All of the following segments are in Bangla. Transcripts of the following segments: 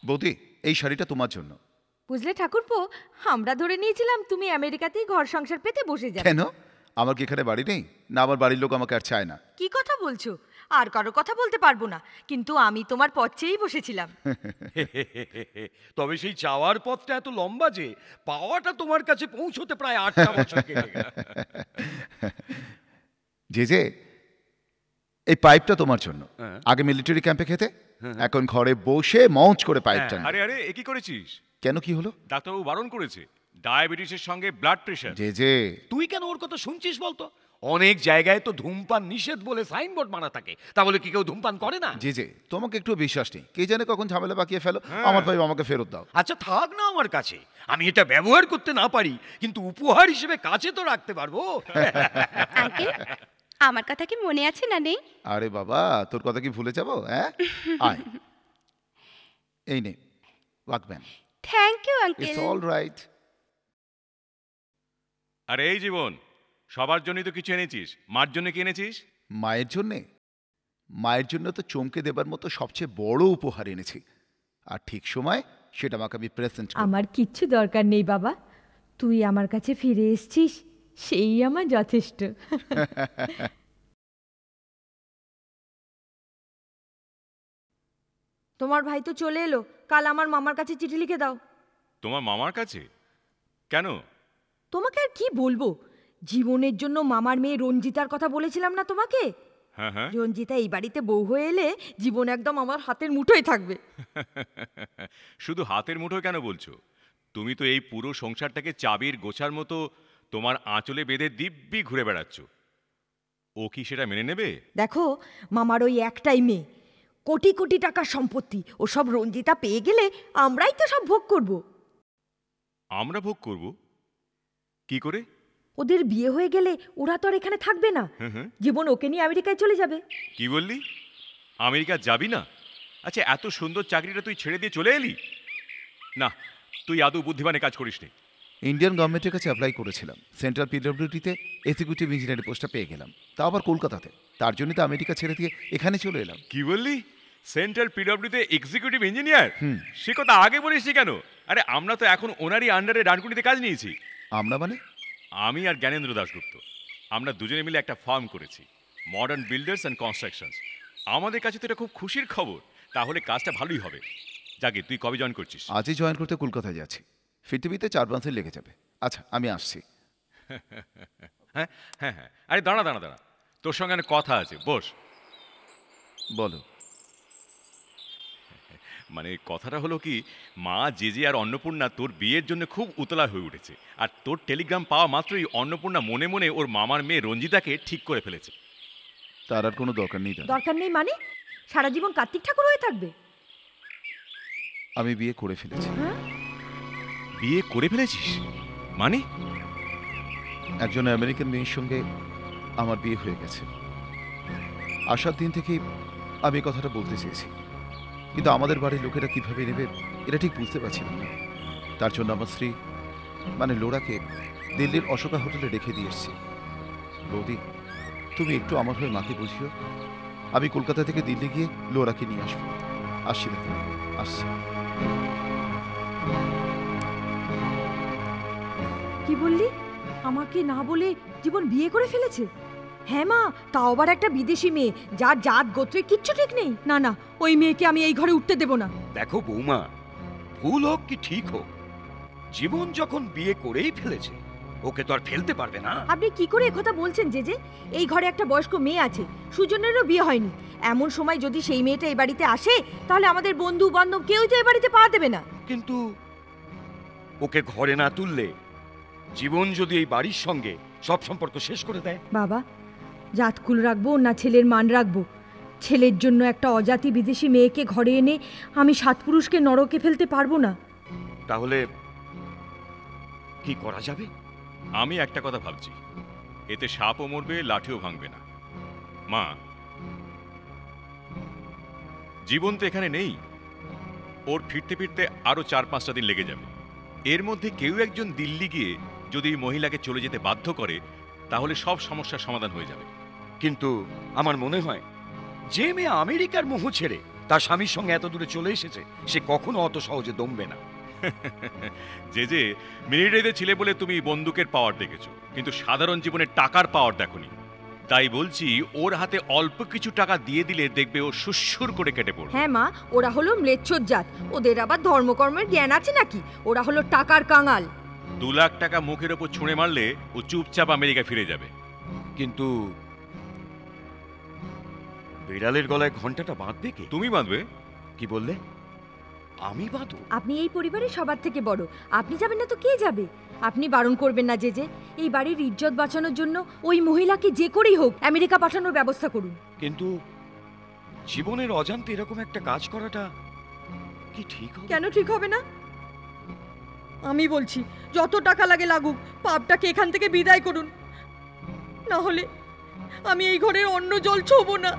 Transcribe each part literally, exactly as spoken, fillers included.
বৌদি, এই শাড়িটা তোমার জন্য। বুঝলে ঠাকুরপো, আমরা ধরে নিয়েছিলাম তুমি আমেরিকাতেই ঘর সংসার পেতে বসে যাবে। কেন? আমার কি এখানে বাড়ি নেই? না আমার বাড়ির লোক আমাকে আর চায় না? কি কথা বলছো? আর কারো কথা বলতে পারবো না, কিন্তু আমি তোমার পথ চেয়েই বসেছিলাম। তবে সেই চাওয়ার পথটা এত লম্বা যে পাওয়াটা তোমার কাছে পৌঁছতে প্রায় আটটা বছর কেটে গেল। যে যে এই পাইপটা তোমার জন্য। আগে মিলিটারি ক্যাম্পে খেতে, এখন ঘরে বসে মঞ্চ করে পাইপটা। আরে আরে এ কি করেছিস? কেন, কি হলো? ডাক্তারবাবু বারণ করেছে, ডায়াবেটিসের সঙ্গে ব্লাড প্রেশার। যে যে তুই কেন ওর কথা শুনছিস বলতো? অনেক জায়গায় তো ধূমপান নিষেধ বলে সাইনবোর্ড মারা থাকে, তাহলে কি কেউ ধূমপান করে না? জি জি, তোমাকে একটু বিশ্বাস নেই, কে জানে কখন ঝামেলা বাকিয়ে ফেলো। আমার পাইপ আমাকে ফেরত দাও। আচ্ছা থাক না আমার কাছে, আমি এটা ব্যবহার করতে না পারি কিন্তু উপহার হিসেবে কাছে তো রাখতে পারবো। আঙ্কেল, আমার কথা কি মনে আছে না নেই? আরে বাবা, তোর কথা কি ভুলে যাবো? হ্যাঁ, আয় এই নে walkman. Thank you uncle. It's all right. আরে এই জীবন, সবার জন্যই তো কিছু এনেছিস, মার জন্য কি এনেছিস? মায়ের জন্যে? মায়ের জন্য তো চমকে দেবার মতো সবচেয়ে বড় উপহার এনেছি, আর ঠিক সময় সেটা আমাকে আমি প্রেজেন্ট। আমার কিচ্ছু দরকার নেই বাবা, তুই আমার কাছে ফিরে এসেছিস, সেই আমার যথেষ্ট। তোমার ভাই তো চলে এলো, কাল আমার মামার কাছে চিঠি লিখে দাও। তোমার মামার কাছে? কেন? তোমাকে আর কি বলবো, জীবনের জন্য মামার মেয়ে রঞ্জিতার কথা বলেছিলাম না তোমাকে? হ্যাঁ হ্যাঁ। রঞ্জিতা এই বাড়িতে বউ হয়ে এলে জীবন একদম আমার হাতের মুঠোয় থাকবে। শুধু হাতের মুঠোয় কেন বলছো? তুমি তো এই পুরো সংসারটাকে চাবির গোছার মতো তোমার আঁচলে বেঁধে দিব্যি ঘুরে বেড়াচ্ছ। ও কি সেটা মেনে নেবে? দেখো, মামার ওই একটাই মেয়ে, কোটি কোটি টাকার সম্পত্তি, ও সব রঞ্জিতা পেয়ে গেলে আমরাই তো সব ভোগ করব। আমরা ভোগ করব? কি করে? ওদের বিয়ে হয়ে গেলে ওরা তো আর এখানে থাকবে না, জীবন ওকে নিয়ে আমেরিকায় চলে যাবে। কি বললি? আমেরিকা যাবি না? আচ্ছা, এত সুন্দর চাকরিটা তুই ছেড়ে দিয়ে চলে এলি? না, তুই আদৌ বুদ্ধিমানে কাজ করিস নি। ইন্ডিয়ান গভর্নমেন্টের কাছে অ্যাপ্লাই করেছিলাম, সেন্ট্রাল পিডব্লিউডিতে এক্সিকিউটিভ ইঞ্জিনিয়ারের পোস্টটা পেয়ে গেলাম, তা আবার কলকাতাতে। তার জন্য তো আমেরিকা ছেড়ে দিয়ে এখানে চলে এলাম। কি বললি? সেন্ট্রাল পিডব্লিউতে এক্সিকিউটিভ ইঞ্জিনিয়ার? সে কথা আগে বলিসনি কেন? আরে আমরা তো এখন ওনারই আন্ডারে ডানকুনিতে কাজ নিয়েছি। আমরা মানে? আমি আর জ্ঞানেন্দ্র দাশগুপ্ত, আমরা দুজনে মিলে একটা ফার্ম করেছি, মডার্ন বিল্ডার্স অ্যান্ড কনস্ট্রাকশনস। আমাদের কাছে তো এটা খুব খুশির খবর, তাহলে কাজটা ভালোই হবে। যাকে, তুই কবে জয়েন করছিস? আজই জয়েন করতে কলকাতায় যাচ্ছি, ফিরতে চার পাঁচ দিন লেগে যাবে। আচ্ছা, আমি আসছি। হ্যাঁ হ্যাঁ হ্যাঁ। আরে দাঁড়া দাঁড়া দাঁড়া, তোর সঙ্গে একটা কথা আছে, বস। বলো। মানে কথাটা হলো কি, মা জেজে আর অন্নপূর্ণা তোর বিয়ের জন্য খুব উতলা হয়ে উঠেছে, আর তোর টেলিগ্রাম পাওয়া মাত্রই অন্নপূর্ণা মনে মনে ওর মামার মেয়ে রঞ্জিতাকে ঠিক করে ফেলেছে। তার আর কোনো দরকার নেই। দরকার নেই মানে? সারা জীবন কার্তিক ঠাকুর হয়ে থাকবে? আমি বিয়ে করে ফেলেছি। বিয়ে করে ফেলেছিস মানে? একজন আমেরিকান মেয়ের সঙ্গে আমার বিয়ে হয়ে গেছে। আসার দিন থেকেই আমি কথাটা বলতে চেয়েছি, কিন্তু আমাদের বাড়ির লোকেরা কিভাবে নেবে এটা ঠিক বুঝতে পারছিলাম না। তার জন্য আমার স্ত্রী মানে লোরাকে দিল্লির অশোকা হোটেলে রেখে দিয়ে এসেছি। বৌদি, তুমি একটু আমার হয়ে মাকে বুঝিও, আমি কলকাতা থেকে দিল্লি গিয়ে লোরাকে নিয়ে আসবো। আসছি দেখো, আসছি। কি বললি? আমাকে না বলে জীবন বিয়ে করে ফেলেছে? হ্যাঁ মা, তাও আবার একটা বিদেশি মেয়ে, যার জাত গোত্রে কিচ্ছু ঠিক নেই। না না, ওই মেয়েকে আমি এই ঘরে উঠতে দেব না। দেখো বৌমা, ভুল হোক কি ঠিক হোক, জীবন যখন বিয়ে করেই ফেলেছে, ওকে তো আর ফেলতে পারবে না। আপনি কি করে একথা বলছেন যে যে এই ঘরে একটা বয়স্ক মেয়ে আছে, সুজনেরও বিয়ে হয়নি। এমন সময় যদি সেই মেয়েটা এই বাড়িতে আসে, তাহলে আমাদের বন্ধু বান্ধব কেউ তো এই বাড়িতে পা দেবে না। কিন্তু ওকে ঘরে না তুললে জীবন যদি এই বাড়ির সঙ্গে সব সম্পর্ক শেষ করে দেয়। বাবা, জাতকুল রাখবো না ছেলের মান রাখবো? ছেলের জন্য একটা অজাতি বিদেশি মেয়েকে ঘরে এনে আমি সাত পুরুষকে নরকে ফেলতে পারবো না। তাহলে কি করা যাবে? আমি একটা কথা ভাবছি, এতে সাপও মরবে, লাঠিও ভাঙবে না। মা, জীবন তো এখানে নেই, ওর ফিরতে ফিরতে আরো চার পাঁচটা দিন লেগে যাবে। এর মধ্যে কেউ একজন দিল্লি গিয়ে যদি মহিলাকে চলে যেতে বাধ্য করে, তাহলে সব সমস্যার সমাধান হয়ে যাবে। কিন্তু আমার মনে হয় যে মেয়ে আমেরিকার মোহ ছেড়ে তার স্বামীর সঙ্গে এত দূরে চলে এসেছে, সে কখনো অত সহজে দমবে না। যে যে মিলিটারিতে ছিলে বলে তুমি বন্দুকের পাওয়ার দেখেছো, কিন্তু সাধারণ জীবনে টাকার পাওয়ার দেখোনি। তাই বলছি, ওর হাতে অল্প কিছু টাকা দিয়ে দিলে দেখবে ও সুসুর করে কেটে পড়বে। হ্যাঁ মা, ওরা হলো ম্লেচ্ছর জাত, ওদের আবার ধর্মকর্মের জ্ঞান আছে নাকি? ওরা হলো টাকার কাঙাল। দু লাখ টাকা মুখের ওপর ছুঁড়ে মারলে ও চুপচাপ আমেরিকা ফিরে যাবে। কিন্তু বিড়ালের গলায় ঘন্টাটা বাঁধবে কে? তুমি বাঁধবে। কি বললে? আমি বাঁধব? আপনি এই পরিবারের সবার থেকে বড়, আপনি যাবেন না তো কে যাবে? আপনি বারণ করবেন না যে যে এই বাড়ির ইজ্জত বাঁচানোর জন্য ওই মহিলাকে যে করেই হোক আমেরিকা পাঠানোর ব্যবস্থা করুন। কিন্তু জীবনের অজান্তে এরকম একটা কাজ করাটা কি ঠিক হবে? কেন ঠিক হবে না? আমি বলছি যত টাকা লাগে লাগুক, পাপটাকে এখান থেকে বিদায় করুন, না হলে আমি এই ঘরের অন্ন জল ছোবো না।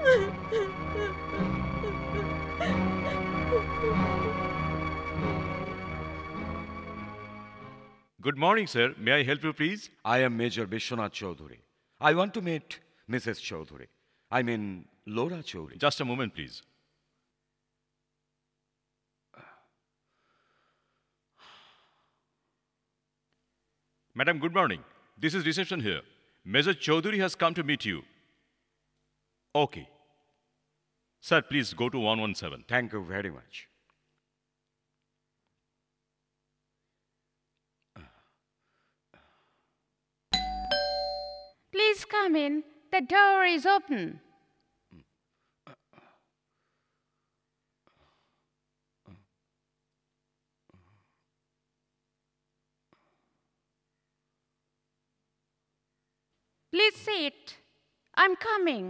Good morning, sir. May I help you, please? I am Major Vishwanath Chaudhary. I want to meet Missus Chaudhary. I mean Laura Chaudhary. Just a moment, please. Madam, good morning. This is reception here. Major Chaudhary has come to meet you. Okay. Sir, please go to one one seven. Thank you very much. Please come in. The door is open. Please sit. I'm coming.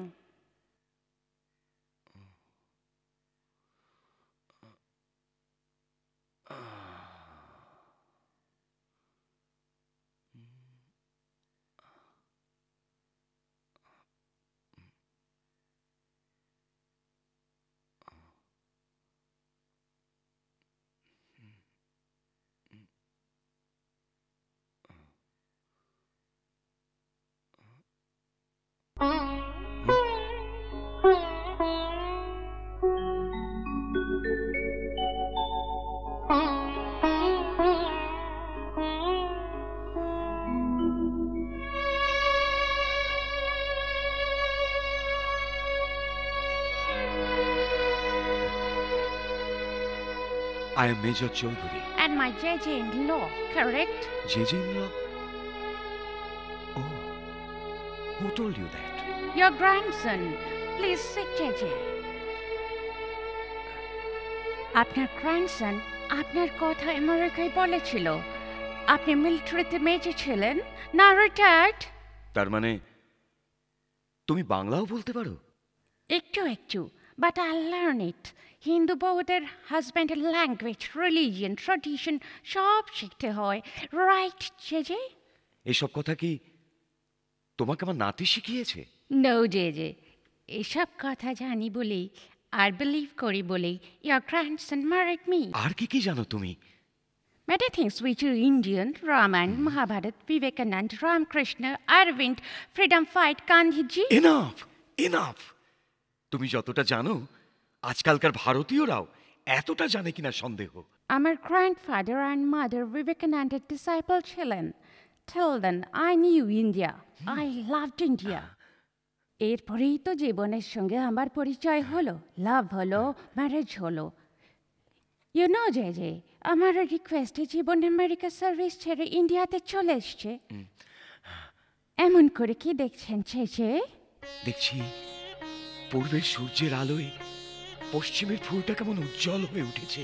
I am Major Chaudhary. And my J J in law, correct? J J in law? Oh, who told you that? Your grandson. Please sit, J J. আপনার গ্র্যান্ডসন আপনার কথা আমেরিকায় বলেছিল। আপনি মিলিটারিতে মেজর ছিলেন, না রিটায়ার্ড? তার মানে তুমি বাংলাও বলতে পারো? একটু একটু, বাট আই লার্ন ইট। হিন্দু বউদের হাজব্যান্ডের ল্যাঙ্গুয়েজ, রিলিজিয়ন, ট্র্যাডিশন সব শিখতে হয়, রাইট জে জে? এসব কথা কি তোমাকে আমার নাতি শিখিয়েছে? নো জে জে, এসব কথা জানি বলেই আর বিলিভ করি বলেই your grandson married me. আর কি কি জানো তুমি? Many things which are Indian, Ramayana, Mahabharata, Vivekanand, Ramakrishna, Arvind, freedom fight, Gandhiji. Enough! Enough! তুমি যতটা জানো আজকালকার ভারতীয়রাও এতটা জানে কিনা সন্দেহ। আমার grandfather and mother Vivekananda's disciple ছিলেন। Till then I knew India. I loved India. এরপরেই তো জীবনের সঙ্গে আমার পরিচয় হলো, লাভ হলো, ম্যারেজ হলো। ইউ নো জে জে, আমার রিকোয়েস্টে জীবন আমেরিকা সার্ভিস ছেড়ে ইন্ডিয়াতে চলে এসছে। এমন করে কি দেখছেন চেচে? দেখছি পূর্বের সূর্যের আলোয় পশ্চিমের ফুলটা কেমন উজ্জ্বল হয়ে উঠেছে।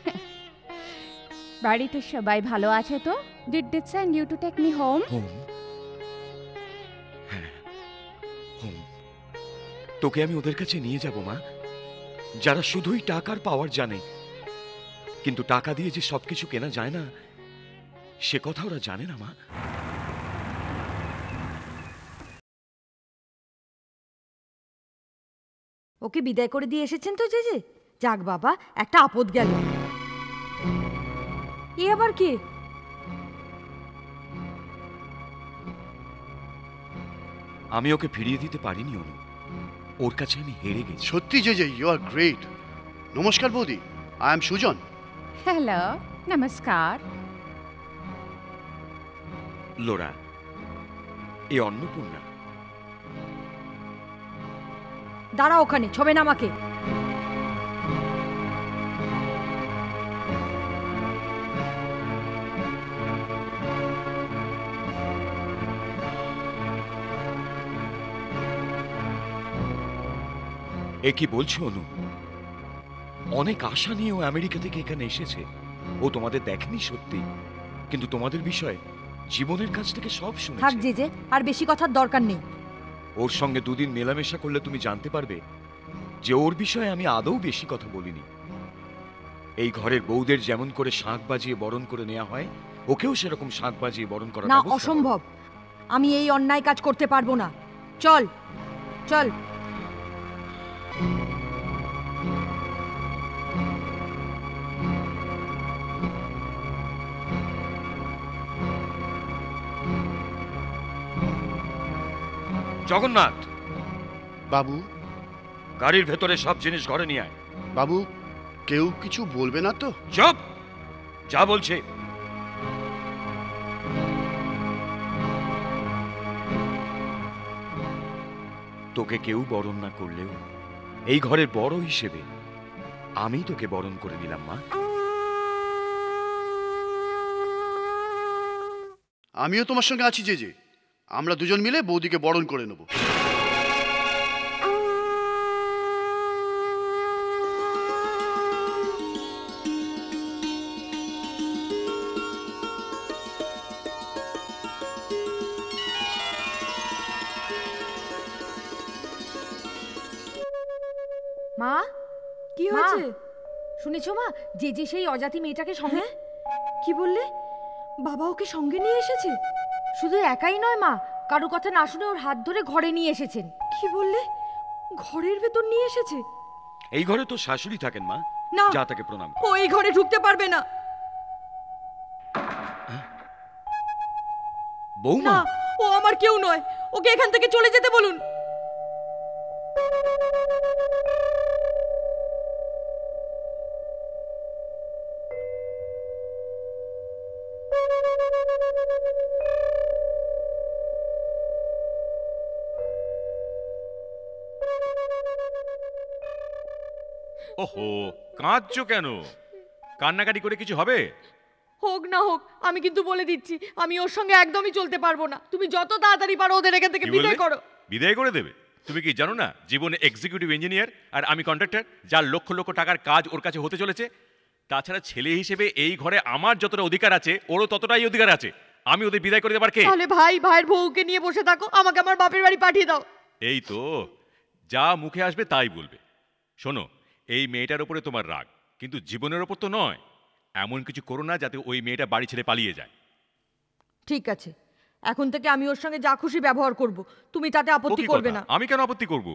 বাড়িতে সবাই ভালো আছে তো? Did they send you to take me home? Home? হ্যাঁ, হোম। তোকে আমি ওদের কাছে নিয়ে যাব মা, যারা শুধুই টাকার পাওয়ার জানে, কিন্তু টাকা দিয়ে যে সবকিছু কেনা যায় না সে কথা ওরা জানে না মা। ওকে বিদায় করে দিয়ে এসেছেন তো জে জে? যাক বাবা, একটা আপদ গেল। এ আবার কে? আমি ওকে ফিরিয়ে দিতে পারিনি অনু, ওর কাছে আমি হেরে গেছি। সত্যি যে যে ইউ আর গ্রেট। নমস্কার বৌদি, আই এম সুজন। হ্যালো, নমস্কার। লোরা, এ অন্নপূর্ণা। দাঁড়া ওখানে, ছবে না আমাকে। এ কি বলছো অনু? অনেক আশা নিয়ে ও আমেরিকা থেকে এখানে এসেছে। ও তোমাদের দেখেনি সত্যি, কিন্তু তোমাদের বিষয়ে জীবনের কাছ থেকে সব থাক শুনেছে। যে যে, আর বেশি কথার দরকার নেই। ওর সঙ্গে দুদিন মেলামেশা করলে তুমি জানতে পারবে যে ওর বিষয়ে আমি আদৌ বেশি কথা বলিনি। এই ঘরের বউদের যেমন করে শাঁখ বাজিয়ে বরণ করে নেওয়া হয়, ওকেও সেরকম শাঁখ বাজিয়ে বরণ করা না, অসম্ভব। আমি এই অন্যায় কাজ করতে পারবো না। চল চল। জগন্নাথ বাবু, গাড়ির ভেতরে সব জিনিস ঘরে নিয়ে আয়। বাবু, কেউ কিছু বলবে না তো? চুপ! যা বলছে। তোকে কেউ বরণ না করলেও এই ঘরের বড় হিসেবে আমি তোকে বরণ করে নিলাম মা। আমিও তোমার সঙ্গে আছি যে যে, আমরা দুজন মিলে বৌদিকে বরণ করে নেব। মা, কি হয়েছে? শুনেছো মা, যে যে সেই অজাতি মেয়েটাকে সঙ্গে? কি বললে? বাবা ওকে সঙ্গে নিয়ে এসেছে? শুধু একাই নয় মা, কারো কথা না শুনে ওর হাত ধরে ঘরে নিয়ে এসেছেন। কি বললে? ঘরের ভেতর নিয়ে এসেছে? এই ঘরে তো শাশুড়ি থাকেন মা। না, যা তাকে প্রণাম। ও এই ঘরে ঢুকতে পারবে না। বৌমা, না, ও আমার কেউ নয়। ওকে এখান থেকে চলে যেতে বলুন। ওহো, কাঁদছো কেন? কান্নাকাটি করে কিছু হবে? হোক না হোক, আমি কিন্তু বলে দিচ্ছি, আমি ওর সঙ্গে একদমই চলতে পারবো না। তুমি যত তাড়াতাড়ি পারো ওদের এখান থেকে কি বিদায় বললে? করো। বিদায় করে দেবে? তুমি কি জানো না জীবনে এক্সিকিউটিভ ইঞ্জিনিয়ার আর আমি কন্ট্রাক্টর, যার লক্ষ লক্ষ টাকার কাজ ওর কাছে হতে চলেছে। তাছাড়া ছেলে হিসেবে এই ঘরে আমার যতটা অধিকার আছে ওরও ততটাই অধিকার আছে। আমি ওদের বিদায় করে দেবার কে? তাহলে ভাই ভাইয়ের বউকে নিয়ে বসে থাকো, আমাকে আমার বাপের বাড়ি পাঠিয়ে দাও। এই তো, যা মুখে আসবে তাই বলবে। শোনো, এই মেয়েটার উপরে তোমার রাগ, কিন্তু জীবনের ওপর তো নয়। এমন কিছু করো না যাতে ওই মেয়েটা বাড়ি ছেড়ে পালিয়ে যায়। ঠিক আছে, এখন থেকে আমি ওর সঙ্গে যা খুশি ব্যবহার করব, তুমি তাতে ও আপত্তি কি করবে কথা? না। আমি কেন আপত্তি করব?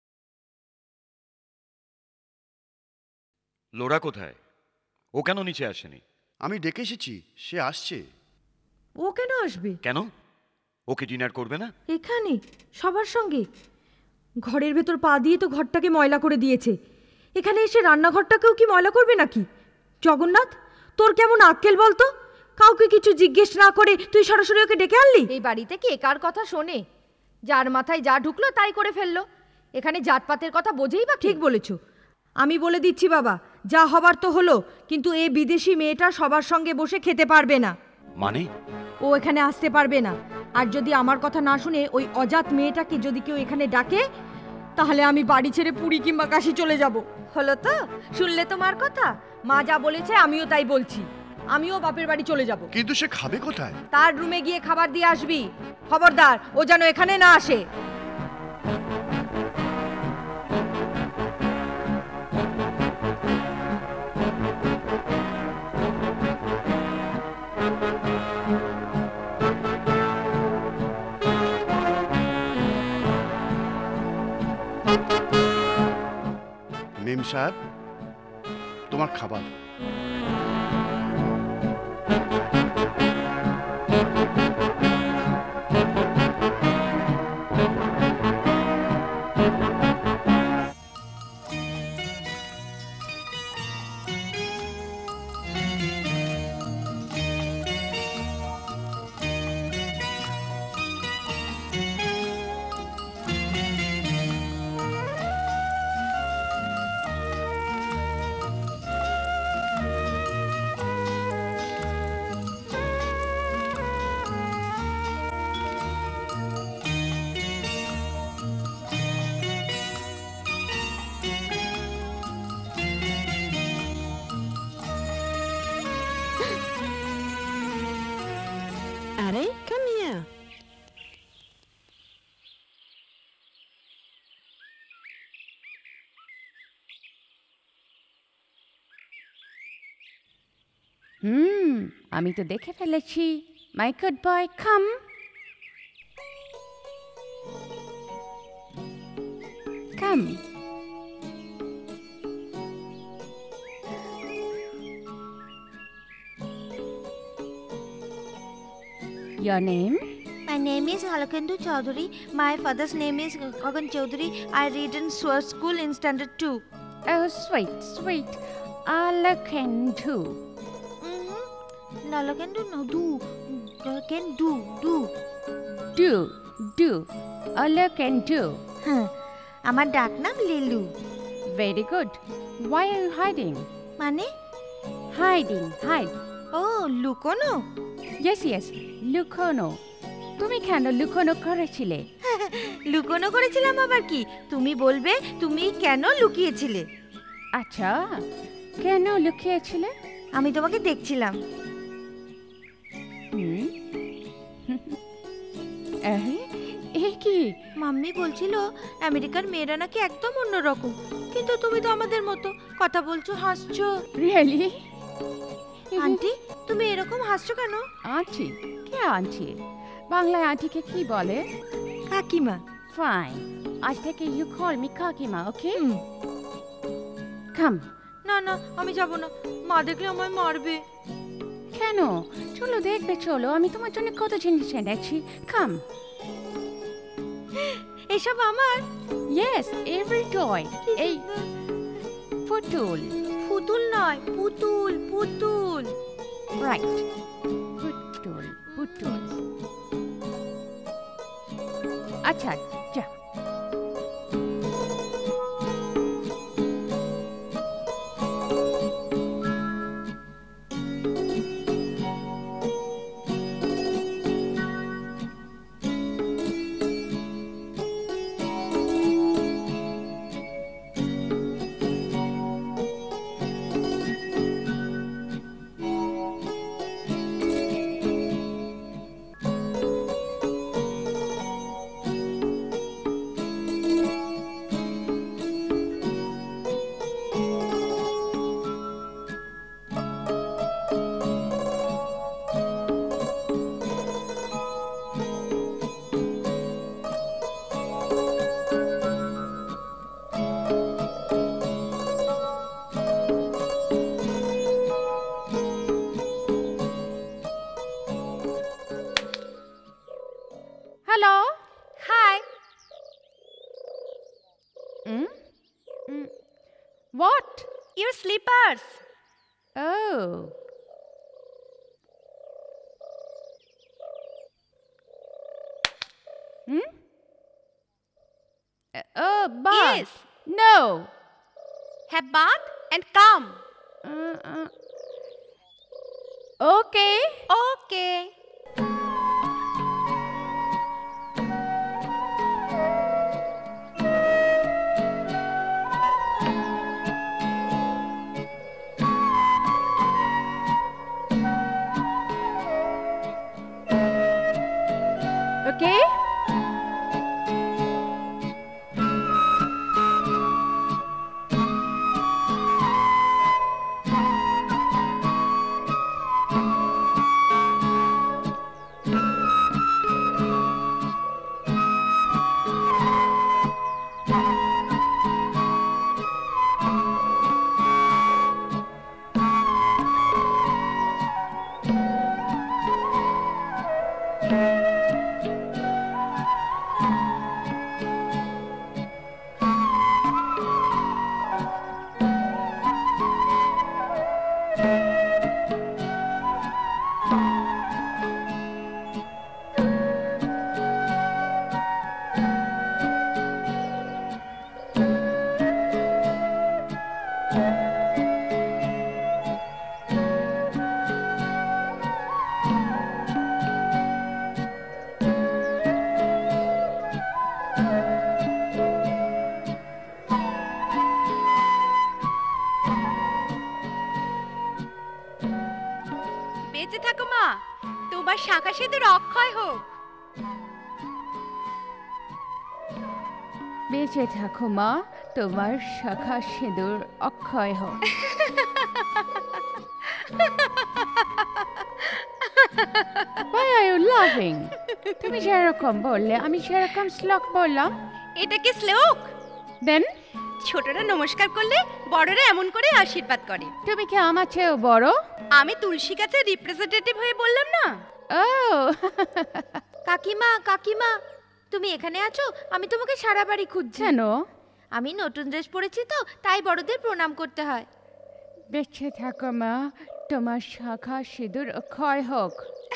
লোরা কোথায়? ও কেন নিচে আসেনি? আমি ডেকে এসেছি, সে আসছে। ও কেন আসবে? কেন? ওকে ডিনার করবে না? এখানে সবার সঙ্গে? ঘরের ভেতর পা দিয়ে তো ঘরটাকে ময়লা করে দিয়েছে, এখানে এসে রান্নাঘরটাকেও কি ময়লা করবে নাকি? জগন্নাথ, তোর কেমন আক্কেল বলতো? কাউকে কিছু জিজ্ঞেস না করে তুই সরাসরি ওকে ডেকে আনলি? এই বাড়িতে কে কার কথা শোনে? যার মাথায় যা ঢুকলো তাই করে ফেললো। এখানে জাতপাতের কথা বোঝেই বা? ঠিক বলেছ। আমি বলে দিচ্ছি বাবা, যা হবার তো হলো, কিন্তু এই বিদেশি মেয়েটা সবার সঙ্গে বসে খেতে পারবে না। মানে? ও এখানে আসতে পারবে না। আর যদি আমার কথা না শুনে ওই অজাত মেয়েটাকে যদি কেউ এখানে ডাকে, তাহলে আমি বাড়ি ছেড়ে পুরী কিংবা কাশি চলে যাব। হলো তো? শুনলে তোমার কথা? মা যা বলেছে আমিও তাই বলছি। আমিও বাপের বাড়ি চলে যাব। কিন্তু সে খাবে কোথায়? তার রুমে গিয়ে খাবার দিয়ে আসবি। খবরদার, ও যেন এখানে না আসে। মেম সাহেব, তোমার খাবার। হুম আমি তো দেখে ফেলেছি my good boy come come Your name? My name is Halakendu Chaudhary. My father's name is Gagan Chaudhary. I read in Swar School in Standard two. Oh, sweet, sweet. Halakendu. Mm-hmm. Halakendu, no, do. Halakendu, do. Do, do. Halakendu. Huh. আমার ডাক নাম Lilu. Very good. Why are you hiding? মানে? Hiding, hide. ও লুকোনো? Yes, yes. লুকোনো। তুমি কেন লুকোনো করেছিলে? লুকোনো করেছিলাম আবার কি? তুমি বলবে তুমি কেন লুকিয়েছিলে? আচ্ছা কেন লুকিয়েছিলে? আমি তোমাকে দেখছিলাম। হুম এ কি? মাম্মি বলছিল আমেরিকার মেয়েরা নাকি একদম অন্যরকম, কিন্তু তুমি তো আমাদের মতো কথা বলছো, হাসছো। রিয়েলি? আন্টি তুমি এরকম হাসছো কেন? আন্টি? কে আন্টি? বাংলায় আন্টিকে কি বলে? কাকিমা। ফাইন, আজ থেকে ইউ কল মি কাকিমা, ওকে? কাম। না না আমি যাব না, মা দেখলে আমায় মারবে। কেন? চলো দেখবে, চলো, আমি তোমার জন্য কত জিনিস এনেছি। কাম। এসব আমার? Yes, every toy. এই পুতুল। পুতুল নয়, পুতুল, পুতুল। রাইট, পুতুল, পুতুল। আচ্ছা যা। Hello. Hi. Mm? Mm. What? Your slippers. Oh. Hmm? Uh, oh, bath. Yes. No. Have bath and come. Uh, uh. Okay. Okay. Okay. বেঁচে থাকো মা, তোমার শাঁখা সিঁদুর অক্ষয় হোক। বেঁচে থাকো মা, তোমার শাখা সিঁদুর অক্ষয় হোক। Why are you laughing? তুমি যেরকম বললে আমি সেরকম শ্লোক বললাম। এটা কি শ্লোক? দেন ছোটরা নমস্কার করলে বড়রা এমন করে আশীর্বাদ করে। তুমি কি আমার চেয়েও বড়? আমি তুলসী গাছের রিপ্রেজেন্টেটিভ হয়ে বললাম না। ও কাকিমা কাকিমা তুমি এখানে আছো? আমি তোমাকে সারা বাড়ি খুঁজছি। কেন? আমি নতুন ড্রেস পরেছি তো, তাই বড়দের প্রণাম করতে হয়। বেঁচে থাকো মা, তোমার শাখা সিঁদুর ক্ষয় হোক।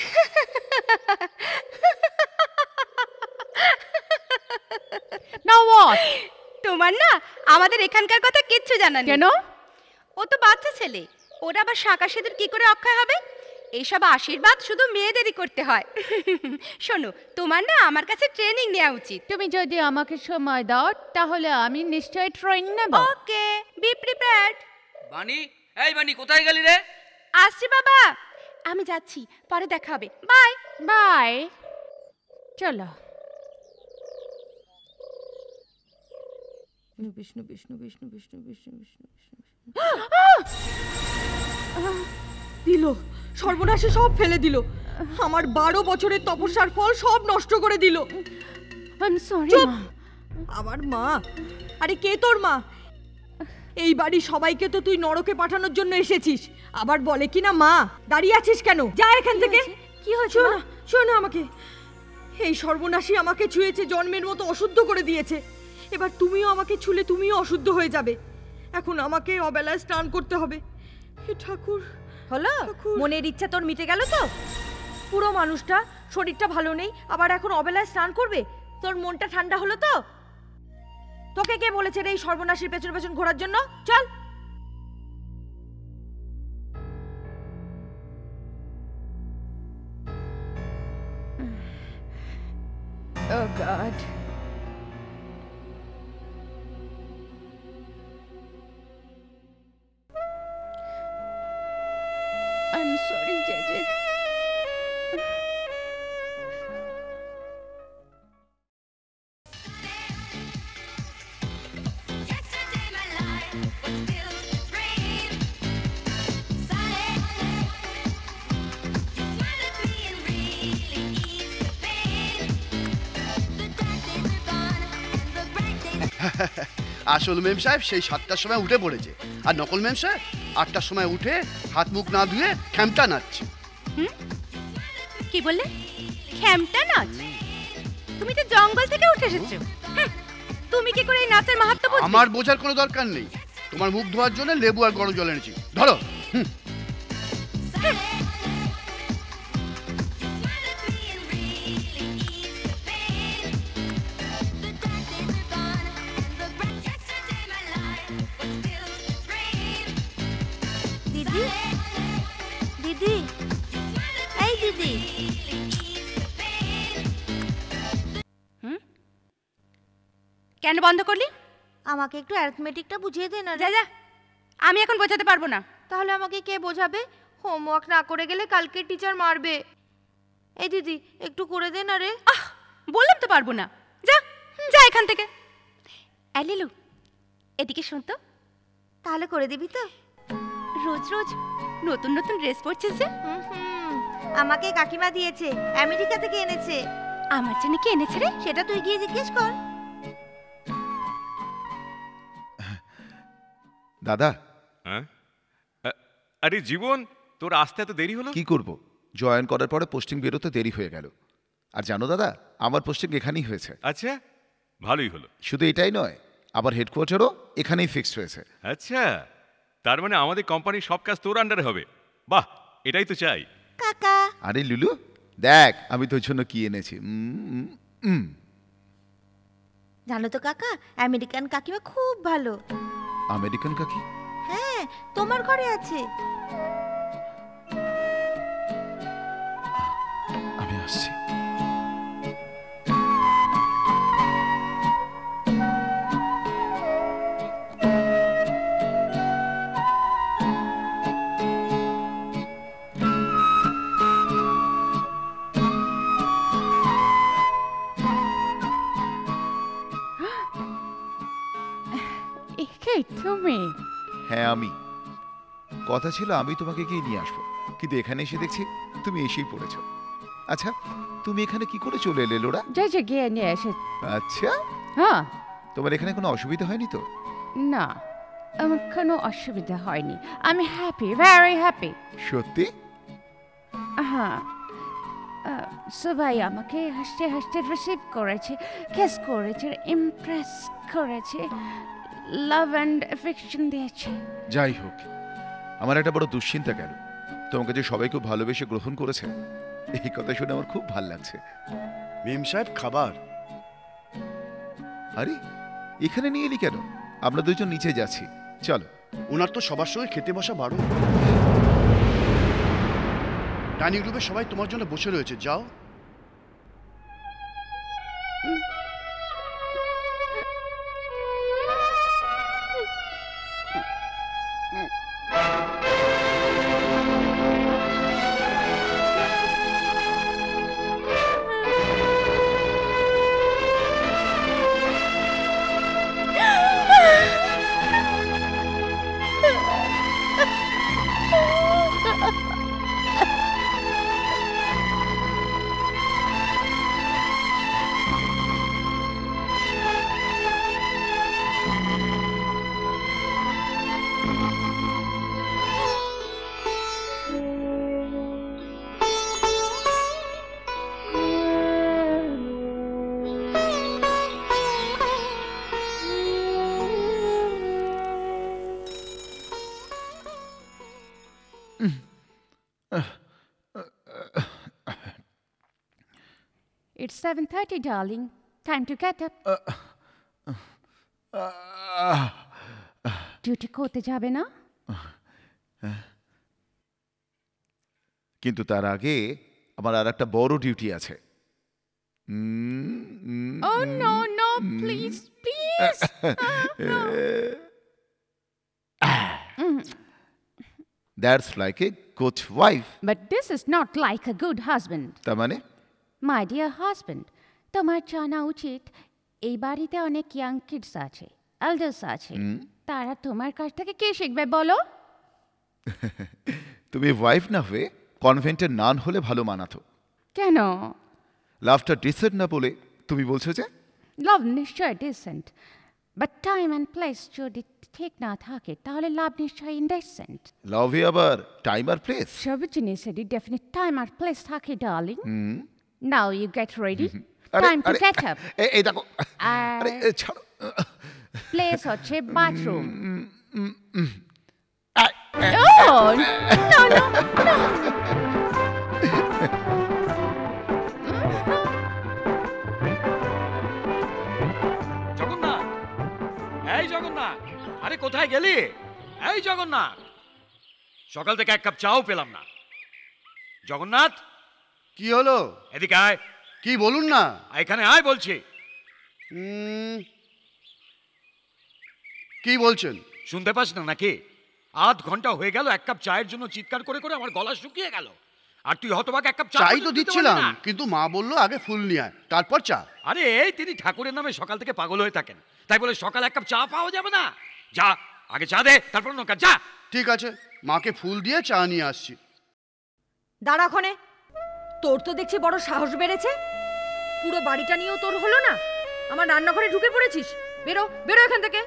Now what? তোমার না আমাদের এখানকার কথা কিচ্ছু জানা নেই। কেন? ও তো বাচ্চা ছেলে, ওরা আবার শাঁখা সিঁদুর কি করে অক্ষয় হবে? এইসব আশীর্বাদ শুধু মেয়েদেরই করতে হয়। শোনো, তোমার না আমার কাছে ট্রেনিং নেওয়া উচিত। তুমি যদি আমাকে সময় দাও তাহলে আমি নিশ্চয়ই ট্রেনিং নেব। Okay, be prepared. বানি, এই বানি কোথায় গেলি রে? আসছি বাবা, আমি যাচ্ছি, পরে দেখা হবে, বাই বাই। চলো। বিষ্ণু বিষ্ণু বিষ্ণু বিষ্ণু বিষ্ণু বিষ্ণু বিষ্ণু দিল, সর্বনাশে সব ফেলে দিল। আমার বারো বছরের তপস্যার ফল সব নষ্ট করে দিল। আই এম সরি মা। আমার মা? আরে কে তোর মা? এই বাড়ি সবাইকে তো তুই নরকে পাঠানোর জন্য এসেছিস, আবার বলে কি না মা। দাঁড়িয়ে আছিস কেন? যা এখান থেকে। কি হয়েছে? শোনো শোনো আমাকে, এই সর্বনাশী আমাকে ছুঁয়েছে, জন্মের মতো অশুদ্ধ করে দিয়েছে। এবার তুমিও আমাকে ছুলে তুমিও অশুদ্ধ হয়ে যাবে। এখন আমাকে অবেলায় স্নান করতে হবে। হে ঠাকুর। হলো? মনের ইচ্ছা তোর মিটে গেল তো? পুরো মানুষটা, শরীরটা ভালো নেই, আবার এখন অবেলায় স্নান করবে? তোর মনটা ঠান্ডা হলো তো? তোকে কে বলেছে রে এই সর্বনাশীর পেছন পেছন ঘোরার জন্য? চল। Oh God. I'm sorry, Jeje. আসল মেম সাহেব সেই সাতটার সময় উঠে পড়েছে, আর নকল মেম সাহেব আটটার সময় উঠে হাত মুখ না ধুয়ে খ্যামটা নাচছে। কি বললে? খ্যামটা নাচ? তুমি তো জঙ্গল থেকে উঠে এসেছো, তুমি কি করে এই নাচের মাহাত্ম্য বুঝবে? আমার বোঝার কোনো দরকার নেই। তোমার মুখ ধোয়ার জন্য লেবু আর গরম জল এনেছি, ধরো। দিদি দিদি এই দিদি, হুম, কেন বন্ধ করলি? আমাকে একটু অ্যারিথমেটিকটা বুঝিয়ে দে না। যা যা, আমি এখন বোঝাতে পারবো না। তাহলে আমাকে কে বোঝাবে? হোমওয়ার্ক না করে গেলে কালকে টিচার মারবে। এই দিদি একটু করে দে না রে। আহ, বললাম তো পারবো না। যা যা এখান থেকে। এলিলু, এদিকে শোন তো। তাহলে করে দিবি তো? রোজ রোজ নতুন নতুন ড্রেস পরছিস যে? হুম হুম, আমাকে কাকিমা দিয়েছে, আমেরিকা থেকে এনেছে। আমার জন্য কি এনেছে রে? সেটা তুই গিয়ে জিজ্ঞেস কর। দাদা। হ্যাঁ, আরে জীবন, তোর আসতে এত দেরি হলো? কি করব, জয়েন করার পরে পোস্টিং বেরোতে দেরি হয়ে গেল। আর জানো দাদা, আমার পোস্টিং এখানেই হয়েছে। আচ্ছা, ভালোই হলো। শুধু এটাই নয়, আবার হেডকোয়ার্টারও এখানেই ফিক্সড হয়েছে। আচ্ছা, তার মানে আমাদের কোম্পানির সব কাজ তোর আন্ডারে হবে। বাহ, এটাই তো চাই। কাকা। আরে লুলু, দেখ আমি তোর জন্য কি এনেছি। উম, উম। জানো তো কাকা, আমেরিকান কাকিমা খুব ভালো। আমেরিকান কাকি? হ্যাঁ, তোমার ঘরে আছে। আমি আসছি। কে তুমি? হ্যাঁ আমি। কথা ছিল আমি তোমাকে গিয়ে নিয়ে আসবো, কিন্তু এখানে এসে দেখছি তুমি এসেই পড়েছো। আচ্ছা, তুমি এখানে কি করে চলে এলে লোরা? যে যে গিয়ে নিয়ে এসে। আচ্ছা, হ্যাঁ। তোমার এখানে কোনো অসুবিধা হয়নি তো? না, আমার কোনো অসুবিধা হয়নি। আমি হ্যাপি, ভেরি হ্যাপি। সত্যি? হ্যাঁ, সবাই আমাকে হাসতে হাসতে রিসিভ করেছে, কিস করেছে, ইমপ্রেস করেছে, লাভ অ্যান্ড অ্যাফেকশন দিয়েছে। যাই হোক, আমার একটা বড় দুশ্চিন্তা গেল। তোমাকে যে সবাই খুব ভালোবেসে গ্রহণ করেছে, এই কথা শুনে আমার খুব ভালো লাগছে। মেম সাহেব খাবার। আরে এখানে নিয়ে এলি কেন? আমরা দুজন নিচে যাচ্ছি, চলো। ওনার তো সবার সঙ্গে খেতে বসা বারণ। ডাইনিং রুমে সবাই তোমার জন্য বসে রয়েছে, যাও। It's seven thirty, darling. Time to get up. Duty করতে যাবে না? কিন্তু তার আগে আমার আর একটা বড় ডিউটি আছে। Oh no, no, please, please. That's like a good wife. But this is not like a good husband. তার মানে? My dear husband, তোমার জানা উচিত এই বাড়িতে অনেক ইয়াং কিডস আছে, এল্ডার্স আছে। তারা তোমার কাছ থেকে কে শিখবে বলো? তুমি ওয়াইফ না হয়ে কনভেন্টের নান হলে ভালো মানাতো। কেন? লাভটা ডিসেন্ট না বলে তুমি বলছো যে? লাভ নিশ্চয় decent, but time and place যদি ঠিক না থাকে তাহলে লাভ নিশ্চয় ইনডিসেন্ট। লাভে আবার টাইম আর প্লেস? সব জিনিসেরই ডেফিনিট টাইম আর প্লেস থাকে, darling. Now you get ready, time to get up. এই দেখো, আরে ছাড়ো। প্লেস হচ্ছে bathroom. Oh, no, no, no. Jagannath, এই জগন্নাথ, আরে কোথায় গেলি? এই জগন্নাথ, সকাল থেকে এক কাপ চাও পেলাম না। জগন্নাথ, কি হলো? এদিকে আয়। কি বলুন না? এখানে আয় বলছি। কি বলছেন? শুনতে পাস না নাকি? আধ ঘন্টা হয়ে গেল এক কাপ চায়ের জন্য চিৎকার করে করে আমার গলা শুকিয়ে গেল, আর তুই হতবাক এক কাপ চা। চাই তো দিচ্ছিলাম, কিন্তু মা বললো আগে ফুল নিয়ে আয় তারপর চা। আরে এই তিনি ঠাকুরের নামে সকাল থেকে পাগল হয়ে থাকেন, তাই বলে সকাল এক কাপ চা পাওয়া যাবে না? যা আগে চা দে, তারপর নৌকা যা। ঠিক আছে, মাকে ফুল দিয়ে চা নিয়ে আসছি। দাঁড়াক্ষণে, তোর তো দেখছি বড় সাহস বেড়েছে। পুরো বাড়িটা নিয়েও তোর হলো না, আমার রান্নাঘরে ঢুকে পড়েছিস। বেরো বেরো এখান থেকে,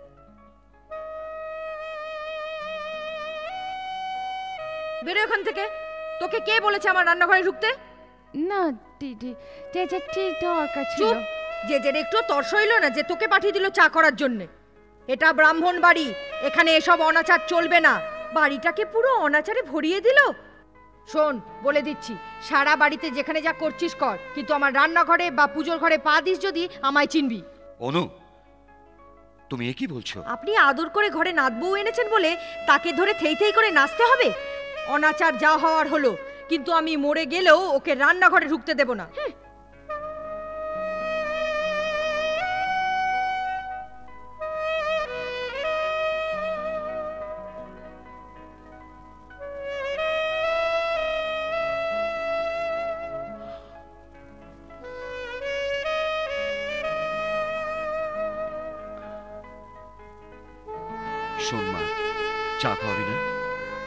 বেরো এখান থেকে। তোকে কে বলেছে আমার রান্নাঘরে ঢুকতে? না দিদি, যে যে ঠিক দরকার ছিল। চুপ, যে যে একটু তর্স হইল না যে তোকে পাঠিয়ে দিল চা করার জন্য। এটা ব্রাহ্মণ বাড়ি, এখানে এসব অনাচার চলবে না। বাড়িটাকে পুরো অনাচারে ভরিয়ে দিল। শোন, বলে দিচ্ছি, সারা বাড়িতে যেখানে যা করছিস কর, কিন্তু আমার রান্নাঘরে বা পুজোর ঘরে পা দিস যদি আমায় চিনবি। অনু, তুমি কি বলছো? আপনি আদর করে ঘরে নাত বউ এনেছেন বলে তাকে ধরে থেই থেই করে নাচতে হবে? অনাচার যা হওয়ার হলো, কিন্তু আমি মরে গেলেও ওকে রান্নাঘরে ঢুকতে দেব না। শোন মা, চা খাওয়াবি না?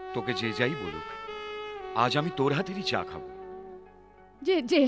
তোকে যে যাই বলুক, আজ আমি তোর হাতেরই চা খাবো। যে যে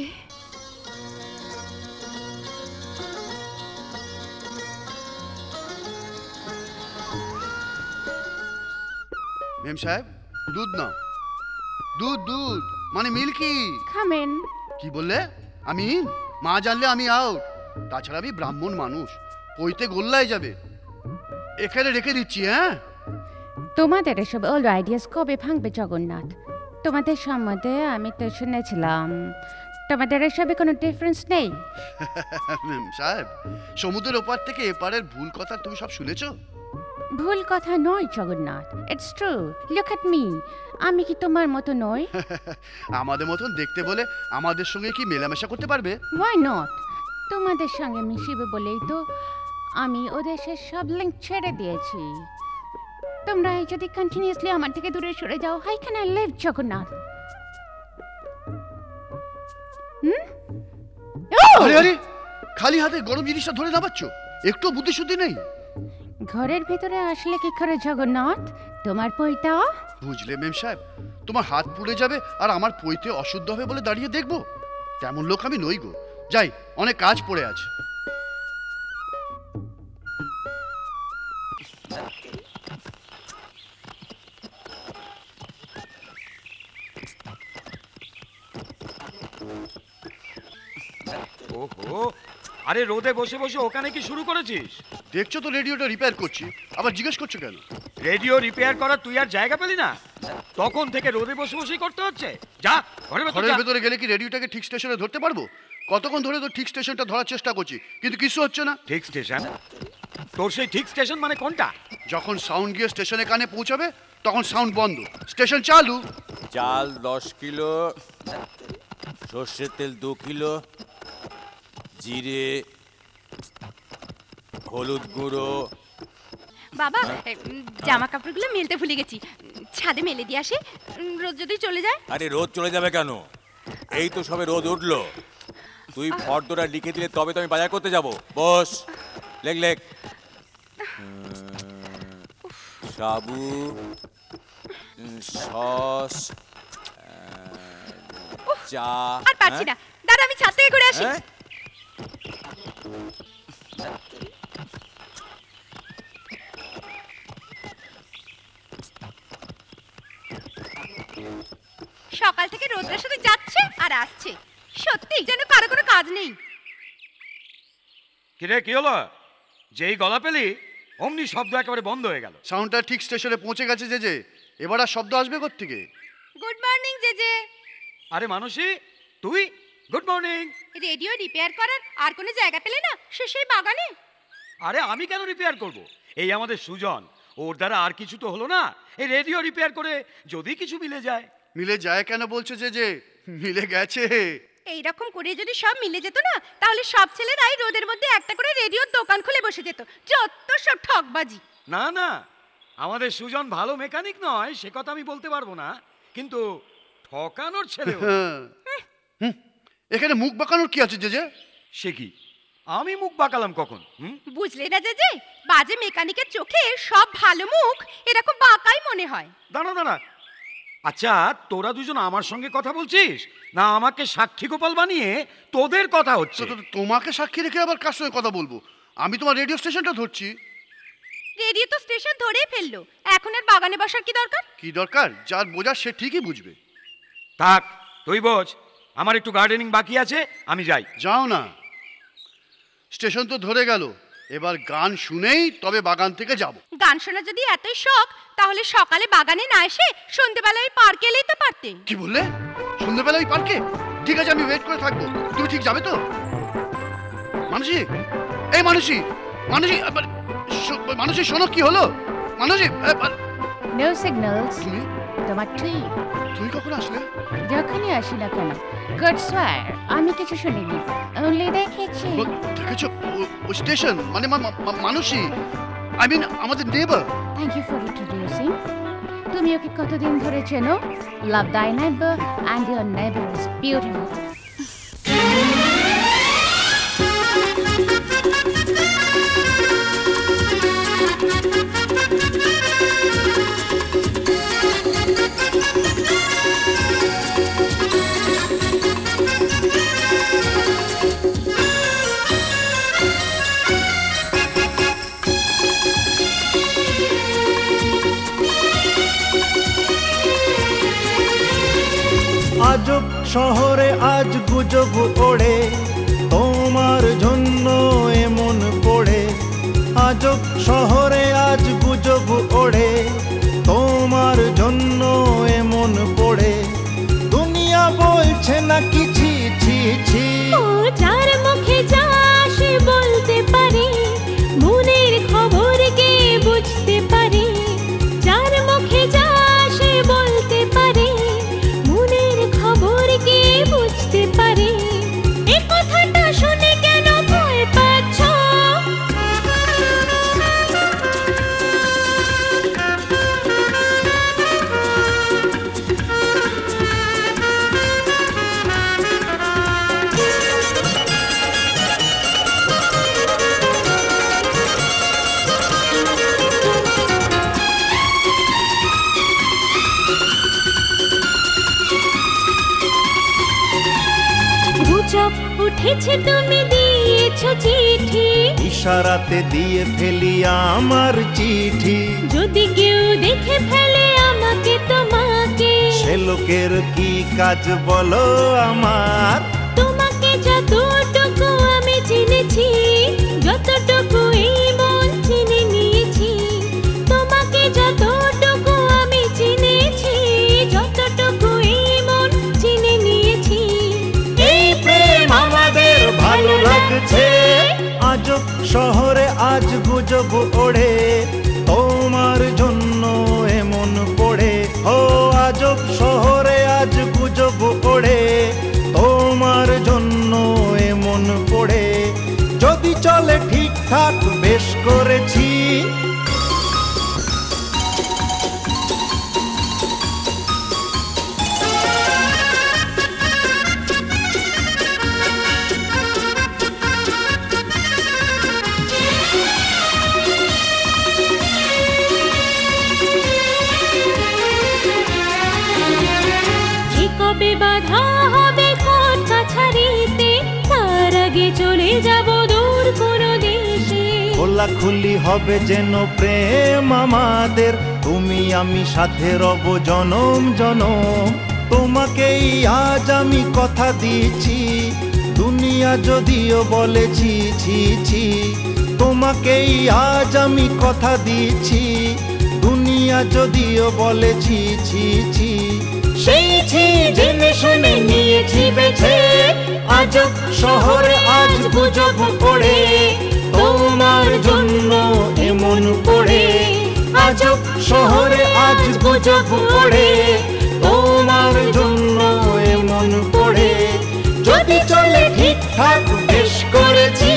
মেম সাহেব, দুধ নাও। দুধ দুধ মানে মিল্কি। come in. কি বললে? আমি ইন? মা জানলে আমি আউট। তাছাড়া আমি ব্রাহ্মণ মানুষ, পইতে গোল্লায় যাবে। এখানে রেখে দিচ্ছি। হ্যাঁ, তোমাদের এসব ওল্ড আইডিয়াস কবে ভাঙবে জগন্নাথ? তোমাদের সম্বন্ধে আমি তো শুনেছিলাম তোমাদের এসবে কোনো ডিফারেন্স নেই। মেম সাহেব, সমুদ্রের ওপার থেকে এপারের ভুল কথা তুমি সব শুনেছো? ভুল কথা নয় Jagannath, it's true. Look at me, আমি কি তোমার মতো নই? আমাদের মতন দেখতে বলে আমাদের সঙ্গে কি মেলামেশা করতে পারবে? Why not? তোমাদের সঙ্গে মিশিবে বলেই তো আমি ওদের সে সব লিঙ্ক ছেড়ে দিয়েছি। তোমরা যদি কন্টিনিউয়াসলি আমার থেকে দূরে সরে যাও, hi can I leave Jagannath? Hmm? আরে আরে, খালি হাতে গরম জিনিসটা ধরে নামাচ্ছ, একটু বুদ্ধি শুদ্ধি নেই। ঘরের ভিতরে আসলে কি করে জগন্নাথ তোমার পইটা? বুঝলে মেম সাহেব, তোমার হাত পুড়ে যাবে আর আমার পইতে অশুদ্ধ হবে বলে দাঁড়িয়ে দেখবো? তেমন লোক আমি নই গো। যাই, অনেক কাজ পড়ে আছে। ওহো, আরে রোদে বসে বসে ওখানে কি শুরু করেছিস? দেখছো তো রেডিওটা রিপেয়ার করছি, আবার জিজ্ঞেস করছো কেন? রেডিও রিপেয়ার করার তুই আর জায়গা পেলি না? তখন থেকে রোদে বসে বসেই করতে হচ্ছে। যা ঘরের ভেতর ঘরের যা। ভেতরে গেলে কি রেডিওটাকে ঠিক স্টেশনে ধরতে পারবো? কতক্ষণ ধরে তো ঠিক স্টেশনটা ধরার চেষ্টা করছি, কিন্তু কিছু হচ্ছে না। ঠিক স্টেশন? তোর সেই ঠিক স্টেশন মানে কোনটা? যখন সাউন্ড গিয়ে স্টেশনে কানে পৌঁছাবে তখন সাউন্ড বন্ধ, স্টেশন চালু। চাল দশ কিলো, সর্ষের তেল দু কিলো, জিরে, হলুদ গুঁড়ো। বাবা, জামা কাপড়গুলো মেলতে ভুলে গেছি, ছাদে মেলে দিয়ে আসি, রোদ যদি চলে যায়। আরে রোদ চলে যাবে কেন? এই তো সবে রোদ উঠলো। তুই ফর্দটা লিখে দিলে তবে তো আমি বাজার করতে যাব। বস, লেখ লেখ। সাবু, সস, চা। আর পারছি না, দাঁড়া আমি ছাদ থেকে ঘুরে আসি। সকাল থেকে রোদ্রের সাথে যাচ্ছে আর আসছে, সত্যি যেন কারো কোনো কাজ নেই। কিরে কি হলো? যেই গলা পেলি অমনি শব্দ একেবারে বন্ধ হয়ে গেল। সাউন্ডটা ঠিক স্টেশনে পৌঁছে গেছে যে যে, এবার আর শব্দ আসবে কোত্থেকে? Good morning JJ. আরে মানসী, তুই? Good morning. রেডিও রিপেয়ার করার আর কোনো জায়গা পেলে না? সে সেই বাগানে। আরে আমি কেন রিপেয়ার করব? এই আমাদের সুজন, ওর দ্বারা আর কিছু তো হলো না। এই রেডিও রিপেয়ার করে যদি কিছু মিলে যায়। মিলে যায় কেন বলছো যে যে? মিলে গেছে। এইরকম করে যদি সব মিলে যেত না, তাহলে সব ছেলেরাই রোদের মধ্যে একটা করে রেডিওর দোকান খুলে বসে যেত। যত সব ঠকবাজি। না না, আমাদের সুজন ভালো মেকানিক নয় সে কথা আমি বলতে পারবো না, কিন্তু ঠকানোর ছেলে। এখানে মুখ বাঁকানোর কি আছে যে যে? সে কি, আমি মুখ বাঁকালাম কখন? বুঝলে না যে যে, বাজে মেকানিকের চোখে সব ভালো মুখ এরকম বাঁকাই মনে হয়। দাঁড়া দাঁড়া, আচ্ছা তোরা দুজন আমার সঙ্গে কথা বলছিস না আমাকে সাক্ষী গোপাল বানিয়ে তোদের কথা হচ্ছে? তোমাকে সাক্ষী রেখে আবার কার সঙ্গে কথা বলবো? আমি তোমার রেডিও স্টেশনটা ধরছি। রেডিও তো স্টেশন ধরেই ফেললো, এখন আর বাগানে বসার কি দরকার? কি দরকার? যার বোঝার সে ঠিকই বুঝবে। থাক, তুই বোঝ। আমার একটু গার্ডেনিং বাকি আছে, আমি যাই। যাও না, স্টেশন তো ধরে গেল, এবার গান শুনেই তবে বাগান থেকে যাব। গান শোনা যদি এতই শখ, তাহলে সকালে বাগানে না এসে সন্ধ্যেবেলায় পার্কে এলেই তো পারতে। কি বললে? সন্ধ্যেবেলায় পার্কে? ঠিক আছে, আমি ওয়েট করে থাকবো। তুমি ঠিক যাবে তো? মানসী, এই মানসী, মানসী, মানসী শোনো, কি হলো? Mansi, no signals. তুমি তোমার ঠিক। তুই কখন আসলে? যখনই আসি না কেন। গুড স্যার, আমি কিছু শুনিনি, অনলি দেখেছি। দেখেছো? ও স্টেশন মানে মানসী, আই মিন আমাদের neighbour. Thank you for introducing. তুমি ওকে কতদিন ধরে চেনো? Love thy neighbour and your neighbour is beautiful. শহরে আজ গুজব ওড়ে, তোমার জন্য এমন পড়ে। আজব শহরে আজ গুজব ওড়ে, তোমার জন্য এমন পড়ে। দুনিয়া বলছে না কি ছি ছি ছি। ও যার মুখে যা আসে বলতে পারে, মনের খবর কে বুঝতে পারে। যার মুখে যা আসে বলতে পারে, মনের খবর কে বুঝতে পারে। এ কথাটা শুনে কেন ভয় পাচ্ছ? গুজব উঠেছে তুমি দিয়েছ চিঠি, ইশারাতে দিয়ে ফেলি আমার চিঠি। যদি কেউ দেখে ফেলে আমাকে তোমাকে, সে লোকের কি কাজ বলো আমার? তোমাকে যতটুকু আমি চিনেছি, যতটুকু এই মন চিনে নিয়েছি। তোমাকে যতটুকু আমি চিনেছি, যতটুকু এই মন চিনে নিয়েছি। এই প্রেম আমাদের ভালো লাগছে। আজব শহরে আজ গুজব ওড়ে, তোমার জন্য এমন পড়ে। ও আজব শহরে আজ গুজব ওড়ে, তোমার জন্য এমন পড়ে। যদি চলে ঠিকঠাক বেশ করেছি। কবে বাধা হবে কোন কাছারিতে, তার আগে চলে যাব দূর কোনো দেশে। খোলাখুলি হবে যেন প্রেম আমাদের, তুমি আমি সাথে রব জনম জনম। তোমাকেই আজ আমি কথা দিচ্ছি, দুনিয়া যদিও বলেছি ছি ছি। তোমাকেই আজ আমি কথা দিচ্ছি, দুনিয়া যদিও বলেছি ছি ছি। সেই ছি জেনে শুনে নিয়েছি বেছে। আজব শহরে আজ গুজব পড়ে, তোমার জন্য এমন পড়ে। আজব শহরে আজ গুজব পড়ে, তোমার জন্য এমন পড়ে। যদি চলে ঠিকঠাক বেশ করেছি।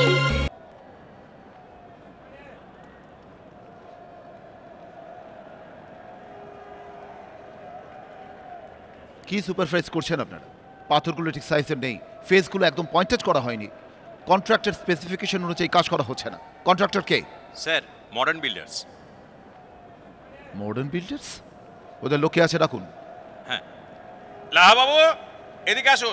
কি সুপারভাইজ করছেন আপনারা? পাথরগুলো ঠিক সাইজের নেই, ফেসগুলো একদম পয়েন্টেড করা হয়নি। কন্ট্রাক্টের স্পেসিফিকেশন অনুযায়ী কাজ করা হচ্ছে না। কন্ট্রাক্টর কে? Sir, modern builders. Modern builders? ওদের লোকে আছে, রাখুন। হ্যাঁ, লাহা বাবু এদিকে আসুন।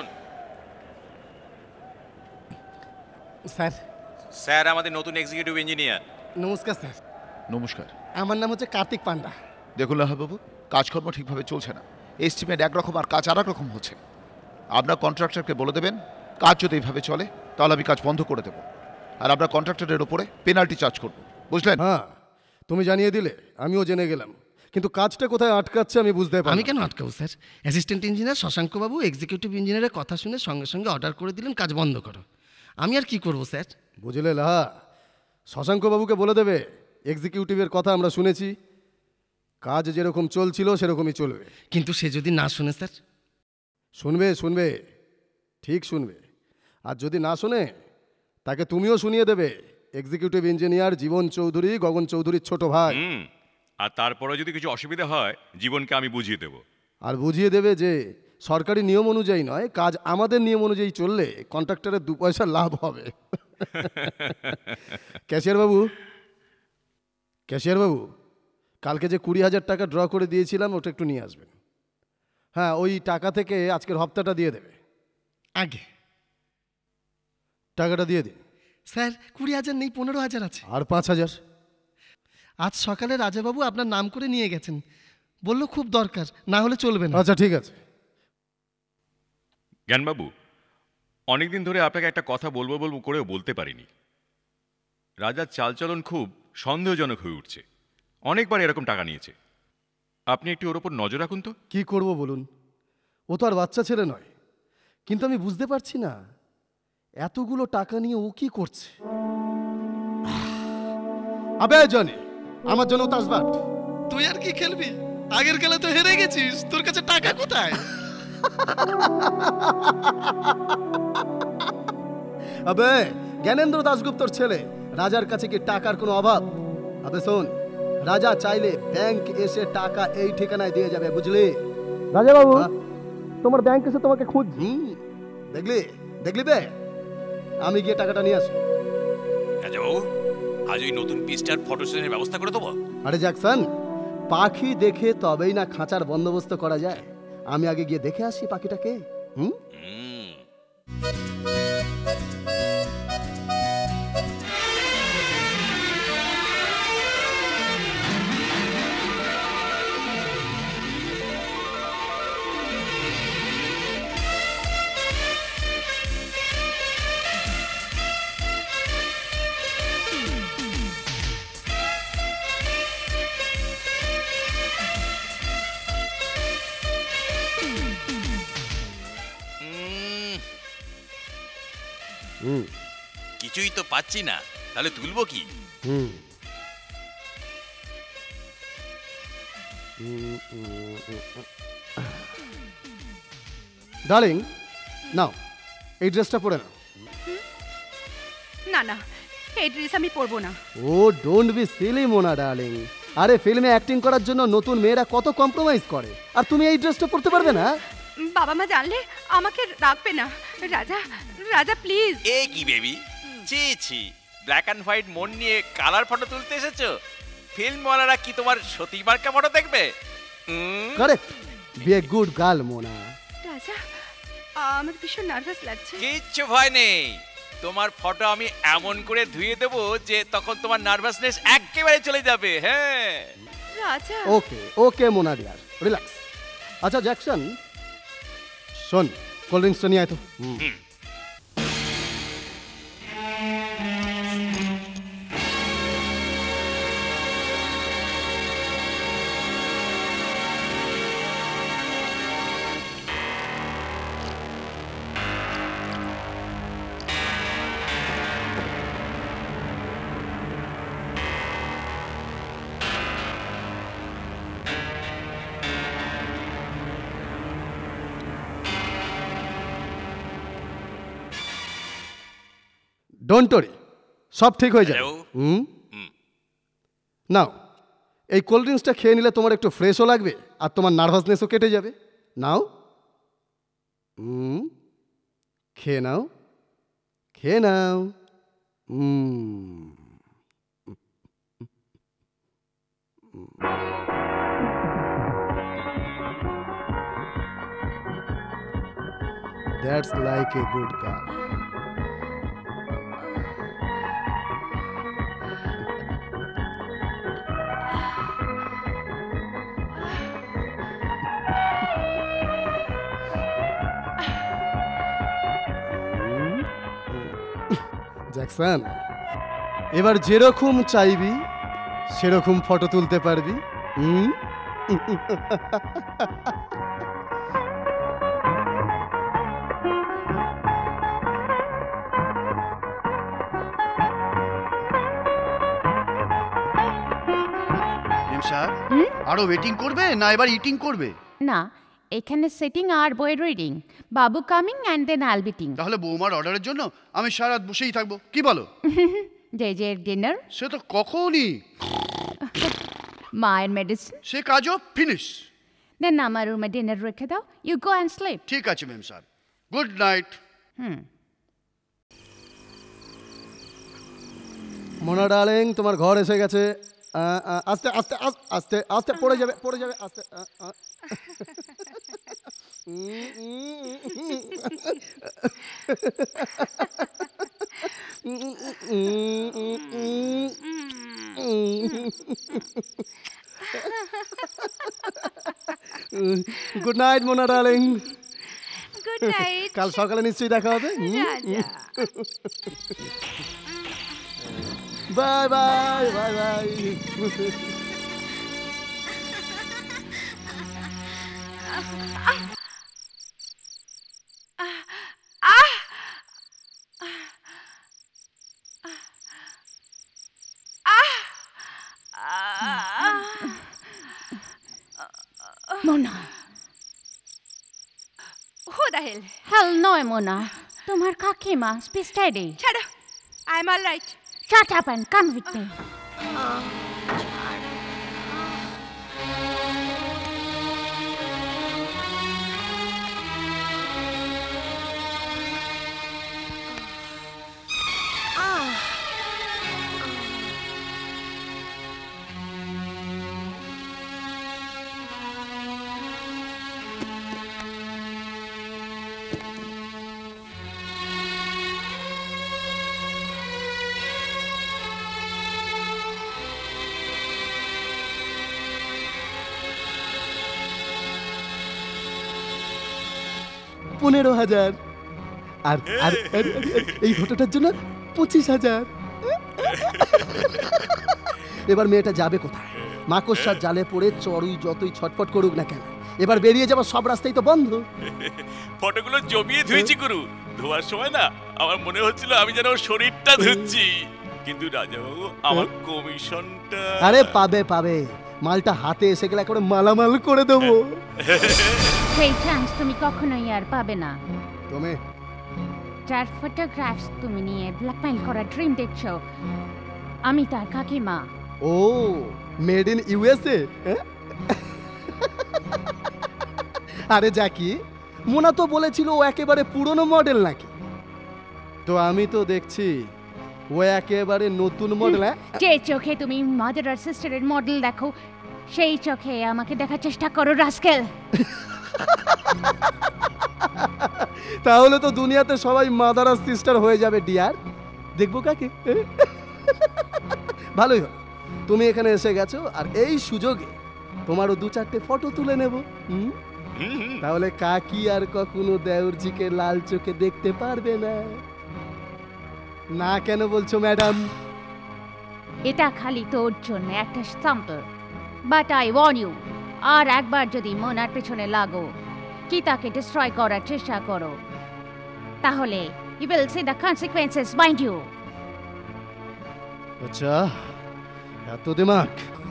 স্যার। স্যার আমাদের নতুন এক্সিকিউটিভ ইঞ্জিনিয়ার। নমস্কার স্যার। নমস্কার। আমার নাম হচ্ছে কার্তিক পান্ডা। দেখুন লাহাবাবু, কাজকর্ম ঠিকভাবে চলছে না। এস্টিমেট একরকম আর কাজ আর এক রকম হচ্ছে। আপনার কন্ট্রাক্টরকে বলে দেবেন কাজ যদি এইভাবে চলে তাহলে আমি কাজ বন্ধ করে দেবো, আর আপনার কন্ট্রাক্টরের ওপরে পেনাল্টি চার্জ করবো, বুঝলেন? হ্যাঁ, তুমি জানিয়ে দিলে আমিও জেনে গেলাম, কিন্তু কাজটা কোথায় আটকাচ্ছে আমি বুঝতে পারি। আমি কেন আটকাবো স্যার? অ্যাসিস্ট্যান্ট ইঞ্জিনিয়ার শশাঙ্কবাবু এক্সিকিউটিভ ইঞ্জিনিয়ারের কথা শুনে সঙ্গে সঙ্গে অর্ডার করে দিলেন কাজ বন্ধ করো। আমি আর কি করব স্যার? বুঝলে লাহা, শশাঙ্কবাবুকে বলে দেবে এক্সিকিউটিভের কথা আমরা শুনেছি, কাজ যেরকম চলছিল সেরকমই চলবে। কিন্তু সে যদি না শুনে স্যার? শুনবে শুনবে ঠিক শুনবে, আর যদি না শোনে তাকে তুমিও শুনিয়ে দেবে। এক্সিকিউটিভ ইঞ্জিনিয়ার জীবন চৌধুরী গগন চৌধুরীর ছোট ভাই। আর তারপরে যদি কিছু অসুবিধা হয় জীবনকে আমি বুঝিয়ে দেব। আর বুঝিয়ে দেবে যে সরকারি নিয়ম অনুযায়ী নয়, কাজ আমাদের নিয়ম অনুযায়ী চললে কন্ট্রাক্টরের দু পয়সা লাভ হবে। ক্যাশিয়ার বাবু, ক্যাশিয়ার বাবু কালকে যে কুড়ি হাজার টাকা ড্র করে দিয়েছিলাম ওটা একটু নিয়ে আসবেন। হ্যাঁ, ওই টাকা থেকে আজকের হপ্তাটা দিয়ে দেবে। আগে টাকাটা দিয়ে দিন। স্যার কুড়ি হাজার নেই, পনেরো হাজার আছে। আর পাঁচ হাজার? আজ সকালে রাজাবাবু আপনার নাম করে নিয়ে গেছেন, বলল খুব দরকার, না হলে চলবে না। আচ্ছা ঠিক আছে, জ্ঞানবাবু, অনেকদিন ধরে আপনাকে একটা কথা বলবো বলবো করেও বলতে পারিনি। রাজার চালচলন খুব সন্দেহজনক হয়ে উঠছে। অনেকবার এরকম টাকা নিয়েছে। আপনি একটু ওর ওপর নজর রাখুন তো। কি করব বলুন, ও তো আর বাচ্চা ছেলে নয়, কিন্তু আমি বুঝতে পারছি না এতগুলো টাকা নিয়ে ও কি করছে। আবে জনি, আমার জন্য তাসবাট। তুই আর কি খেলবি? আগের খেলা তো হেরে গেছিস, তোর কাছে টাকা কোথায়? আবে জ্ঞানেন্দ্র দাশগুপ্তর ছেলে, রাজার কাছে কি টাকার কোনো অভাব? আবে শোন, রাজা চাইলে ব্যাংক এসে টাকা এই ঠিকানায় দিয়ে যাবে, বুঝলি? রাজা বাবু, তোমার ব্যাংক এসে তোমাকে খুঁজছি। দেখলি দেখলি বে, আমি গিয়ে টাকাটা নিয়ে আসি। রাজাবাবু, আজ ওই নতুন পিসটার ফটো সেশনের ব্যবস্থা করে দেবো। আরে জ্যাকসন, পাখি দেখে তবেই না খাঁচার বন্দোবস্ত করা যায়। আমি আগে গিয়ে দেখে আসি পাখিটাকে। হুম কিছুই তো পাচ্ছি না, তাহলে তুলবো কি? হুম ডার্লিং, নাও এই ড্রেসটা পরে নাও। না না, এই ড্রেস আমি পরবো না। Oh don't be silly Mona darling. আরে ফিল্মে অ্যাক্টিং করার জন্য নতুন মেয়েরা কত কম্প্রোমাইজ করে, আর তুমি এই ড্রেসটা পরতে পারবে না? বাবা মা জানলে আমাকে রাখবে না। রাজা, রাজা প্লিজ। এ কি বেবি, ছি ছি, ব্ল্যাক অ্যান্ড হোয়াইট মন নিয়ে কালার ফটো তুলতে এসেছো? ফিল্মওয়ালারা কি তোমার সতী মার্কা ফটো দেখবে? Correct, be a good girl Mona. Raja, আমার ভীষণ নার্ভাস লাগছে। কিচ্ছু ভয় নেই, তোমার ফটো আমি এমন করে ধুয়ে দেবো যে তখন তোমার নার্ভাসনেস একেবারে চলে যাবে। হ্যাঁ Raja. Okay okay Mona dear, relax. আচ্ছা জ্যাকসন, শোন, কোল্ড ড্রিঙ্কসটা নিয়ে আয় তো। ডোন্ট ওয়ারি, সব ঠিক হয়ে যাবে। হুম নাও, এই কোল্ড ড্রিঙ্কসটা খেয়ে নিলে তোমার একটু ফ্রেশও লাগবে আর তোমার নার্ভাসনেসও কেটে যাবে। নাও, হুম খেয়ে নাও, খেয়ে নাও। Hmm that's like a good girl. Jackson, এবার যেরকম চাইবি সেরকম ফটো তুলতে পারবি। হুম আরো ওয়েটিং করবে না এবার ইটিং করবে? না, এখানে সিটিং আর বই reading. Babu coming and then আইল বিটিং। তাহলে বৌমার অর্ডারের জন্য আমি সারা রাত বসেই থাকবো, কি বলো? জে জে ডিনার সে তো কখনই। মায়ের মেডিসিন সে কাজও ফিনিশ। দেন আমার রুমে ডিনার রেখে দাও। You go and sleep. ঠিক আছে ma'am sir, good night. Hmm Mona darling, তোমার ঘর এসে গেছে। আস্তে আস্তে আস্তে আস্তে পড়ে যাবে, পড়ে যাবে আস্তে। Good night Mona darling. Good night. কাল সকালে নিশ্চয়ই দেখা হবে। Bye bye bye bye. Mona. Who the hell? Hell no, Mona. তোমার কাকিমা, be steady. Shut up. I'm all right. Shut up and come with me. পনেরো হাজার আর আর এই ফটোটার জন্য পঁচিশ হাজার। এবার মেয়েটা যাবে কোথায়? মাকড়সার জালে পড়ে চড়ুই যতই ছটফট করুক না কেন, এবার বেরিয়ে যাবার সব রাস্তাই তো বন্ধ। ফটোগুলো জমিয়ে ধুয়েছি গুরু। ধোয়ার সময় না আমার মনে হচ্ছিল আমি যেন শরীরটা ধুচ্ছি, কিন্তু রাজাবাবু আমার কমিশনটা। আরে পাবে পাবে, মালটা হাতে এসে গেলে করে মালামাল করে দেবো। সেই চান্স তুমি কখনোই আর পাবে না। তুমি যার ফটোগ্রাফস তুমি নিয়ে ব্ল্যাকমেইল করার ড্রিম দেখছো, আমি তার কাকিমা। ও মেড ইন ইউএসএ। আরে জাকি, মোনা তো বলেছিল ও একেবারে পুরনো মডেল নাকি, তো আমি তো দেখছি ও একেবারে নতুন মডেল। যে চোখে তুমি মাদার আর সিস্টারের মডেল দেখো, সেই চোখে আমাকে দেখার চেষ্টা করো রাস্কেল। তাহলে তো দুনিয়াতে সবাই মাদার আর সিস্টার হয়ে যাবে ডিয়ার। দেখবো কাকে? ভালোই হবে তুমি এখানে এসে গেছো, আর এই সুযোগে তোমারও দু চারটে ফটো তুলে নেব। তাহলে কাকি আর কখনো দেওরজিকে লাল চোখে দেখতে পারবে না। না কেন বলছো ম্যাডাম? এটা খালি তোর জন্য একটা sample, but I warn you, আর একবার যদি মোনার পেছনে লাগো কি তাকে ডিস্ট্রয় করার চেষ্টা করো, তাহলে you will see the consequences mind you. আচ্ছা, এত দিমাগ।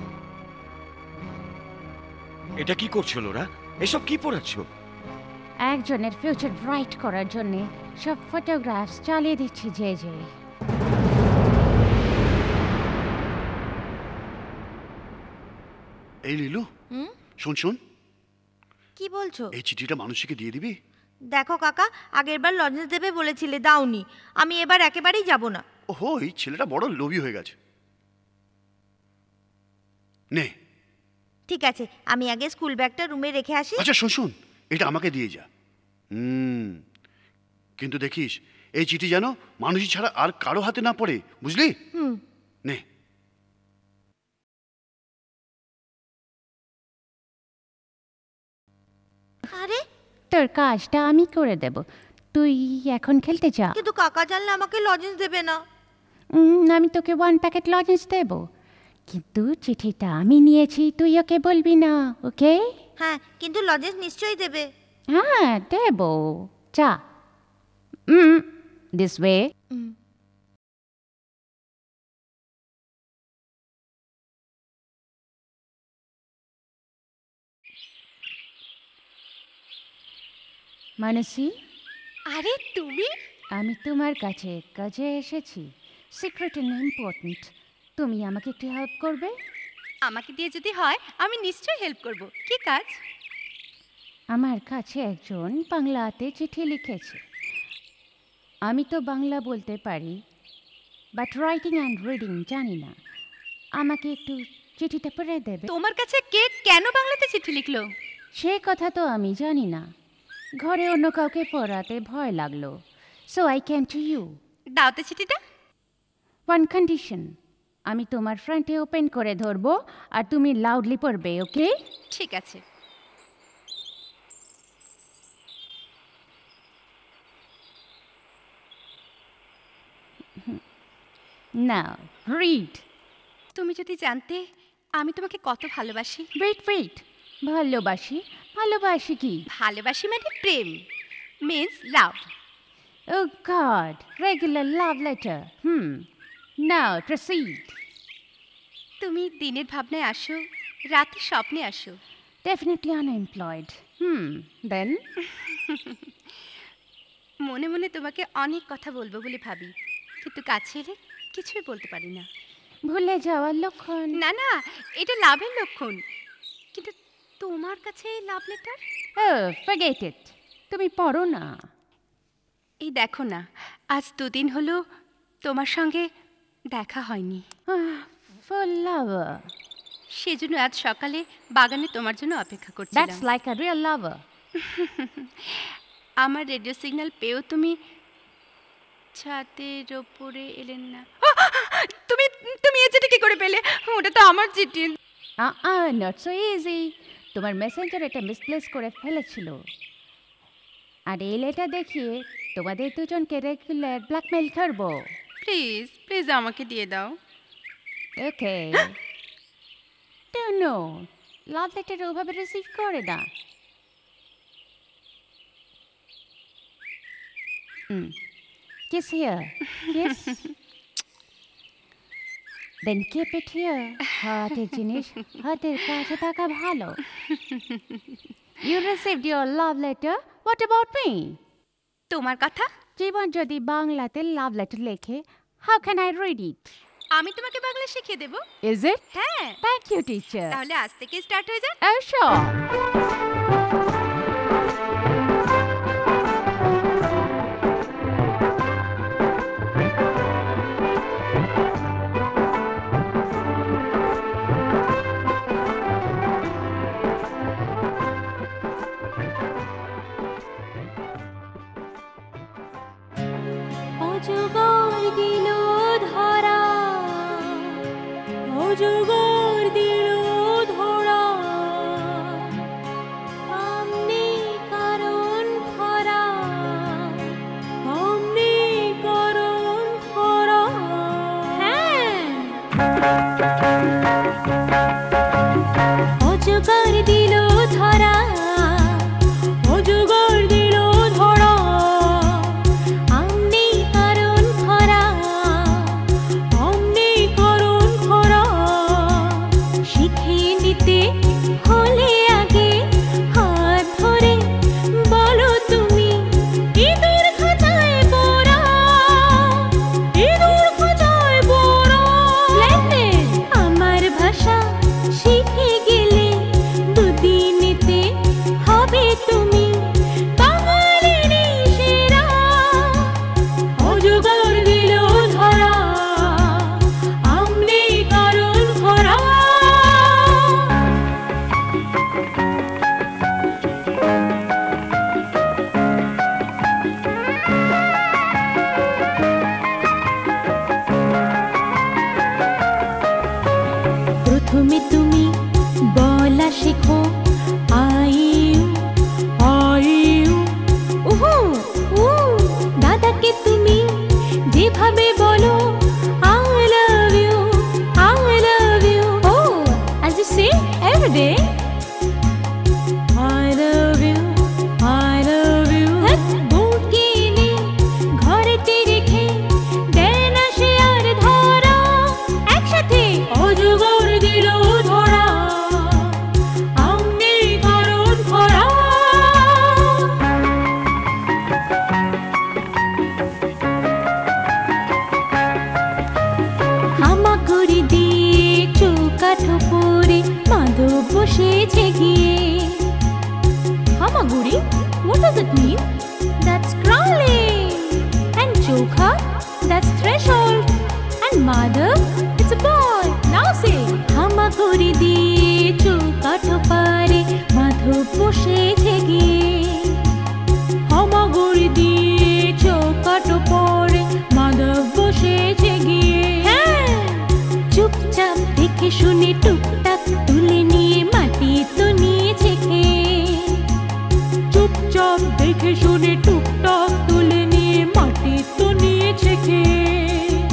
এটা কি করছো লোরা? এসব কি পড়াচ্ছ? একজনের ফিউচার ব্রাইট করার জন্য সব ফটোগ্রাফস চালিয়ে দিচ্ছি যে যে। এই লিলু, শোন শোন, কি বলছো? এই চিঠিটা মানুষকে দিয়ে দিবি? দেখো কাকা, আগের বার লজেন্স দেবে বলেছিলে, দাওনি। আমি এবার একেবারেই যাব না। ওহো, এই ছেলেটা বড় লোভী হয়ে গেছে। নে। ঠিক আছে, আমি আগে স্কুল ব্যাগটা রুমে রেখে আসি। আচ্ছা শোন শোন, এটা আমাকে দিয়ে যা। হুম, কিন্তু দেখিস এই চিঠি যেন মানুষই ছাড়া আর কারো হাতে না পড়ে, বুঝলি? হুম। নে। আরে তোর কাজটা আমি করে দেব, তুই এখন খেলতে যা। কিন্তু কাকা জানলে আমাকে লজেন্স দেবে না। আমি তোকে ওয়ান প্যাকেট লজেন্স দেব, কিন্তু চিঠিটা আমি নিয়েছি, তুই ওকে বলবি না, ওকে? হ্যাঁ, কিন্তু লজেন্স নিশ্চয়ই দেবে। হ্যাঁ দেব, যা। This way. মানসী, আরে তুমি? আমি তোমার কাছে কাজে এসেছি, সিক্রেট এন্ড ইম্পর্ট্যান্ট। তুমি আমাকে একটু হেল্প করবে? আমাকে দিয়ে যদি হয় আমি নিশ্চয়ই হেল্প করব। কি কাজ? আমার কাছে একজন বাংলাতে চিঠি লিখেছে। আমি তো বাংলা বলতে পারি, বাট রাইটিং অ্যান্ড রিডিং জানি না। আমাকে একটু চিঠিটা পড়ে দেবে? তোমার কাছে কে কেন বাংলাতে চিঠি লিখলো? সে কথা তো আমি জানি না, ঘরে অন্য কাউকে পড়াতে ভয় লাগলো, so I came to you. দাওতে চিঠিটা। ওয়ান কন্ডিশন, আমি তোমার ফ্রন্টে ওপেন করে ধরবো আর তুমি লাউডলি পড়বে, ওকে? ঠিক আছে। Now, read. তুমি যদি জানতে আমি তোমাকে কত ভালোবাসি। Wait, wait. ভালোবাসি? ভালোবাসি কি? ভালোবাসি মানে প্রেম। Means love. Oh God, regular love letter. Hmm. Now, proceed. তুমি দিনের ভাবনায় আসো, রাতে স্বপ্নে আসো। Definitely unemployed. Hmm. Then? মনে মনে তোমাকে অনেক কথা বলবো বলে ভাবি, কিন্তু কাছে এলে কিছুই বলতে পারি না। ভুলে যাওয়ার লক্ষণ? না না, এটা লাভের লক্ষণ। কিন্তু তোমার কাছে love letter? Oh, forget it. তুমি পড়ো না। এই দেখো না, আজ দুদিন হলো তোমার সঙ্গে দেখা হয়নি। For lover. সেজন্য আজ সকালে বাগানে তোমার জন্য অপেক্ষা করছিলাম। That's like a real lover. আমার রেডিও সিগন্যাল পেয়েও তুমি ছাদের ওপরে এলেন না। তুমি তুমি এই চিঠি কি করে পেলে? ওটা তো আমার চিঠি। Uh-uh, not so easy. তোমার মেসেঞ্জার এটা মিসপ্লেস করে ফেলেছিল। আর এই লেটার দেখিয়ে তোমাদের দুজনকে রেগুলার ব্ল্যাকমেইল করবো। প্লিজ প্লিজ আমাকে দিয়ে দাও। Okay. Don't know. Love letter ওভাবে রিসিভ করে না। Hmm. Kiss here. Kiss. Then keep it here. হাতের জিনিস হাতের কাছে থাকা ভালো। You received your love letter. What about me? তোমার কথা? জীবন যদি বাংলাতে লাভ লেটার লেখে, how can I read it? আমি তোমাকে বাংলা শিখিয়ে দেব। Is it? হ্যাঁ। Thank you, teacher. তাহলে আজ থেকে স্টার্ট হয়ে যাক। Oh, sure. অজগর দিল ধরা, অজগর দিল ধরা, আমনি কারণ খরা, আমনি কারণ খরা। হ্যাঁ, অজগর দিল ধরা, অজগর দিল ধরা, আমনি কারণ খরা, আমনি কারণ খরা। শিখিয়ে নিতে হলে আগে হাত ধরে বলো তুমি ইঁদুর খাঁচায় পড়া, ইঁদুর খাঁচায় পড়া। আমার ভাষা শিখে গেলে দুদিনেতে হবে তুমি বাঙালিরই সেরা। অজগর দিল ধরা, আমনি কারণ খরা। প্রথমে তুমি বলা শেখো আইউ আইউ উহু উ। দাদাকে তুমি যেভাবে বলো I love you I love you. ও as you say every day I love you I love you। বউকে এনে ঘরেতে রেখে দেয় না সে আর ধরা। একসাথে অজগর দিল ধরা, আমনি কারণ খরা। হামাগুড়ি দিয়ে চৌকাঠো পরে মাধব বসেছে গিয়ে। হামাগুড়ি? What does it mean? That's crawling. And chokha? That's threshold. And Madhav? It's a boy. Now say. হামাগুড়ি দিয়ে চৌকাঠো পারে মাধব বসেছে গিয়ে। হামাগুড়ি দিয়ে চৌকাঠো পরে মাধব বসেছে গিয়ে। হ্যাঁ, চুপচাপ দেখে শুনে টুকটাক তুলে নিয়ে মাটি তো নিয়েছে খেয়ে। চুপচাপ দেখে শুনে টুকটাক তুলে নিয়ে মাটি তো নিয়েছে খেয়ে।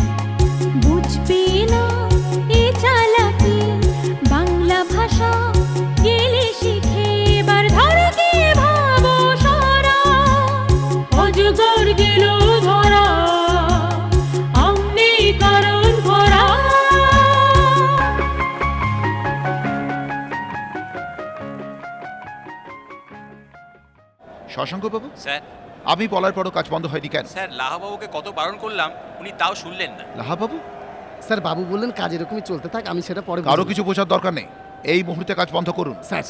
শশাঙ্ক বাবু, স্যার আমি বলার পরও কাজ বন্ধ হয়নি কেন? স্যার লাহাবাবুকে কত বারণ করলাম, উনি তাও শুনলেন না। লাহা বাবু? স্যার বাবু বললেন কাজ এরকমই চলতে থাক, আমি সেটা পরে কারো কিছু বোঝার দরকার নেই, এই মুহূর্তে কাজ বন্ধ করুন। স্যার।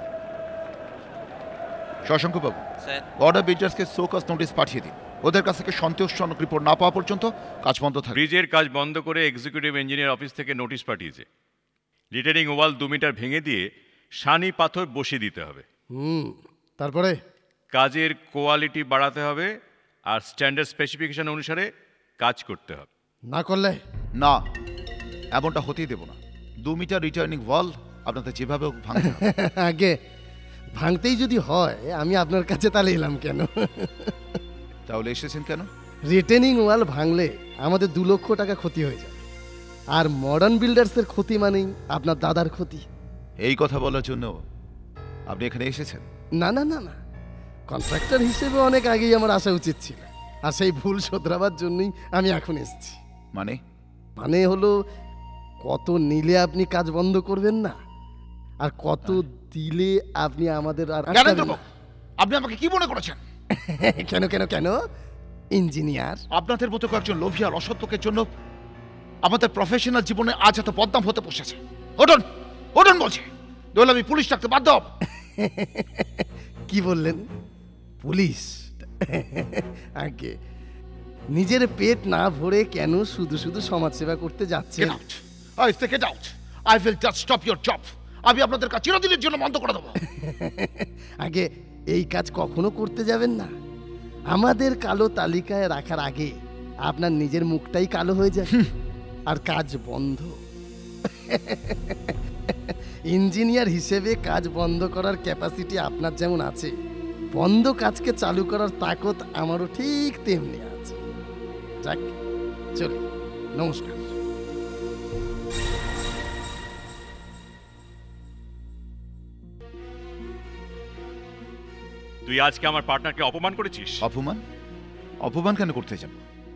শশাঙ্ক বাবু, স্যার অর্ডার বিল্ডার্সকে শোকজ নোটিশ পাঠিয়ে দিন। ওদের কাছ থেকে সন্তোষজনক রিপোর্ট না পাওয়া পর্যন্ত কাজ বন্ধ থাকবে। ব্রিজের কাজ বন্ধ করে এক্সিকিউটিভ ইঞ্জিনিয়ার অফিস থেকে নোটিশ পাঠিয়েছে, রিটেনিং ওয়াল দু মিটার ভেঙে দিয়ে সানি পাথর বসিয়ে দিতে হবে। হুম, তারপরে কাজের কোয়ালিটি বাড়াতে হবে আর স্ট্যান্ডার্ড স্পেসিফিকেশন অনুসারে কাজ করতে হবে। না করলে? না, এমনটা হতেই দেব না। দু মিটার রিটার্নিং ওয়াল আপনাদের যেভাবে ভাঙতে হবে। আগে ভাঙতেই যদি হয় আমি আপনার কাছে তাহলে এলাম কেন? তাহলে এসেছেন কেন? রিটেনিং ওয়াল ভাঙলে আমাদের দু লক্ষ টাকা ক্ষতি হয়ে যাবে, আর মডার্ন বিল্ডার্সের ক্ষতি মানেই আপনার দাদার ক্ষতি। এই কথা বলার জন্য আপনি এখানে এসেছেন? না না না না, কন্ট্রাক্টর হিসেবে অনেক আগেই আমার আসা উচিত ছিল, আর সেই ভুল শোধরাবার জন্যই আমি এখন এসেছি। মানে? মানে হলো কত নিলে আপনি কাজ বন্ধ করবেন না, আর কত দিলে আপনি আমাদের আর আপনি আমাকে কি মনে করেছেন? কেন কেন কেন ইঞ্জিনিয়ার আপনাদের মতো কয়েকজন লোভী আর অসত্যকের জন্য আমাদের প্রফেশনাল জীবনে আজ এত বদনাম হতে বসেছে। ওঠুন ওঠুন বলছে, নইলে আমি পুলিশ ডাকতে বাধ্য হব। কি বললেন? পুলিশ? আগে নিজের পেট না ভরে কেন শুধু শুধু সমাজসেবা করতে যাচ্ছেন? I say get out. I will just stop your job. আমি আপনাদের কাজ চিরদিনের জন্য বন্ধ করে দেব। আগে এই কাজ কখনো করতে যাবেন না। আমাদের কালো তালিকায় রাখার আগে আপনার নিজের মুখটাই কালো হয়ে যায় আর কাজ বন্ধ। ইঞ্জিনিয়ার হিসেবে কাজ বন্ধ করার ক্যাপাসিটি আপনার যেমন আছে, বন্ধ কাজকে চালু করার তাকত আমারও ঠিক তেমনি আছে। যাক, চল, নমস্কার। তুই আজকে আমার পার্টনারকে অপমান করেছিস। অপমান? অপমান কেন করতে যাব?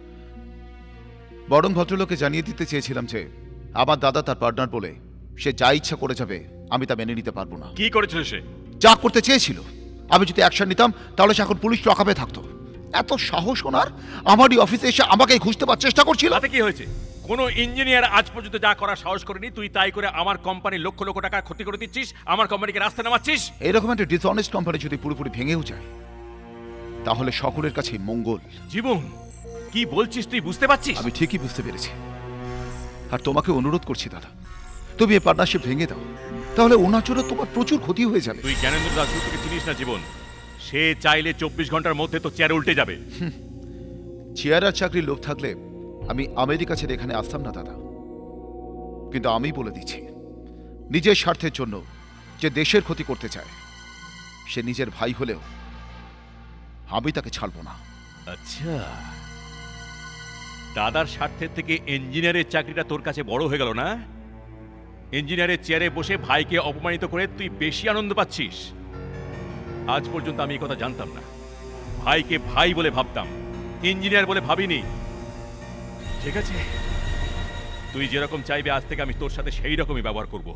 বরং ভদ্রলোকে জানিয়ে দিতে চেয়েছিলাম যে আমার দাদা তার পার্টনার বলে সে যা ইচ্ছা করে যাবে, আমি তা মেনে নিতে পারবো না। কি করেছিল সে? যা করতে চেয়েছিল। আমি যদি অ্যাকশন নিতাম তাহলে সে এখন পুলিশ লকআপে থাকতো। এত সাহস ওনার আমারই অফিসে এসে আমাকেই খুঁজতে পাওয়ার চেষ্টা করছিল। তাতে কি হয়েছে? কোন ইঞ্জিনিয়ার আজ পর্যন্ত যা করার সাহস করেনি, তুই তাই করে আমার কোম্পানি লক্ষ লক্ষ টাকা ক্ষতি করে দিচ্ছিস, আমার কোম্পানিকে রাস্তা নামাচ্ছিস। এরকম একটা ডিসঅনেস্ট কোম্পানি যদি পুরোপুরি ভেঙেও যায় তাহলে সকলের কাছে মঙ্গল। জীবন, কি বলছিস তুই বুঝতে পারছিস? আমি ঠিকই বুঝতে পেরেছি, আর তোমাকে অনুরোধ করছি দাদা, তুমি এই পার্টনারশিপ ভেঙে দাও, তাহলে ওনার জন্য তোমার প্রচুর ক্ষতি হয়ে যাবে। তুই জ্ঞানেন্দ্র দাশগুপ্তকে চিনিস না জীবন, সে চাইলে চব্বিশ ঘন্টার মধ্যে তো চেয়ার উল্টে যাবে। চেয়ার আর চাকরির লোভ থাকলে আমি আমেরিকা ছেড়ে এখানে আসতাম না দাদা। কিন্তু আমি বলে দিচ্ছি, নিজের স্বার্থের জন্য যে দেশের ক্ষতি করতে চায় সে নিজের ভাই হলেও আমি তাকে ছাড়বো না। আচ্ছা, দাদার স্বার্থের থেকে ইঞ্জিনিয়ারের চাকরিটা তোর কাছে বড় হয়ে গেল না? ইঞ্জিনিয়ারের চেয়ারে বসে ভাইকে অপমানিত করে তুই বেশি আনন্দ পাচ্ছিস। আজ পর্যন্ত আমি এই কথা জানতাম না, ভাইকে ভাই বলে ভাবতাম, ইঞ্জিনিয়ার বলে ভাবিনি। ঠিক আছে, তুই যেরকম চাইবে আজ থেকে আমি তোর সাথে সেই রকমই ব্যবহার করব।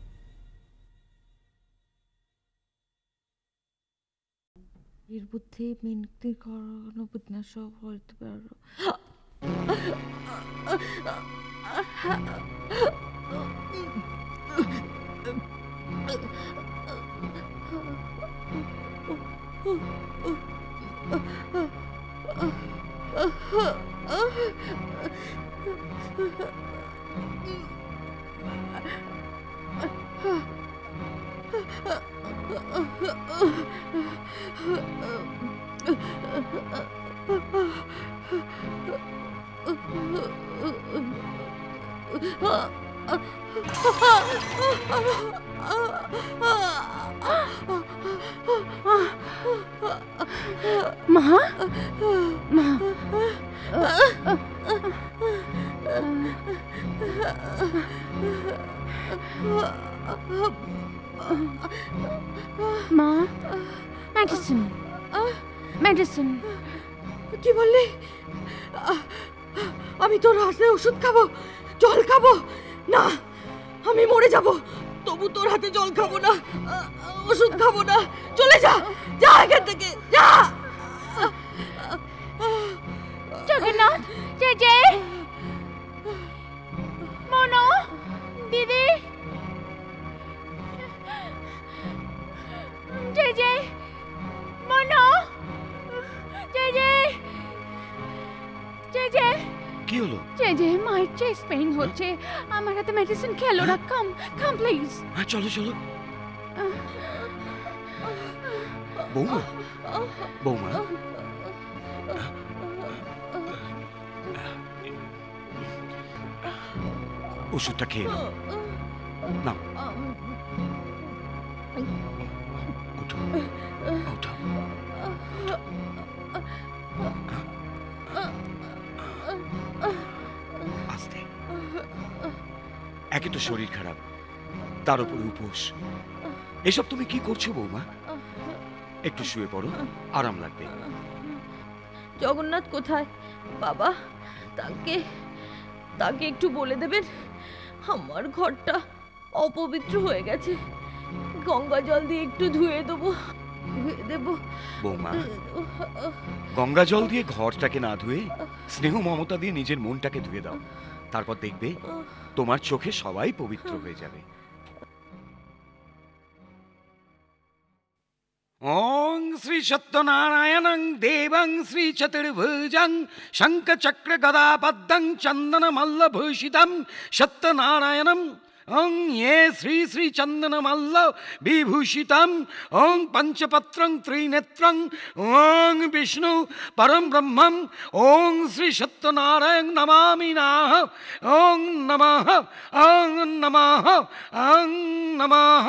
এর বুদ্ধি মিনতি করানো বুদ্ধি সব হইতে পারো। মা, মা, মা, মেডিসিন, মেডিসিন। কি বললি? আমি তোর হাতে ওষুধ খাবো, জল খাবো না? আমি মরে যাব, তবু তোর হাতে জল খাবো না। ওষুধ খাবো না, চলে যা, যা এখান থেকে, যা। জগন্নাথ, জেজে, মনো, দিদি, জেজে, মনো, জেজে, জেজে। কি হলো? জেজে, মায়ের চেস্ট পেইন হচ্ছে, আমার হাতে মেডিসিন খেলো না। Come come please. হ্যাঁ চলো চলো। বৌমা, বৌমা, ওষুধটা খেয়ে নাও। নাও, ওঠো, ওঠো। আস্তে। একে তো শরীর খারাপ, তার উপরে উপোস। এসব তুমি কি করছো বৌমা? একটু শুয়ে পড়ো, আরাম লাগবে। জগন্নাথ কোথায় বাবা? তাকে তাকে একটু বলে দেবেন আমার ঘরটা অপবিত্র হয়ে গেছে, গঙ্গা জল দিয়ে একটু ধুয়ে দেবো, ধুয়ে দেবো। বৌমা, গঙ্গা জল দিয়ে ঘরটাকে না ধুয়ে স্নেহ মমতা দিয়ে নিজের মনটাকে ধুয়ে দাও, তারপর দেখবে তোমার চোখে সবাই পবিত্র হয়ে যাবে। ওং শ্রী সত্যনারায়ণং দেবং শ্রী চতুর্ভুজং শঙ্খ চক্র গদা পদ্মং চন্দন মল্ল ভূষিতম সত্যনারায়ণম ওং ये শ্রী শ্রী চন্দন মল্ল বিভূষিতম ওং পঞ্চপত্রং ত্রিনেত্রং ওং বিষ্ণু পরম ব্রহ্মম ওং শ্রী সত্যনারায়ণ নমামি নাহ ওং নমঃ ওং নমঃ ওং নমঃ।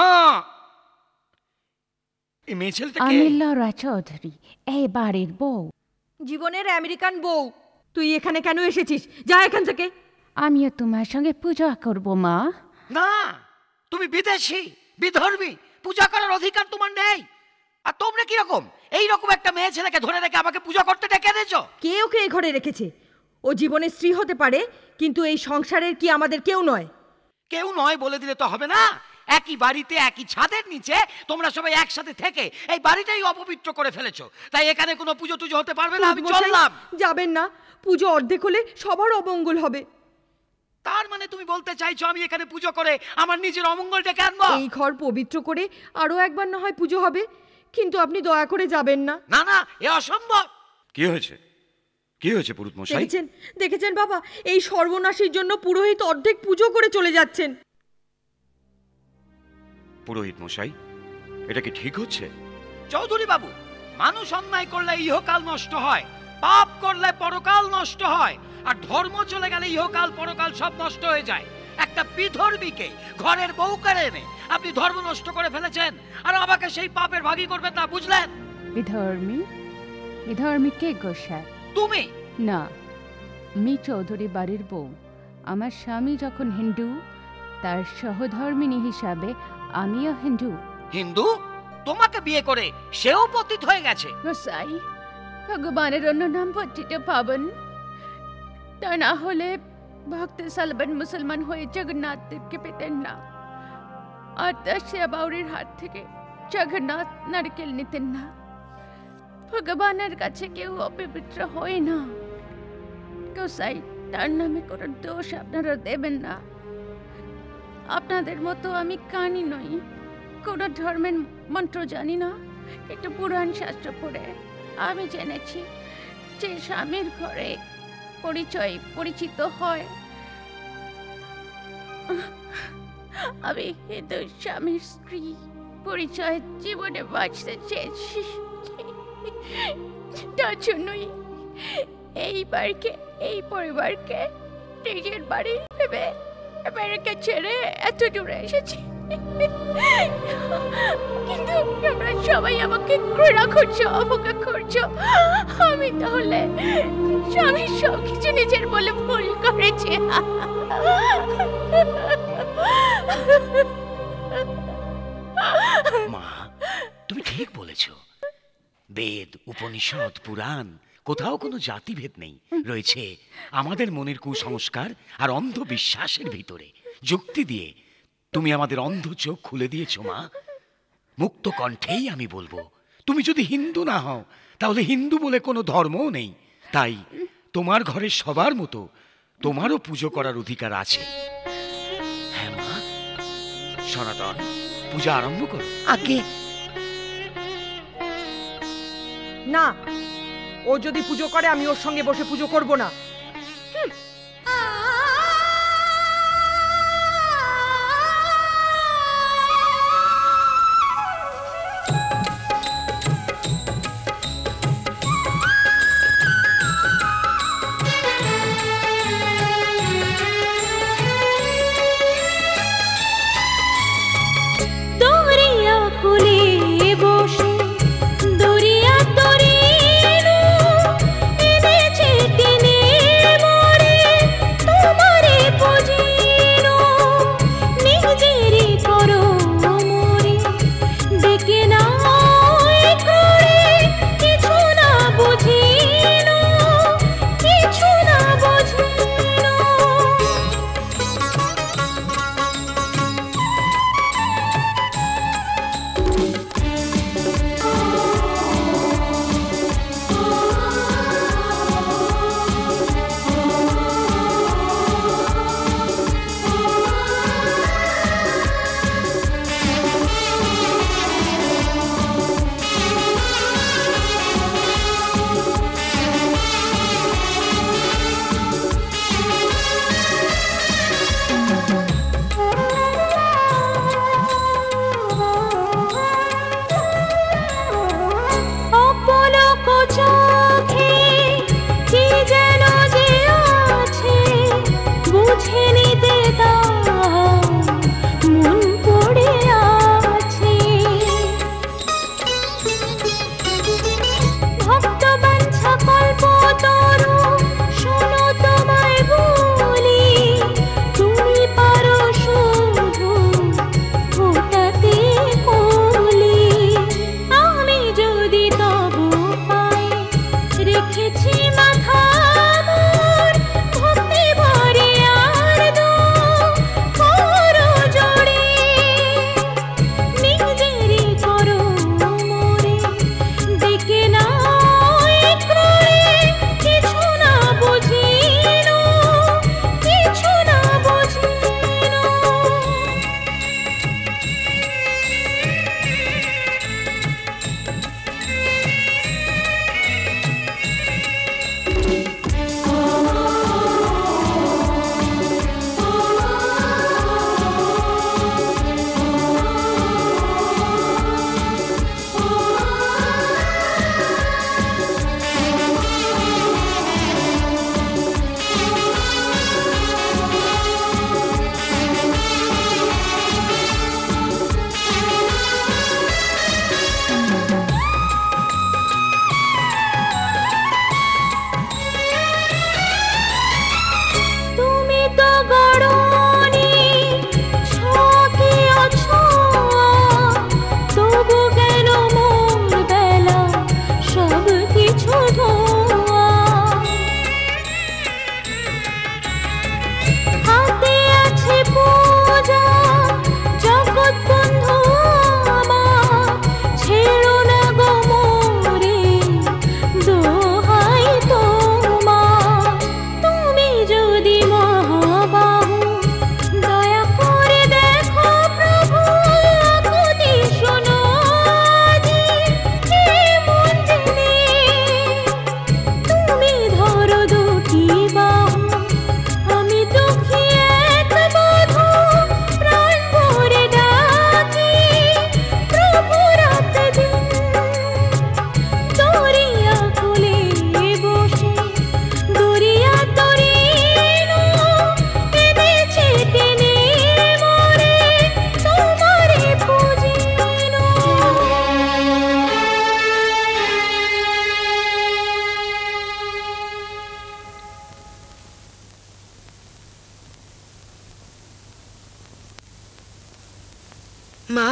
আমি লরা চৌধুরী, এই বাড়ির বউ। জীবনের আমেরিকান বউ, তুই এখানে কেন এসেছিস? যা এখান থেকে। আমিও তোমার সঙ্গে পূজা করব মা। না, তুমি বিদেশি, বিধর্মী, পূজা করার অধিকার তোমার নেই। আর তোমরা কি রকম এই রকম একটা মেয়ে ছেলেকে ধরে রেখে আমাকে পূজা করতে ডেকে এনেছো? কে ওকে এই ঘরে রেখেছে? ও জীবনের স্ত্রী হতে পারে, কিন্তু এই সংসারের কি আমাদের কেউ নয়? কেউ নয় বলে দিলে তো হবে না। একই বাড়িতে একই ছাদের নিচে তোমরা সবাই একসাথে থেকে এই বাড়িটাই অপবিত্র করে ফেলেছো, তাই এখানে কোনো পুজো টুজো হতে পারবে না। আমি চললাম। যাবেন না, পুজো অর্ধেক হলে সবার অমঙ্গল হবে। তার মানে তুমি বলতে চাইছো আমি এখানে পুজো করে আমার নিজের অমঙ্গল ডেকে আনবো? এই ঘর পবিত্র করে আরো একবার না হয় পুজো হবে, কিন্তু আপনি দয়া করে যাবেন না। না না, এ অসম্ভব। কি হয়েছে? কি হয়েছে পুরোহিত মশাই? দেখেছেন দেখেছেন বাবা, এই সর্বনাশীর জন্য পুরোহিত অর্ধেক পুজো করে চলে যাচ্ছেন। পুরোহিত মশাই, এটা কি ঠিক হচ্ছে? চৌধুরী বাবু, মানুষ অন্যায় করলে ইহকাল নষ্ট হয়, পাপ করলে পরকাল নষ্ট হয়, আর ধর্ম চলে গেলে ইহকাল পরকাল সব নষ্ট হয়ে যায়। একটা বিধর্মীকে ঘরের বউ করে এনে আপনি ধর্ম নষ্ট করে ফেলেছেন, আর আমাকে সেই পাপের ভাগী করবেন না, বুঝলেন? বিধর্মী? বিধর্মী কে গোসাই? তুমি না, আমি চৌধুরী বাড়ির বউ। আমার স্বামী যখন হিন্দু, তার সহধর্মিনী হিসাবে আমিও হিন্দু। হিন্দু? তোমাকে বিয়ে করে সেও পতিত হয়ে গেছে। গোসাই, ভগবানের অন্য নাম পতিত পাবন, তা না হলে ভক্ত সালবান মুসলমান হয়ে জগন্নাথ দেবকে পেতেন না, আর দাসিয়া বাউরির হাত থেকে জগন্নাথ নারকেল নিতেন না। ভগবানের কাছে কেউ অপবিত্র হয় না। গোসাই, তার নামে কোনো দোষ আপনারা দেবেন না। আপনাদের মতো আমি কানি নই, কোনো ধর্মের মন্ত্র জানি না, একটু পুরাণ শাস্ত্র পড়ে আমি জেনেছি যে স্বামীর ঘরে পরিচয় পরিচিত হয়। আমি হিন্দু স্বামীর স্ত্রী, পরিচয় জীবনে বাঁচতে চেয়েছি। তার জন্যই এই বাড়িকে, এই পরিবারকে নিজের বাড়ি ভেবে আমেরিকা ছেড়ে এত দূরে এসেছি। কিন্তু তোমরা সবাই আমাকে ঘৃণা করছো, অবজ্ঞা করছো। আমি তাহলে স্বামীর সব কিছু নিজের বলে ভুল করেছি। মা, তুমি ঠিক বলেছ। বেদ, উপনিষদ, পুরাণ, কোথাও কোনো জাতিভেদ নেই। রয়েছে আমাদের মনের কুসংস্কার আর অন্ধবিশ্বাসের ভিতরে। যুক্তি দিয়ে তুমি আমাদের অন্ধ চোখ খুলে দিয়েছ মা। মুক্ত কণ্ঠেই আমি বলবো, তুমি যদি হিন্দু না হও তাহলে হিন্দু বলে কোনো ধর্মও নেই। তাই তোমার ঘরের সবার মতো তোমারও পুজো করার অধিকার আছে। হ্যাঁ মা, সনাতন পূজা আরম্ভ করো। আগে না, ও যদি পুজো করে আমি ওর সঙ্গে বসে পুজো করব না। মা,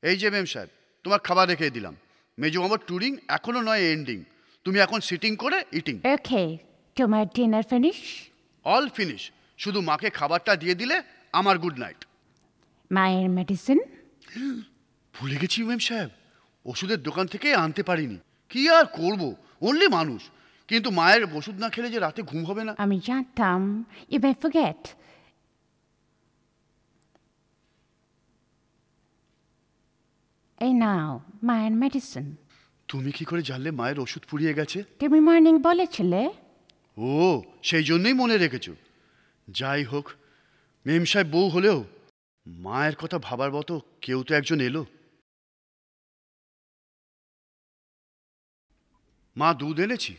এই যে মেম সাহেব, তোমার খাবার রেখে দিলাম। মেজু আমার টুরিং এখনো নয় এন্ডিং, তুমি এখন সিটিং করে ইটিং। ওকে, তোমার ডিনার ফিনিশ? অল ফিনিশ, শুধু মাকে খাবারটা দিয়ে দিলে আমার গুড নাইট। মায়ের মেডিসিন? ভুলে গেছি মেম সাহেব, ওষুধের দোকান থেকে আনতে পারিনি। কি আর করব, অনলি মানুষ। কিন্তু মায়ের ওষুধ না খেলে যে রাতে ঘুম হবে না। আমি জানতাম ইউ মে ফরগেট। এই নাও মায়ের মেডিসিন। তুমি কি করে জানলে মায়ের ওষুধ ফুরিয়ে গেছে? তুমি মর্নিং বলেছিলে। ও, সেই জন্যই মনে রেখেছো। যাই হোক, মেম সাহেব বউ হলেও মায়ের কথা ভাবার মতো কেউ তো একজন এলো। মা, দুধ এনেছি।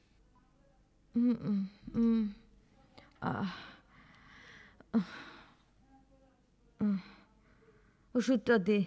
ওষুধটা দে।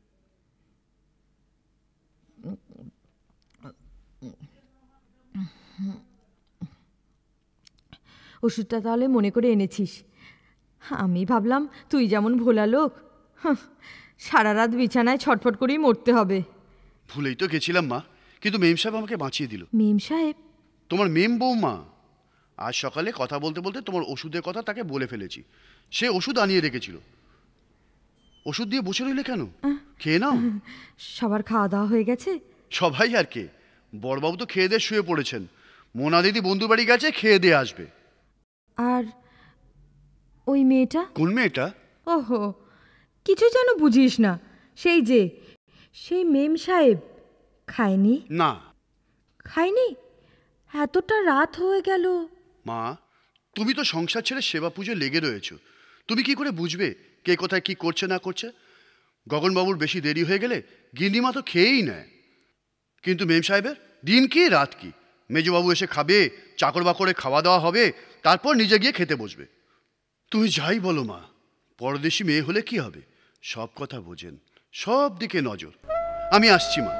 ওষুধটা তাহলে মনে করে এনেছিস। আমি ভাবলাম তুই যেমন ভোলা লোক, সারা রাত বিছানায় ছটফট করেই মরতে হবে। ভুলেই তো গেছিলাম মা, কিন্তু মেম সাহেব আমাকে বাঁচিয়ে দিল। মেম সাহেব? তোমার মেম বৌমা। আজ সকালে কথা বলতে বলতে তোমার ওষুধের কথা তাকে বলে ফেলেছি। সে ওষুধ আনিয়ে রেখেছিল। ওষুধ দিয়ে বসে রইলে কেন? খেয়ে নাও। সবার খাওয়া দাওয়া হয়ে গেছে? সবাই আর কে, বড়বাবু তো খেয়ে দিয়ে শুয়ে পড়েছেন। মোনা দিদি বন্ধু বাড়ি গেছে, খেয়ে দিয়ে আসবে। আর ওই মেয়েটা? কোন মেয়েটা? ওহো, কিছু যেন বুঝিস না। সেই যে সেই মেম সাহেব খায়নি? না, খায়নি। এতটা রাত হয়ে গেল। মা, তুমি তো সংসার ছেড়ে সেবা পুজো লেগে রয়েছো। তুমি কি করে বুঝবে কে কোথায় কি করছে না করছে? গগনবাবুর বেশি দেরি হয়ে গেলে গিন্নিমা তো খেয়েই নেয়। কিন্তু মেম সাহেবের দিন কি রাত কি, মেজবাবু এসে খাবে, চাকর বাকরে খাওয়া দাওয়া হবে, তারপর নিজে গিয়ে খেতে বসবে। তুমি যাই বলো মা, পরদেশি মেয়ে হলে কি হবে, সব কথা বোঝেন, সব দিকে নজর। আমি আসছি মা।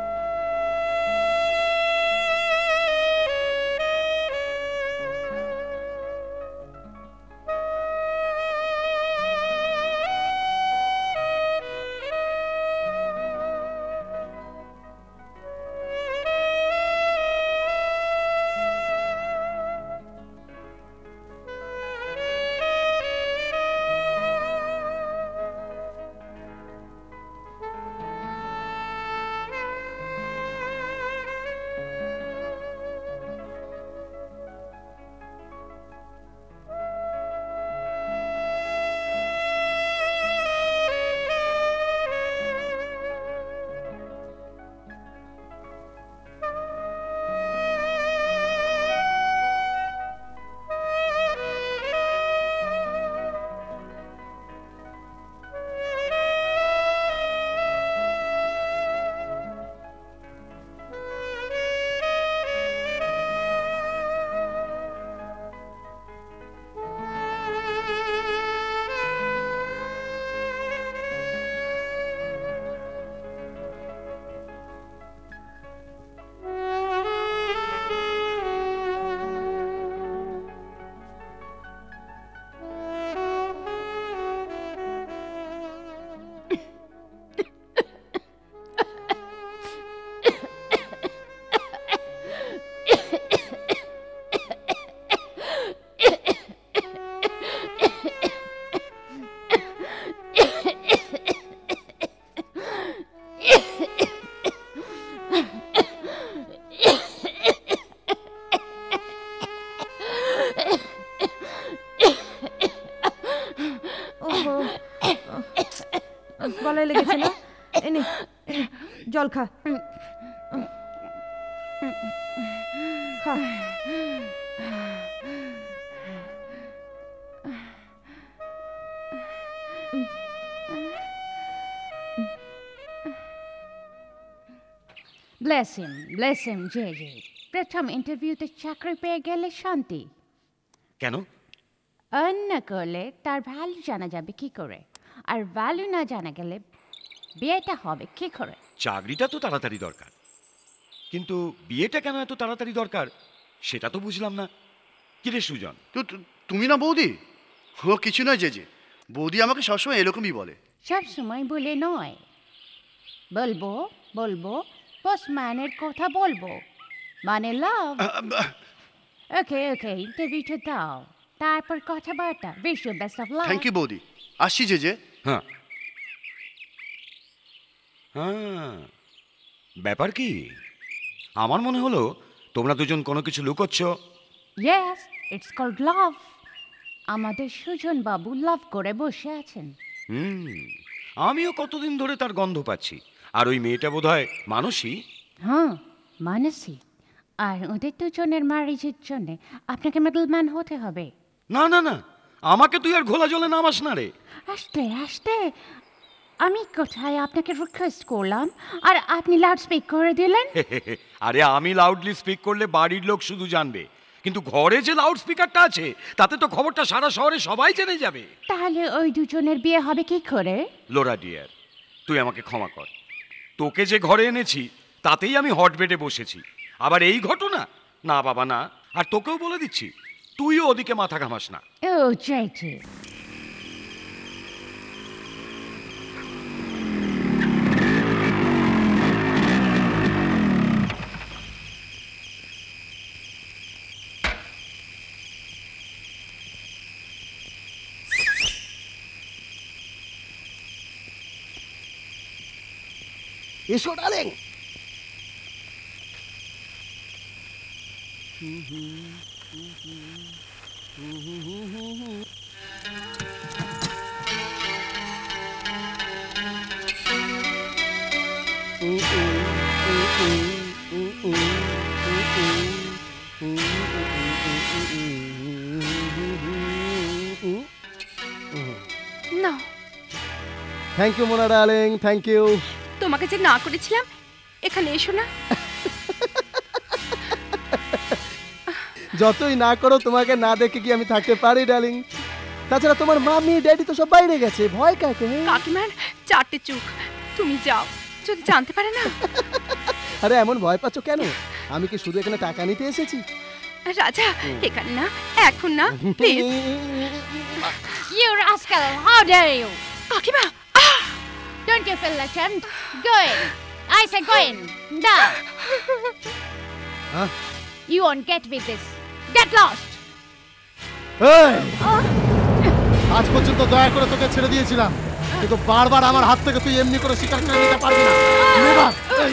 গলায় লেগেছে না? এনে জল খা, খা। Bless him, bless him. J J প্রথম ইন্টারভিউতে চাকরি পেয়ে গেলে শান্তি। কেন? আর্ন না করলে তার ভ্যালু জানা যাবে কি করে, আর ভ্যালু না জানা গেলে বিয়েটা হবে কি করে? চাকরিটা তো তাড়াতাড়ি দরকার, কিন্তু বিয়েটা কেন এত তাড়াতাড়ি দরকার সেটা তো বুঝলাম না। কি রে সুজন? তো তুমি না বৌদি? ও কিছু নয়, যে যে বৌদি আমাকে সবসময় এরকমই বলে। সব সময় বলে নয়, বলবো বলবো পোস্টম্যানের কথা বলবো মানে লাভ। ওকে ওকে ইন্টারভিউটা দাও, তারপর কথাবার্তা। Wish you best of luck. Thank you বৌদি, আসছি যে যে। হ্যাঁ হ্যাঁ, ব্যাপার কি? আমার মনে হলো তোমরা দুজন কোনো কিছু লুকোচ্ছ। Yes, it's called love. আমাদের সুজন বাবু লাভ করে বসে আছেন। হুম, আমিও কতদিন ধরে তার গন্ধ পাচ্ছি। আর ওই মেয়েটা বোধহয় মানসী। হ্যাঁ মানসী। আর ওদের দুজনের ম্যারেজের জন্য আপনাকে মিডলম্যান হতে হবে। না না না, আমাকে তুই আর ঘোলা জলে নামাস না রে। আস্তে আস্তে, আমি কোথায় আপনাকে রিকোয়েস্ট করলাম আর আপনি লাউড স্পিক করে দিলেন। আরে আমি লাউডলি স্পিক করলে বাড়ির লোক শুধু জানবে, কিন্তু ঘরে যে লাউড স্পিকারটা আছে তাতে তো খবরটা সারা শহরে সবাই জেনে যাবে। তাহলে ওই দুজনের বিয়ে হবে কি করে? লোরা ডিয়ার, তুই আমাকে ক্ষমা কর। তোকে যে ঘরে এনেছি তাতেই আমি হট বেডে বসেছি, আবার এই ঘটনা? না বাবা না। আর তোকেও বলে দিচ্ছি, তুইও ওদিকে মাথা ঘামাস না। ও চাইছে এসো ডার্লিং। না, thank you Mona darling, thank you. তোমাকে যে না করেছিলাম, এখানে এসো না। যতই না করো, তোমাকে না দেখে কি আমি থাকতে পারি ডার্লিং? তাছাড়া তোমার মামি ড্যাডি তো সব বাইরে গেছে, ভয় কাকে? কাকিমার চারটে চোখ, তুমি যাও, যদি জানতে পারে না। আরে এমন ভয় পাচ্ছ কেন? আমি কি শুধু এখানে টাকা নিতে এসেছি? রাজা, এখানে না, এখন না, please. You rascal, how dare you? কাকিমা, don't you feel ashamed? Go in. I say go in. Now. Huh? You won't get with this. Get lost. এই, আজ পর্যন্ত দয়া করে তোকে ছেড়ে দিয়েছিলাম, কিন্তু বারবার আমার হাত থেকে তুই এমনি করে শিকার করে নিতে পারবি না। নেভার।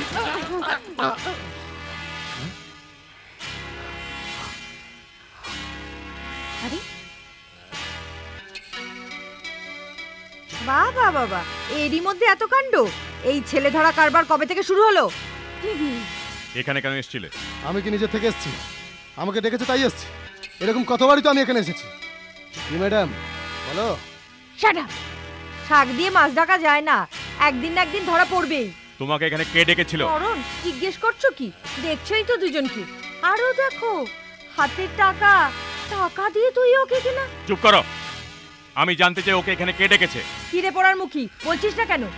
আরে বাহ বাহ বাবা, এরই মধ্যে এত কাণ্ড! এই ছেলে ধরা কারবার কবে থেকে শুরু হলো? এখানে কেন এসেছিলে? আমি কি নিজে থেকে এসেছি? আমাকে ডেকেছে তাই এসেছি। এরকম কতবারই তো আমি এখানে এসেছি। কি ম্যাডাম বলো? Shut up. শাক দিয়ে মাছ ঢাকা যায় না, একদিন না একদিন ধরা পড়বেই। তোমাকে এখানে কে ডেকেছিল? করণ, জিজ্ঞেস করছো কি? দেখছোই তো দুজনকে। আরো দেখো, হাতের টাকা, টাকা দিয়ে তুই ওকে কিনা। চুপ করো, আমি জানতে চাই ওকে এখানে কে ডেকেছে। কিরে পড়ার মুখী, বলছিস না কেন?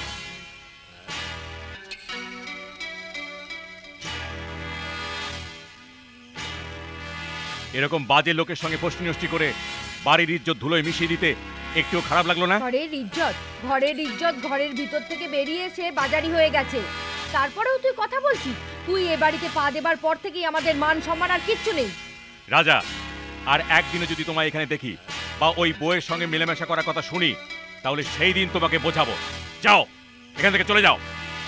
এরকম বাজে লোকের সঙ্গে পোষ্টি নষ্টি করে বাড়ির ইজ্জত ধুলোয় মিশিয়ে দিতে একটু খারাপ লাগলো না? ঘরের ইজ্জত, ঘরের ইজ্জত ঘরের ভিতর থেকে বেরিয়ে এসে বাজারি হয়ে গেছে। তারপরেও তুই কথা বলছিস? তুই এ বাড়িতে পা দেবার পর থেকেই আমাদের মান সম্মান আর কিচ্ছু নেই। রাজা, আর একদিনে যদি তোমায় এখানে দেখি বা ওই বউয়ের সঙ্গে মেলামেশা করার কথা শুনি, তাহলে সেই দিন তোমাকে বোঝাবো। যাও, এখান থেকে চলে যাও।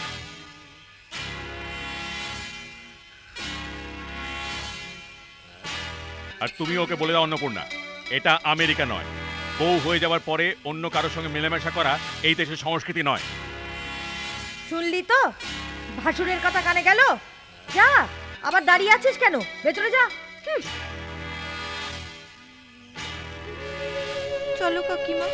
আর তুমি ওকে বলে দাও অন্নপূর্ণা, এটা আমেরিকা নয়। বউ হয়ে যাওয়ার পরে অন্য কারোর সঙ্গে মেলামেশা করা এই দেশের সংস্কৃতি নয়। শুনলি তো, ভাসুরের কথা কানে গেল? যা, আবার দাঁড়িয়ে আছিস কেন? ভেতরে যা। চলো কাকিমা।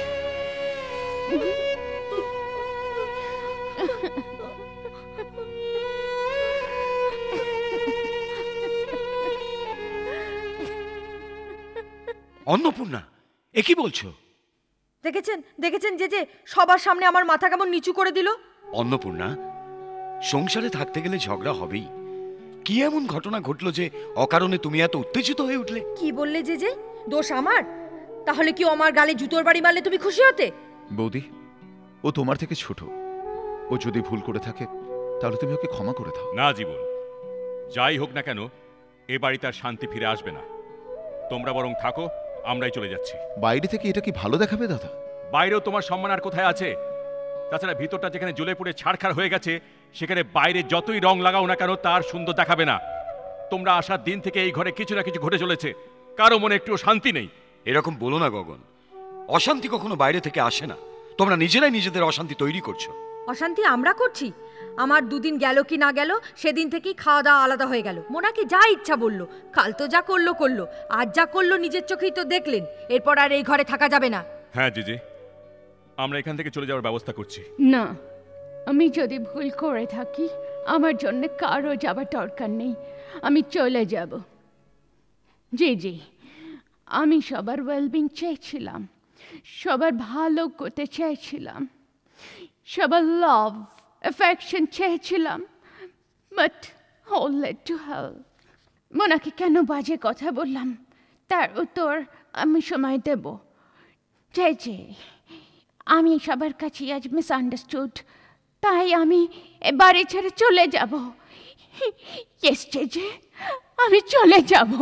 অন্নপূর্ণা, এ কি বলছো? দেখেছেন দেখেছেন যে যে সবার সামনে আমার মাথা কেমন নিচু করে দিল। অন্নপূর্ণা, সংসারে থাকতে গেলে ঝগড়া হবেই। কি এমন ঘটনা ঘটলো যে অকারণে তুমি এত উত্তেজিত হয়ে উঠলে? কি বললে যে যে? দোষ আমার? তাহলে কি আমার গালে জুতোর বাড়ি মারলে তুমি খুশি হতে? বৌদি, ও তোমার থেকে ছোট, ও যদি ভুল করে থাকে তাহলে তুমি ওকে ক্ষমা করে দাও। না জীবন, যাই হোক না কেন এ বাড়িতে আর শান্তি ফিরে আসবে না। তোমরা বরং থাকো, আমরাই চলে যাচ্ছি। বাইরে থেকে এটা কি ভালো দেখাবে দাদা? বাইরেও তোমার সম্মান আর কোথায় আছে? তাছাড়া ভিতরটা যেখানে জ্বলে পুড়ে ছাড়খাড় হয়ে গেছে সেখানে বাইরে যতই রং লাগাও না কেন তার সুন্দর দেখাবে না। তোমরা আসার দিন থেকে এই ঘরে কিছু না কিছু ঘটে চলেছে, কারো মনে একটু শান্তি নেই। এরকম বলো না গগন, অশান্তি কখনো বাইরে থেকে আসে না, তোমরা নিজেরাই নিজেদের অশান্তি তৈরি করছো। অশান্তি আমরা করছি? আমার দুদিন গেল কি না গেল সেদিন থেকেই খাওয়া দাওয়া আলাদা হয়ে গেল। মোনাকে যা ইচ্ছা বললো, কাল তো যা করলো করলো, আজ যা করলো নিজের চোখেই তো দেখলেন। এরপর আর এই ঘরে থাকা যাবে না। হ্যাঁ জিজি, আমরা এখান থেকে চলে যাওয়ার ব্যবস্থা করছি। না, আমি যদি ভুল করে থাকি আমার জন্য কারো যাবার দরকার নেই, আমি চলে যাব। জি জি, আমি সবার ওয়েলবিং চেয়েছিলাম, সবার ভালো করতে চেয়েছিলাম, সবার লাভ অ্যাফেকশন চেয়েছিলাম, but all led to hell। মোনাকে কেন বাজে কথা বললাম তার উত্তর আমি সময় দেব। যে যে আমি সবার কাছে আজ মিসআন্ডারস্টুড, তাই আমি বাড়ি ছেড়ে চলে যাব। ইয়েস যে যে আমি চলে যাব।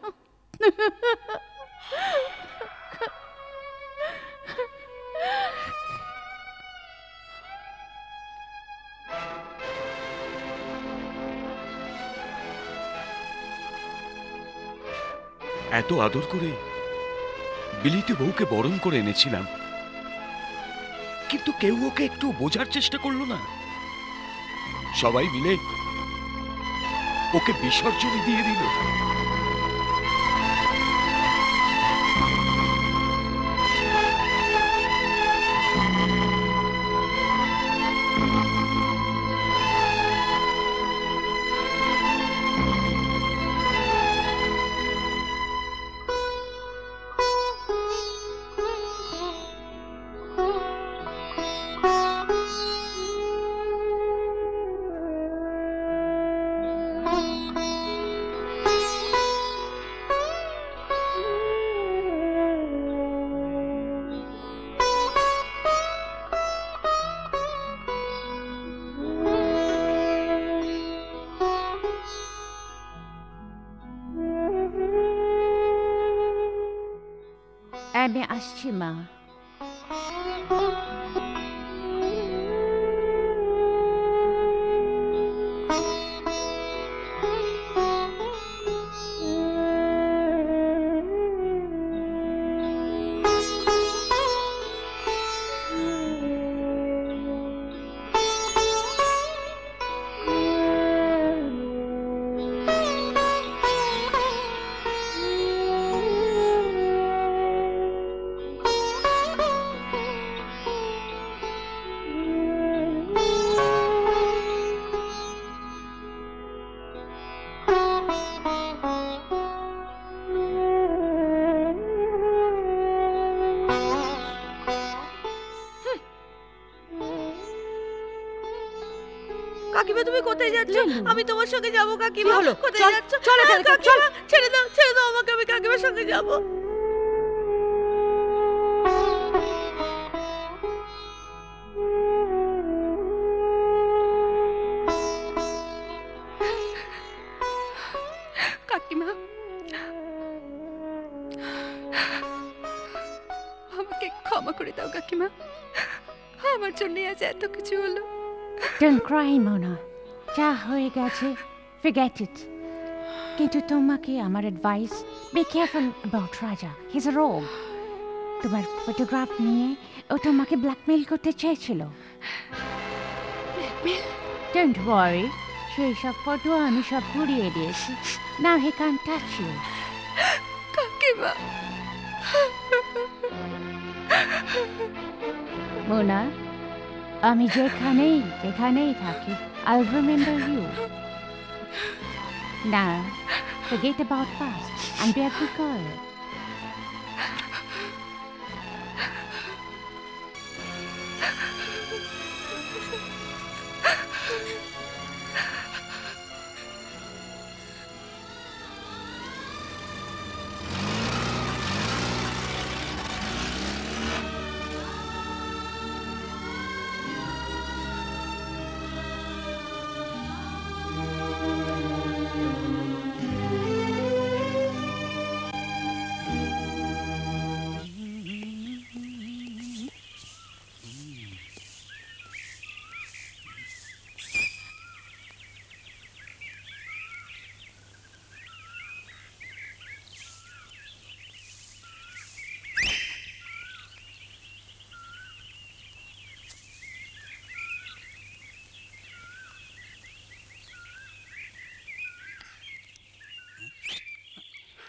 এত আদর করে বিলিতি বউকে বরণ করে এনেছিলাম, কিন্তু কেউ ওকে একটু বোঝার চেষ্টা করলো না। সবাই মিলে ওকে বিসর্জন দিয়ে দিল। আমি আসছি মা। কাকিমা তুমি কোথায় যাচ্ছ? আমি তোমার সঙ্গে যাবো। কাকিমা হলো? কোথায় যাচ্ছ? চল এখান থেকে, চল। ছেড়ে দাও, ছেড়ে দাও আমাকে, আমি কাকিমার সঙ্গে যাবো। কাকিমা, আমাকে ক্ষমা করে দাও কাকিমা, আমার জন্য আজ এত কিছু হলো। Don't cry, Mona. যা হয়ে গেছে, forget it. কিন্তু তোমাকে আমার advice, be careful about Raja. He's a rogue. তোমার ফটোগ্রাফ নিয়ে ও তোমাকে ব্ল্যাকমেইল করতে চেয়েছিল। Don't worry, সেই সব ফটো আমি সব পুড়িয়ে দিয়েছি। Now he can't touch you. কাকিমা। Mona, আমি যেখানেই যেখানেই থাকি, I'll remember you. Now, forget about past and be a good girl.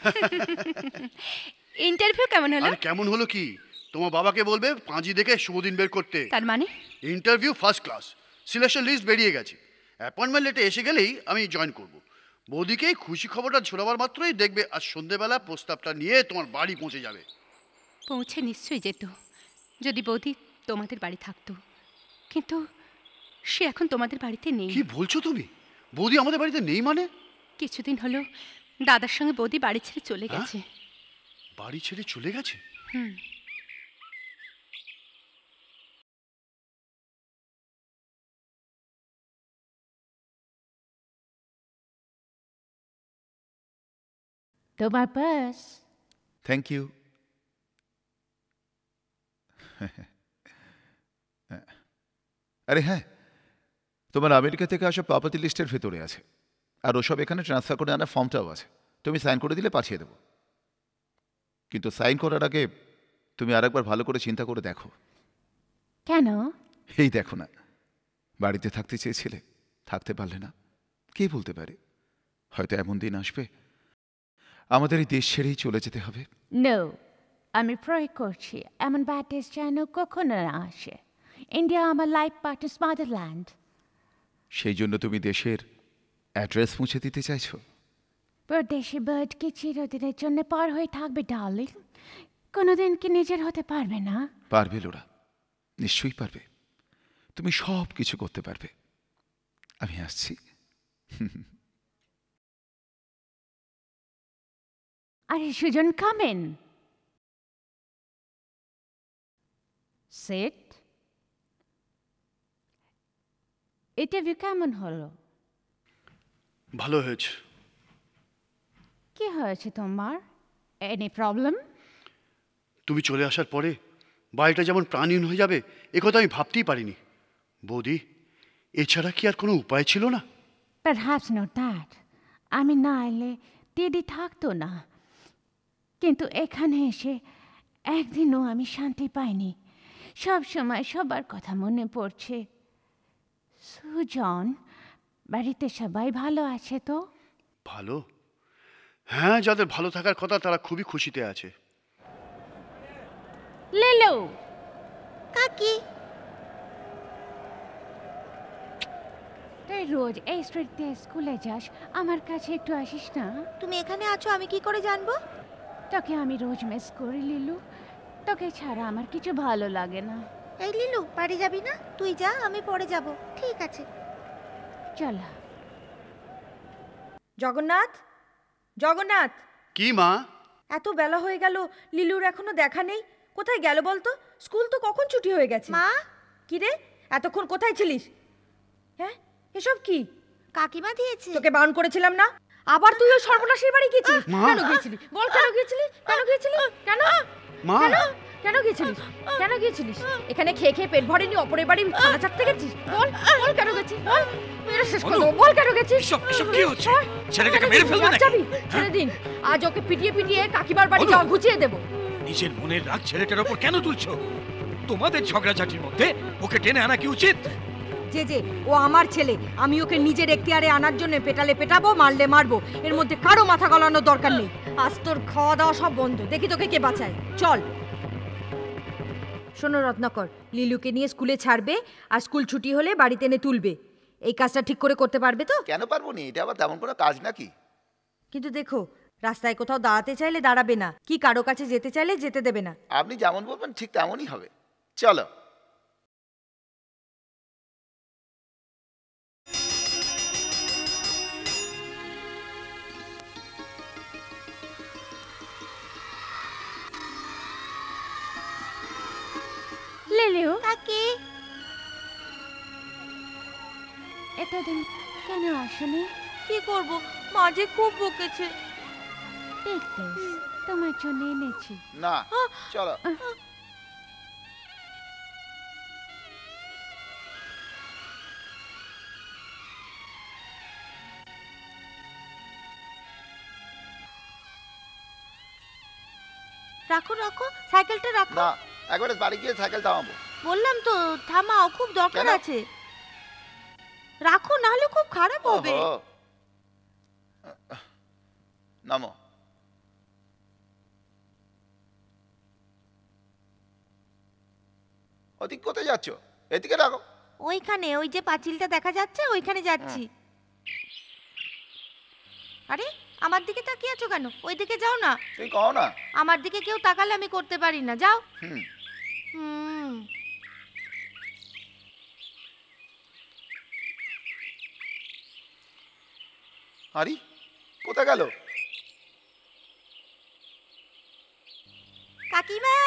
Interview কেমন হলো? আরে কেমন হলো কি, তোমার বাবাকে বলবে পাঁজি দেখে শুভ দিন বের করতে। তার মানে interview first class, selection list বেরিয়ে গেছে, অ্যাপয়েন্টমেন্ট লেটার এসে গেলেই আমি জয়েন করব। বৌদিকে খুশি খবরটা ছোড়াবার মাত্রই দেখবে আজ সন্ধেবেলা প্রস্তাবটা নিয়ে তোমার বাড়ি পৌঁছে যাবে। পৌঁছে নিশ্চয়ই যেত যদি বৌদি তোমাদের বাড়ি থাকতো, কিন্তু সে এখন তোমাদের বাড়িতে নেই। কি বলছো তুমি? বৌদি আমাদের বাড়িতে নেই মানে? কিছুদিন হলো দাদার সঙ্গে বৌদি বাড়ি ছেড়ে চলে গেছে। বাড়ি ছেড়ে চলে গেছে? হুম। তোমার পার্স। Thank you. আরে হ্যাঁ, তোমার আমেরিকা থেকে আসা প্রপার্টি লিস্টের ভেতরে আছে, আর ওসব এখানে ট্রান্সফার করে আনা ফর্মটাও আছে। তুমি সাইন করে দিলে পাঠিয়ে দেবো, কিন্তু সাইন করার আগে তুমি আরেকবার ভালো করে চিন্তা করে দেখো। কেন? এই দেখো না, বাড়িতে থাকতে চেয়েছিলে, থাকতে পারলে না। কে বলতে পারে, হয়তো এমন দিন আসবে আমাদের এই দেশ ছেড়েই চলে যেতে হবে। নো, আমি প্রয়োগ করছি এমন ব্যাড ডেজ যেন কখনো না আসে। ইন্ডিয়া আমার লাইফ পার্টনার্স মাদারল্যান্ড। সেই জন্য তুমি দেশের অ্যাড্রেস মুছে দিতে চাইছো? পরদেশি বার্ড কি চিরদিনের জন্য পার হয়ে থাকবে ডার্লিং? কোনোদিন কি নিজের হতে পারবে না? পারবে লোরা, নিশ্চয়ই পারবে। তুমি সব কিছু করতে পারবে। আমি আসছি। আরে Sujan, come in. Sit. Interview কেমন হলো? ভালো হয়েছে। কি হয়েছে তোমার? Any problem? তুমি চলে আসার পরে বাড়িটা যেমন প্রাণহীন হয়ে যাবে এ কথা আমি ভাবতেই পারিনি। বৌদি, এছাড়া কি আর কোনো উপায় ছিল না? Perhaps not that. আমি না এলে দিদি থাকতো না, কিন্তু এখানে এসে একদিনও আমি শান্তি পাইনি। সব সময় সবার কথা মনে পড়ছে। সুজন, বাড়িতে সবাই ভালো আছে তো? ভালো? হ্যাঁ, যাদের ভালো থাকার কথা তারা খুবই খুশিতে আছে। লিলু। কাকি। তুই রোজ এই স্ট্রিট দিয়ে স্কুলে যাস, আমার কাছে একটু আসিস না? তুমি এখানে আছো, আমি কি করে জানবো? তোকে আমি রোজ মিস করি লিলু, তোকে ছাড়া আমার কিছু ভালো লাগে না। এই লিলু, বাড়ি যাবি না? তুই যা, আমি পরে যাব। ঠিক আছে, চল। জগন্নাথ, জগন্নাথ। কি মা? এত বেলা হয়ে গেল, লিলুর এখনো দেখা নেই। কোথায় গেল বলতো? স্কুল তো কখন ছুটি হয়ে গেছে। মা। কি রে, এতক্ষণ কোথায় ছিলিস? হ্যাঁ, এসব কি? কাকিমা দিয়েছে। তোকে বারণ করেছিলাম না? আবার তুই ওই সর্বনাশের বাড়ি গিয়েছিলিস? কেন গিয়েছিলি বল? কেন গিয়েছিলি? কেন গিয়েছিলি? কেন কেন কেন গিয়েছিলিস? কেন গিয়েছিলিস? এখানে খেয়ে খেয়ে পেট ভরেনি, অপরের বাড়ি খানা চাটতে গেছিস? বল বল, কেন গেছিস? বল, মেরে শেষ করে দেবো। বল কেন গেছিস? এসব কি হচ্ছে? ছেলেটাকে মেরে ফেলবে নাকি? যাবি? ছেড়ে দিন, আজ ওকে পিটিয়ে পিটিয়ে কাকিমার বাড়ি যাওয়া ঘুচিয়ে দেবো। নিজের মনের রাগ ছেলেটার ওপর কেন তুলছো? তোমাদের ঝগড়াঝাটির মধ্যে ওকে টেনে আনা কি উচিত? যে যে ও আমার ছেলে, আমি ওকে নিজের এখতিয়ারে আনার জন্য পেটালে পেটাবো, মারলে মারবো, এর মধ্যে কারো মাথা গলানোর দরকার নেই। আজ তোর খাওয়া দাওয়া সব বন্ধ, দেখি তোকে কে বাঁচায়। চল। শোনো রত্নাকর, লিলুকে নিয়ে স্কুলে ছাড়বে, আর স্কুল ছুটি হলে বাড়িতে এনে তুলবে। এই কাজটা ঠিক করে করতে পারবে তো? কেন পারবো নি, এটা আবার তেমন কোনো কাজ নাকি? কিন্তু দেখো, রাস্তায় কোথাও দাঁড়াতে চাইলে দাঁড়াবে না, কি কারো কাছে যেতে চাইলে যেতে দেবে না। আপনি যেমন বলবেন ঠিক তেমনই হবে। চলো। লিলু। কাকি। এতদিন কেন আসনি? কি করব, মাঝে খুব বকেছে। দেখতে তোমার জন্য এনেছি। না, চলো। রাখো রাখো, সাইকেলটা রাখো। না, একবারে বাড়ি গিয়ে সাইকেল থামাবো। বললাম তো থামাও, খুব দরকার আছে। রাখো, না হলে খুব খারাপ হবে। নামো। ওদিক কোথায় যাচ্ছ? এদিকে রাখো। ওইখানে, ওই যে পাঁচিলটা দেখা যাচ্ছে ওইখানে যাচ্ছি। আরে আমার দিকে তাকিয়ে আছো কেন? ওই দিকে যাও না। তুই কও না। আমার দিকে কেউ তাকালে আমি করতে পারি না, যাও। হুম হুম। আরে কোথায় গেল? কাকিমা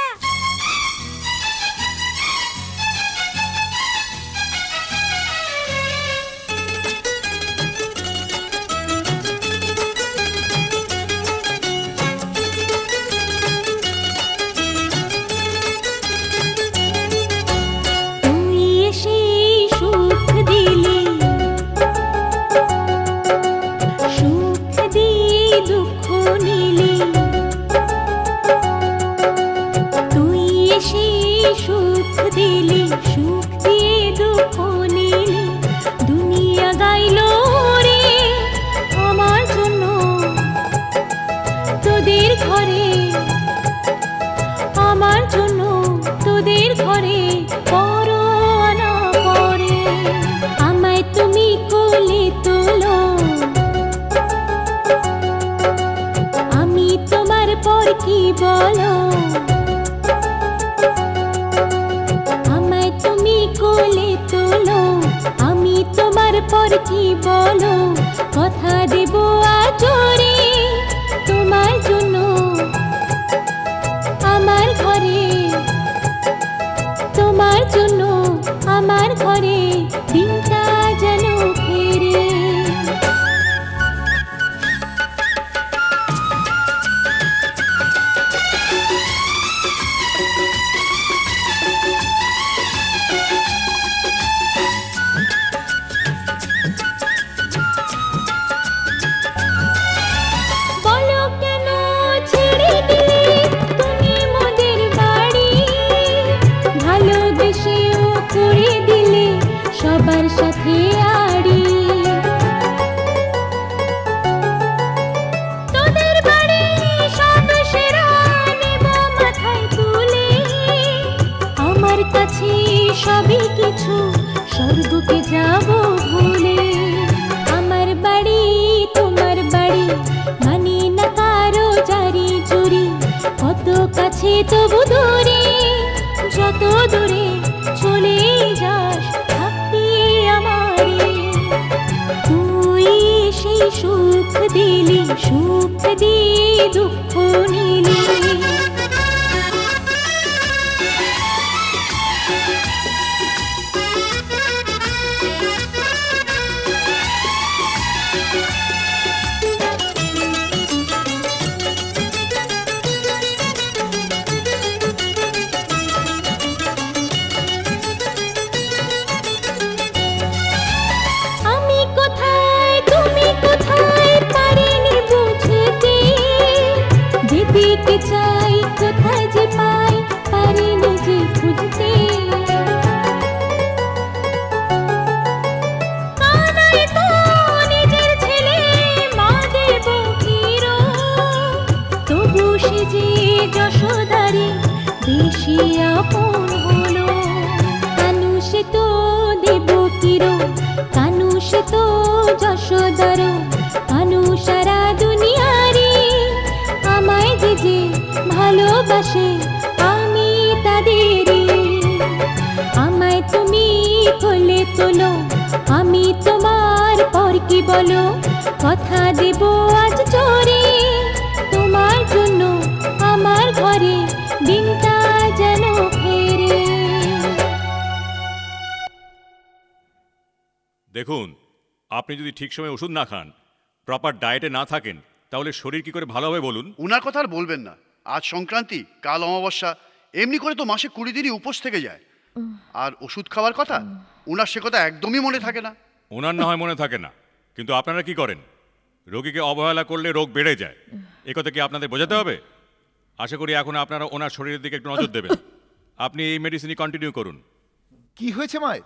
দেখুন, আপনি যদি ঠিক সময় ওষুধ না খান, প্রপার ডায়েটে না থাকেন, তাহলে শরীর কি করে ভালো হবে বলুন? উনার কথা আর বলবেন না। আজ সংক্রান্তি, কাল অমাবস্যা, এমনি করে তো মাসে কুড়ি দিনই উপোস থেকে যায়। আর ওষুধ খাওয়ার কথা উনার সে কথা একদমই মনে থাকে না। ওনার না হয় মনে থাকে না, কিন্তু আপনারা কি করেন? রোগীকে অবহেলা করলে রোগ বেড়ে যায়। এ কথা কি আপনাদের বোঝাতে হবে? আশা করি এখন আপনারা ওনার শরীরের দিকে একটু নজর দেবেন। আপনি এই মেডিসিনই কন্টিনিউ করুন। কি হয়েছে মায়ের?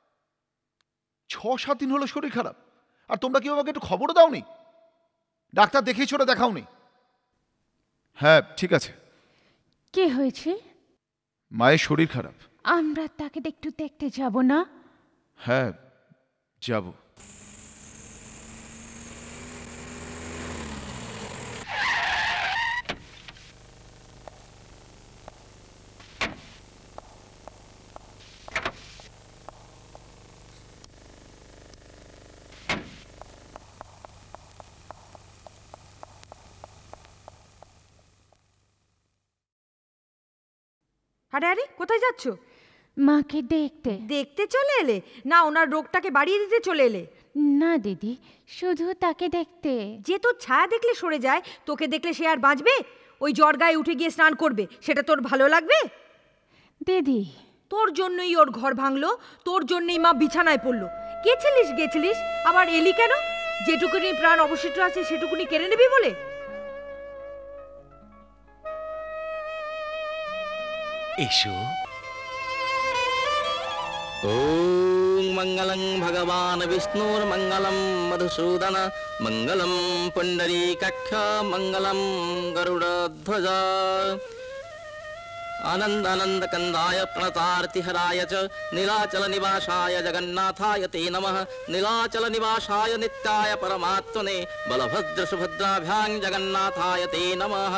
ছ সাত দিন হলো শরীর খারাপ, আর তোমরা কেউ আমাকে একটু খবরও দাওনি? ডাক্তার দেখিয়েছো না দেখাওনি? হ্যাঁ ঠিক আছে। কি হয়েছে? মায়ের শরীর খারাপ। আমরা তাকে একটু দেখতে যাব না? হ্যাঁ, যাব। আরে আরে কোথায় যাচ্ছ? মাকে দেখতে। দেখতে চলে এলে না ওনার রোগটাকে বাড়িয়ে দিতে চলে এলে? না দিদি, শুধু তাকে দেখতে। যে তোর ছায়া দেখলে সরে যায়, তোকে দেখলে সে আর বাঁচবে? ওই জ্বর গায়ে উঠে গিয়ে স্নান করবে, সেটা তোর ভালো লাগবে? দিদি, তোর জন্যই ওর ঘর ভাঙলো, তোর জন্যই মা বিছানায় পড়লো। গেছিলিস গেছিলিস আবার এলি কেন? যেটুকুনি প্রাণ অবশিষ্ট আছে সেটুকুনি কেড়ে নিবি বলে? এসো। ওম মঙ্গলং ভগবান বিষ্ণুর মঙ্গলম মধুসূদন মঙ্গলম পুণ্ডরীকাক্ষ মঙ্গলম গরুড়ধ্বজ আনন্দ আনন্দ কন্দায় প্রণতার্তিহরায় চ নীলাচল নিবাসায় জগন্নাথায় তে নমঃ নীলাচল নিবাসায় নিত্যায় পরমাত্মনে বলভদ্র সুভদ্রাভ্যাং জগন্নাথায় তে নমঃ।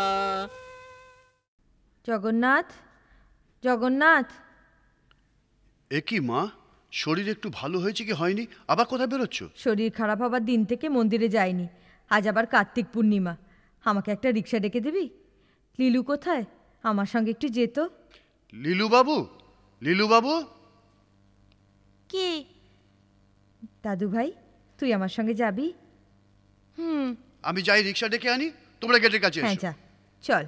জগন্নাথ, জগন্নাথ। এ কি মা, শরীর একটু ভালো হয়েছে কি হয়নি? আবার কোথায় বেরোচ্ছ? শরীর খারাপ হবার দিন থেকে মন্দিরে যাইনি। আজ আবার কার্তিক পূর্ণিমা, আমাকে একটা রিক্সা ডেকে দিবি? লিলু কোথায়? আমার সঙ্গে একটু যেত। লিলু বাবু, লিলু বাবু। কি দাদু ভাই, তুই আমার সঙ্গে যাবি? হুম, আমি যাই রিক্সা ডেকে আনি, তোমরা গেটের কাছে হ্যাঁ যা, চল।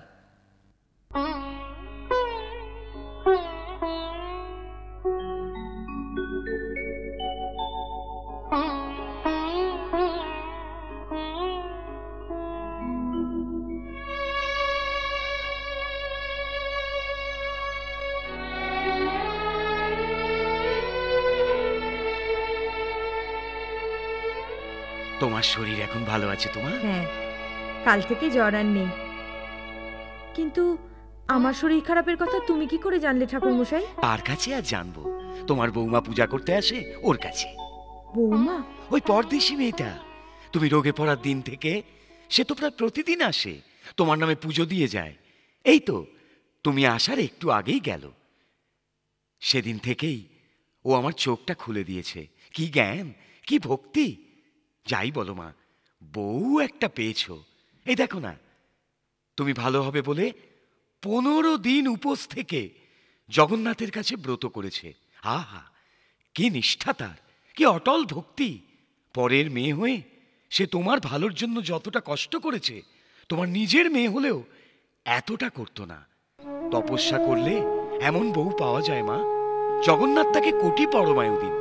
তোমার শরীর এখন ভালো আছে তোমার? হ্যাঁ, কাল থেকে জ্বর আর নেই। কিন্তু আমার শরীর খারাপের কথা তুমি কি করে জানলে ঠাকুর মশাই? কার কাছে আর জানবো? তোমার বৌমা পূজা করতে আসে, ওর কাছে। বৌমা? ওই পরদেশি মেয়েটা, তুমি রোগে পড়ার দিন থেকে সে তো প্রায় প্রতিদিন আসে, তোমার নামে পুজো দিয়ে যায়। এই তো তুমি আসার একটু আগেই গেল। সেদিন থেকেই ও আমার চোখটা খুলে দিয়েছে। কি জ্ঞান, কি ভক্তি! যাই বলো মা, বউ একটা পেয়েছো। এই দেখো না, তুমি ভালো হবে বলে পনেরো দিন উপোস থেকে জগন্নাথের কাছে ব্রত করেছে। আহা, কি নিষ্ঠা তার, কি অটল ভক্তি! পরের মেয়ে হয়ে সে তোমার ভালোর জন্য যতটা কষ্ট করেছে, তোমার নিজের মেয়ে হলেও এতটা করতো না। তপস্যা করলে এমন বউ পাওয়া যায় মা। জগন্নাথ তাকে কোটি পরমায়ু দিন।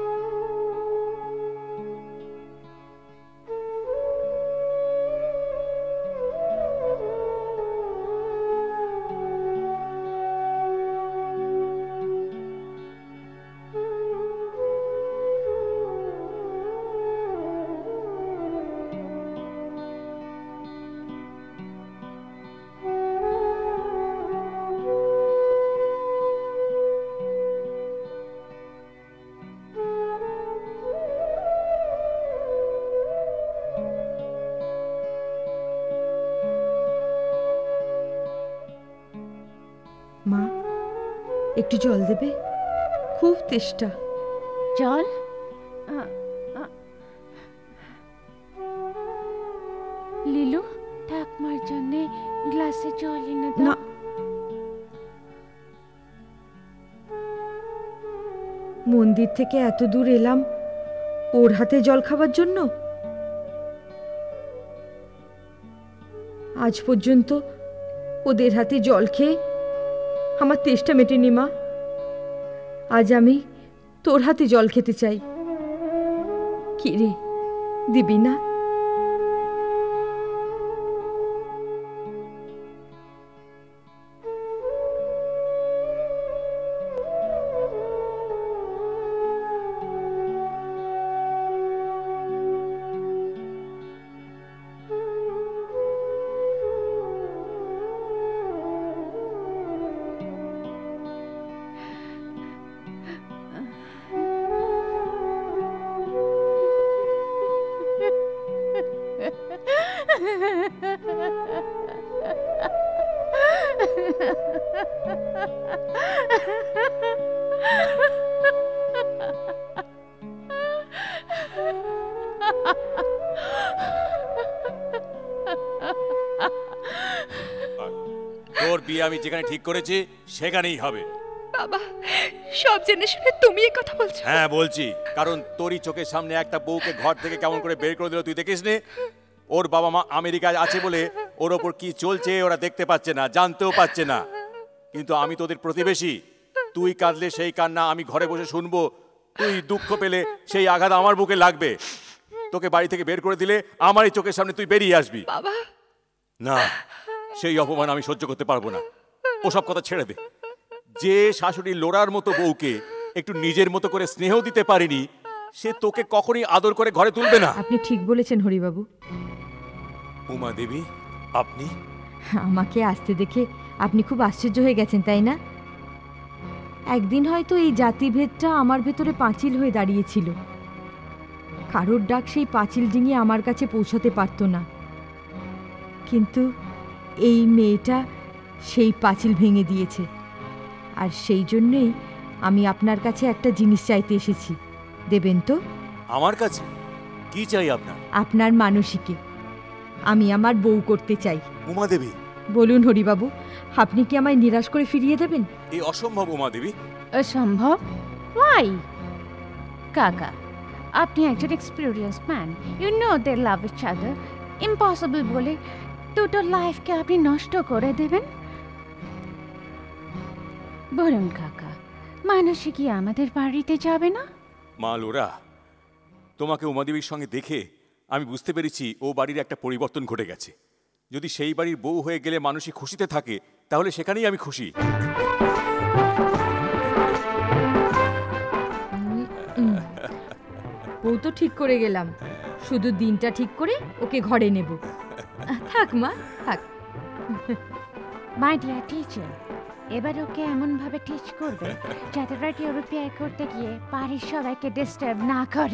মা, একটু জল দেবে? খুব তেষ্টা। জল? লিলু, ঠাকমার জন্য গ্লাসে জল এনে দাও। না, মন্দির থেকে এত দূর এলাম ওর হাতে জল খাবার জন্য? আজ পর্যন্ত ওদের হাতে জল খেয়ে আমার তেষ্টা মেটেনি মা। আজ আমি তোর হাতে জল খেতে চাই। কি রে, দিবি না? তোর বিয়ে আমি যেখানে ঠিক করেছি সেখানেই হবে। বাবা, সব জেনে শুনে তুমি এই কথা বলছো? হ্যাঁ বলছি, কারণ তোরই চোখের সামনে একটা বউকে ঘর থেকে কেমন করে বের করে দিল তুই দেখিস নে। ওর বাবা মা আমেরিকায় আছে বলে ওর ওপর কি চলছে ওরা দেখতে পাচ্ছে না, জানতেও পাচ্ছে না। কিন্তু আমি তোদের প্রতিবেশী, তুই কাঁদলে সেই কান্না আমি ঘরে বসে শুনবো, তুই দুঃখ পেলে সেই আঘাত আমার বুকে লাগবে। তোকে বাড়ি থেকে বের করে দিলে আমারই চোখের সামনে তুই বেরিয়ে আসবি। বাবা না, সেই অপমান আমি সহ্য করতে পারবো না। ওসব কথা ছেড়ে দে। যে শাশুড়ি লোড়ার মতো বউকে একটু নিজের মতো করে স্নেহ দিতে পারিনি, সে তোকে কখনই আদর করে ঘরে তুলবে না। আপনি ঠিক বলেছেন হরিবাবু। উমা দেবী, আপনি আমাকে আসতে দেখে আপনি খুব আশ্চর্য হয়ে গেছেন, তাই না? একদিন হয়তো এই জাতিভেদটা আমার ভেতরে পাঁচিল হয়ে দাঁড়িয়েছিল। কারোর ডাক সেই পাঁচিল ডিঙিয়ে আমার কাছে পৌঁছাতে পারত না, কিন্তু এই মেয়েটা সেই পাঁচিল ভেঙে দিয়েছে। আর সেই জন্যই আমি আপনার কাছে একটা জিনিস চাইতে এসেছি, দেবেন তো? আমার কাছে কি চাই আপনার? আপনার মানসীকে আমি আমার বউ করতে চাই। উমা দেবী, বলুন হরিবাবু, আপনি কি আমায় নিরাশ করে ফিরিয়ে দেবেন? এই অসম্ভব উমা দেবী। অসম্ভব? ওয়াই? কাকা, আপনি একজন experience man, you know they love each other. Impossible বলে দুটো লাইফকে আপনি নষ্ট করে দেবেন? বলুন কাকা, মানসী কি আমাদের বাড়িতে যাবে না? মা লোরা, তোমাকে উমাদেবীর সঙ্গে দেখে আমি বুঝতে পেরেছি ও বাড়ির একটা পরিবর্তন ঘটে গেছে। যদি সেই বাড়ির বউ হয়ে গেলে মানুষই খুশিতে থাকে, তাহলে সেখানেই আমি খুশি। বউ তো ঠিক করে গেলাম, শুধু দিনটা ঠিক করে ওকে ঘরে নেব। থাক মা, থাক। মাই ডিয়ার টিচার, এবার ওকে এমনভাবে টিচ করবে যাতে রেডিও রিপেয়ার করতে গিয়ে বাড়ির সবাইকে ডিস্টার্ব না করে।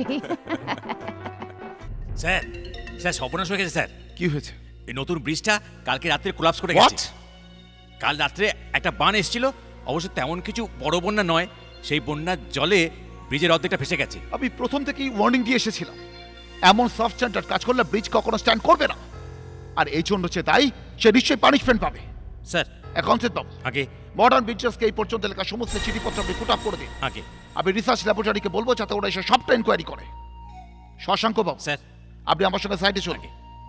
স্যার, স্যার সর্বনাশ হয়ে গেছে স্যার। কি হয়েছে? এই নতুন ব্রিজটা কালকে রাত্রে কোলাপস করে গেছে। কাল রাত্রে একটা বান এসেছিল, অবশ্য তেমন কিছু বড় বন্যা নয়। সেই বন্যার জলে ব্রিজের অর্ধেকটা ফেসে গেছে। আমি প্রথম থেকেই ওয়ার্নিং দিয়ে এসেছিলাম, এমন সফট স্ট্যান্ডার্ড কাজ করলে ব্রিজ কখনো স্ট্যান্ড করবে না। আর এই জন্য সে দায়ী, সে নিশ্চয়ই পানিশমেন্ট পাবে। স্যার অ্যাকাউন্টেন্ট বাবু, আগে মডার্ন ব্রিজেসকে এই পর্যন্ত লেখা সমস্ত চিঠিপত্র আপনি ফুট আপ করে দিন। আগে আমি রিসার্চ ল্যাবরেটরিকে বলবো যাতে ওরা এসে সবটা ইনকোয়ারি করে। শশাঙ্ক বাবু স্যার, আপনি আমার সঙ্গে সাইডে চলুন।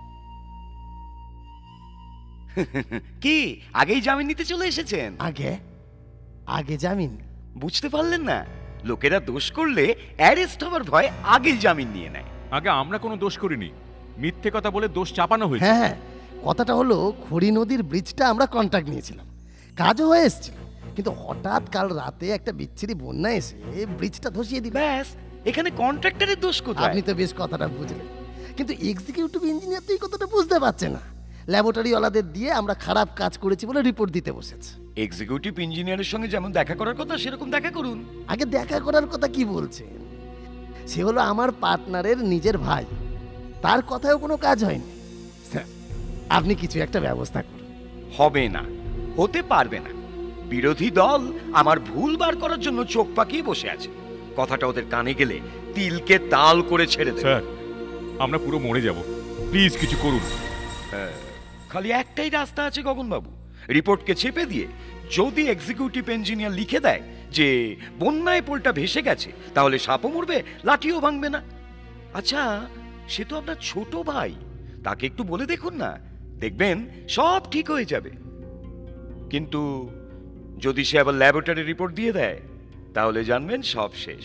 কি আগেই জামিন নিতে চলে এসেছেন? আগে আগে জামিন? বুঝতে পারলেন না? লোকেরা দোষ করলে অ্যারেস্ট হবার ভয় আগেই জামিন নিয়ে নেয়। আগে আমরা কোনো দোষ করিনি, মিথ্যে কথা বলে দোষ চাপানো হয়েছে। হ্যাঁ হ্যাঁ, কথাটা হলো খড়ি নদীর ব্রিজটা আমরা কন্ট্রাক্ট নিয়েছিলাম, কাজও হয়ে এসেছিল, কিন্তু হঠাৎ কাল রাতে একটা বিচ্ছিরি বন্যা এসে ব্রিজটা ধসিয়ে দিল। ব্যাস, এখানে কন্ট্রাক্টরের দোষ কোথায়? আপনি তো বেশ কথাটা বুঝলেন, কিন্তু এক্সিকিউটিভ ইঞ্জিনিয়ার তো এই কথাটা বুঝতে পারছে না। ল্যাবরেটরিওয়ালাদের দিয়ে আমরা খারাপ কাজ করেছি বলে রিপোর্ট দিতে বসেছে। এক্সিকিউটিভ ইঞ্জিনিয়ারের সঙ্গে যেমন দেখা করার কথা সেরকম দেখা করুন। আগে দেখা করার কথা কি বলছেন? সে হলো আমার পার্টনারের নিজের ভাই, তার কথাও কোনো কাজ হয়নি। স্যার, আপনি কিছু একটা ব্যবস্থা করুন। হবে না, হতে পারবে না। বিরোধী দল আমার ভুল বার করার জন্য চোখ পাকিয়ে বসে আছে। কথাটা ওদের কানে গেলে তিলকে তাল করে ছেড়ে দেবে। স্যার, আমরা পুরো মরে যাব, প্লিজ কিছু করুন। খালি একটাই রাস্তা আছে গগনবাবু, রিপোর্টকে চেপে দিয়ে যদি এক্সিকিউটিভ ইঞ্জিনিয়ার লিখে দেয় যে বন্যায় পোলটা ভেসে গেছে, তাহলে সাপও মরবে, লাঠিও ভাঙবে না। আচ্ছা, সে তো আপনার ছোট ভাই, তাকে একটু বলে দেখুন না, দেখবেন সব ঠিক হয়ে যাবে। কিন্তু যদি সে আবার ল্যাবরেটরি রিপোর্ট দিয়ে দেয়, তাহলে জানবেন সব শেষ।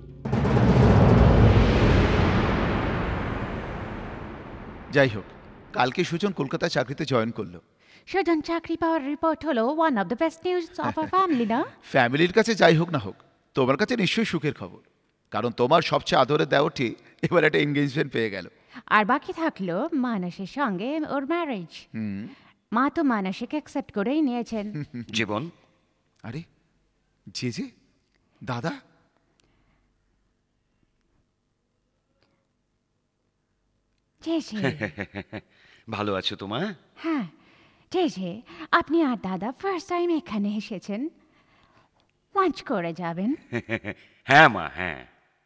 যাই হোক, কালকে সুজন কলকাতায় চাকরিতে জয়েন করলো। সুজন চাকরি পাওয়ার রিপোর্ট হলো one of the best news of our family, না? ফ্যামিলির কাছে যাই হোক না হোক, তোমার কাছে নিশ্চয়ই সুখের খবর, কারণ তোমার সবচেয়ে আদরের দেওরটি এবার একটা এনগেজমেন্ট পেয়ে গেল। আর বাকি থাকলো মানসের সঙ্গে ওর ম্যারেজ। মা তো মানসকে অ্যাকসেপ্ট করেই নিয়েছেন। জীবন, আরে জি জি দাদা, জেজে ভালো আছো তোমা? হ্যাঁ জেজে, আপনি আর দাদা ফার্স্ট টাইম এখানে এসেছেন, লাঞ্চ করে যাবেন। হ্যাঁ মা, হ্যাঁ।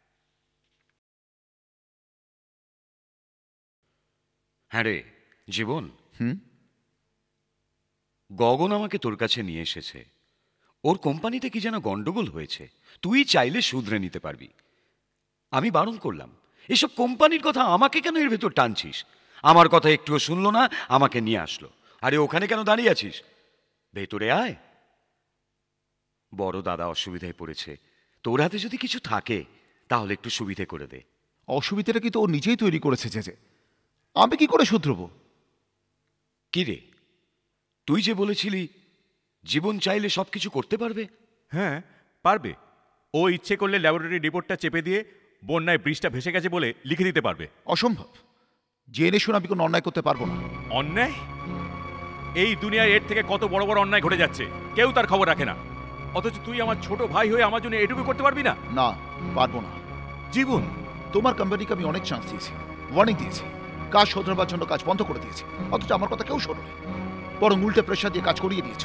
হ্যাঁ রে জীবন, হুম, গগন আমাকে তোর কাছে নিয়ে এসেছে। ওর কোম্পানিতে কি যেন গন্ডগোল হয়েছে, তুই চাইলে শুধরে নিতে পারবি। আমি বারণ করলাম, এসব কোম্পানির কথা আমাকে কেন এর ভেতর টানছিস? আমার কথা একটুও শুনলো না, আমাকে নিয়ে আসলো। আরে ওখানে কেন দাঁড়িয়ে আছিস? ভেতরে আয়। বড় দাদা অসুবিধায় পড়েছে, তোর হাতে যদি কিছু থাকে তাহলে একটু সুবিধে করে দে। অসুবিধাটা কি তো ও নিজেই তৈরি করেছে যে, আমি কি করে শুধরবো? কি রে, তুই যে বলেছিলি জীবন চাইলে সবকিছু করতে পারবে। হ্যাঁ পারবে, ও ইচ্ছে করলে ল্যাবরেটরি রিপোর্টটা চেপে দিয়ে বন্যায় ব্রিজটা ভেসে গেছে বলে লিখে দিতে পারবে। অসম্ভব, জেনে শুনে আমি কোনো অন্যায় করতে পারবো না। অন্যায়? এই দুনিয়ায় এর থেকে কত বড় বড় অন্যায় ঘটে যাচ্ছে, কেউ তার খবর রাখে না। অথচ তুই আমার ছোট ভাই হয়ে আমার জন্য এটুকু করতে পারবি না? না, পারবো না। জীবন, তোমার কোম্পানিকে আমি অনেক চান্স দিয়েছি, ওয়ার্নিং দিয়েছি, কাজ শোধরাবার জন্য কাজ বন্ধ করে দিয়েছি, অথচ আমার কথা কেউ শোনোনি, বরং উল্টে প্রেশার দিয়ে কাজ করিয়ে দিয়েছ।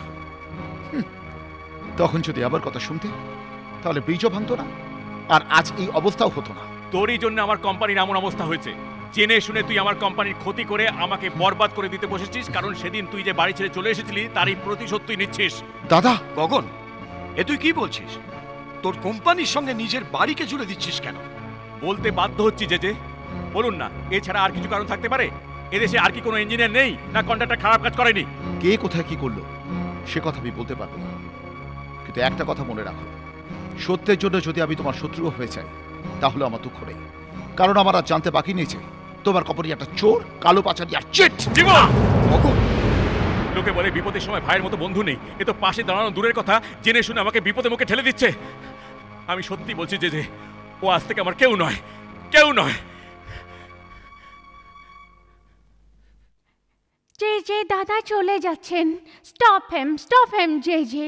তখন যদি আবার কথা শুনতে, তাহলে ব্রিজও ভাঙতো না, আর আজ এই অবস্থাও হতো না। তোরই জন্য আমার কোম্পানির এমন অবস্থা হয়েছে। জেনে শুনে তুই আমার কোম্পানির ক্ষতি করে আমাকে বরবাদ করে দিতে বসেছিস, কারণ সেদিন তুই যে বাড়ি ছেড়ে চলে এসেছিলি তারই প্রতিশোধ তুই নিচ্ছিস। দাদা! গগন, এ তুই কি বলছিস? তোর কোম্পানির সঙ্গে নিজের বাড়িকে জুড়ে দিচ্ছিস কেন? বলতে বাধ্য হচ্ছি যে যে বলুন না, এছাড়া আর কিছু কারণ থাকতে পারে? এদেশে আর কি কোনো ইঞ্জিনিয়ার নেই, না কন্ট্রাক্টর খারাপ কাজ করেনি? কে কোথায় কি করলো সে কথা আমি বলতে পারবো না, কিন্তু একটা কথা মনে রাখো, সত্যের জন্য যদি আমি তোমার শত্রুও হয়ে যাই তাহলে আমার দুঃখ নেই, কারণ আমার আর জানতে বাকি নেই যে তোমার কোম্পানি একটা চোর, কালো পাচারি আর চিট। জীবন! লোকে বলে বিপদের সময় ভাইয়ের মতো বন্ধু নেই, এ তো পাশে দাঁড়ানো দূরের কথা, জেনে শুনে আমাকে বিপদে মুখে ঠেলে দিচ্ছে। আমি সত্যি বলছি যে যে ও আজ থেকে আমার কেউ নয়, কেউ নয়। জে জে দাদা চলে যাচ্ছেন, stop him, stop him J J.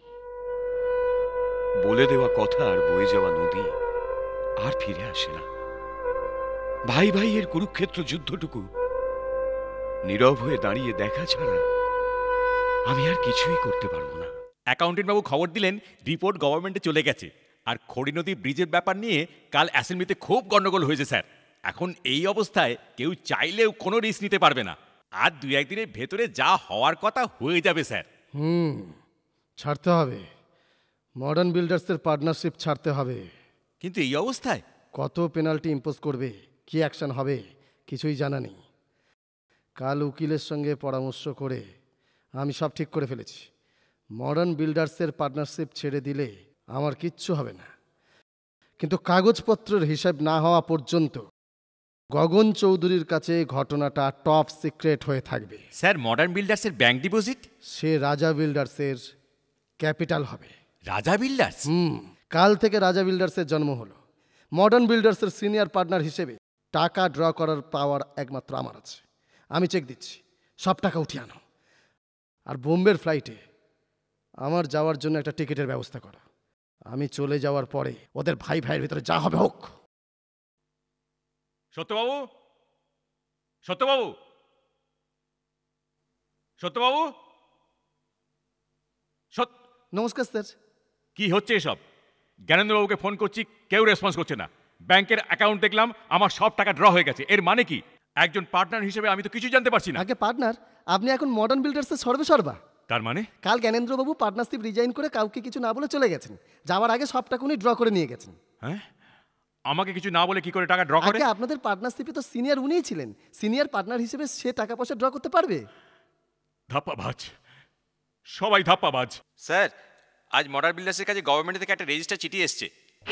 বলে দেওয়া কথা আর বয়ে যাওয়া নদী আর ফিরে আসে না। ভাই ভাইয়ের কুরুক্ষেত্র যুদ্ধটুকু নীরব হয়ে দাঁড়িয়ে দেখা ছাড়া আমি আর কিছুই করতে পারবো না। অ্যাকাউন্টেন্ট বাবু খবর দিলেন রিপোর্ট গভর্নমেন্টে চলে গেছে, আর খড়ি নদী ব্রিজের ব্যাপার নিয়ে কাল অ্যাসেম্বলিতে খুব গন্ডগোল হয়েছে স্যার। এখন এই অবস্থায় কেউ চাইলেও কোনো রিস্ক নিতে পারবে না, আর দুই একদিনের ভেতরে যা হওয়ার কথা হয়ে যাবে স্যার। হুম, ছাড়তে হবে, মডার্ন বিল্ডার্সের পার্টনারশিপ ছাড়তে হবে। কিন্তু এই অবস্থায় কত পেনাল্টি ইম্পোজ করবে, কি অ্যাকশন হবে কিছুই জানা নেই। কাল উকিলের সঙ্গে পরামর্শ করে আমি সব ঠিক করে ফেলেছি। মডার্ন বিল্ডার্সের পার্টনারশিপ ছেড়ে দিলে আমার কিচ্ছু হবে না, কিন্তু কাগজপত্রের হিসাব না হওয়া পর্যন্ত গগন চৌধুরীর কাছে ঘটনাটা টপ সিক্রেট হয়ে থাকবে। স্যার, মডার্ন বিল্ডার্সের ব্যাংক ডিপোজিট? সে রাজা বিল্ডার্সের ক্যাপিটাল হবে। রাজা বিল্ডার্স? হুম, কাল থেকে রাজা বিল্ডার্সের জন্ম হলো। মডার্ন বিল্ডার্সের সিনিয়র পার্টনার হিসেবে টাকা ড্র করার পাওয়ার একমাত্র আমার আছে। আমি চেক দিচ্ছি, সব টাকা উঠিয়ে আনো, আর বোম্বের ফ্লাইটে আমার যাওয়ার জন্য একটা টিকিটের ব্যবস্থা করো। আমি চলে যাওয়ার পরে ওদের ভাই ভাইয়ের ভিতরে যা হবে হোক। সত্যবাবু, সত্যবাবু, সত্যবাবু, নমস্কার স্যার। কি হচ্ছে এসব? জ্ঞানেন্দ্রবাবুকে ফোন করছি, কেউ রেসপন্স করছে না। ব্যাংকের অ্যাকাউন্ট দেখলাম, আমার সব টাকা ড্র হয়ে গেছে। এর মানে কি? একজন পার্টনার হিসেবে আমি তো কিছু জানতে পারছি না। আগে পার্টনার, আপনি এখন মডার্ন বিল্ডার্সের সর্বে সর্বা। তার মানে কাল জ্ঞানেন্দ্রবাবু পার্টনারশিপ রিজাইন করে কাউকে কিছু না বলে চলে গেছেন। যাওয়ার আগে সব টাকা উনি ড্র করে নিয়ে গেছেন। হ্যাঁ, আমাকে কিছু না বলে কি করে টাকা ড্র করে? আগে আপনাদের পার্টনারশিপে তো সিনিয়র উনিই ছিলেন, সিনিয়র পার্টনার হিসেবে সে টাকা পয়সা ড্র করতে পারবে? ধাপ্পাবাজ, সবাই ধাপ্পাবাজ। স্যার, আজ মডার্ন বিল্ডার্সের কাছে গভর্নমেন্ট থেকে একটা রেজিস্টার চিঠি এসছে।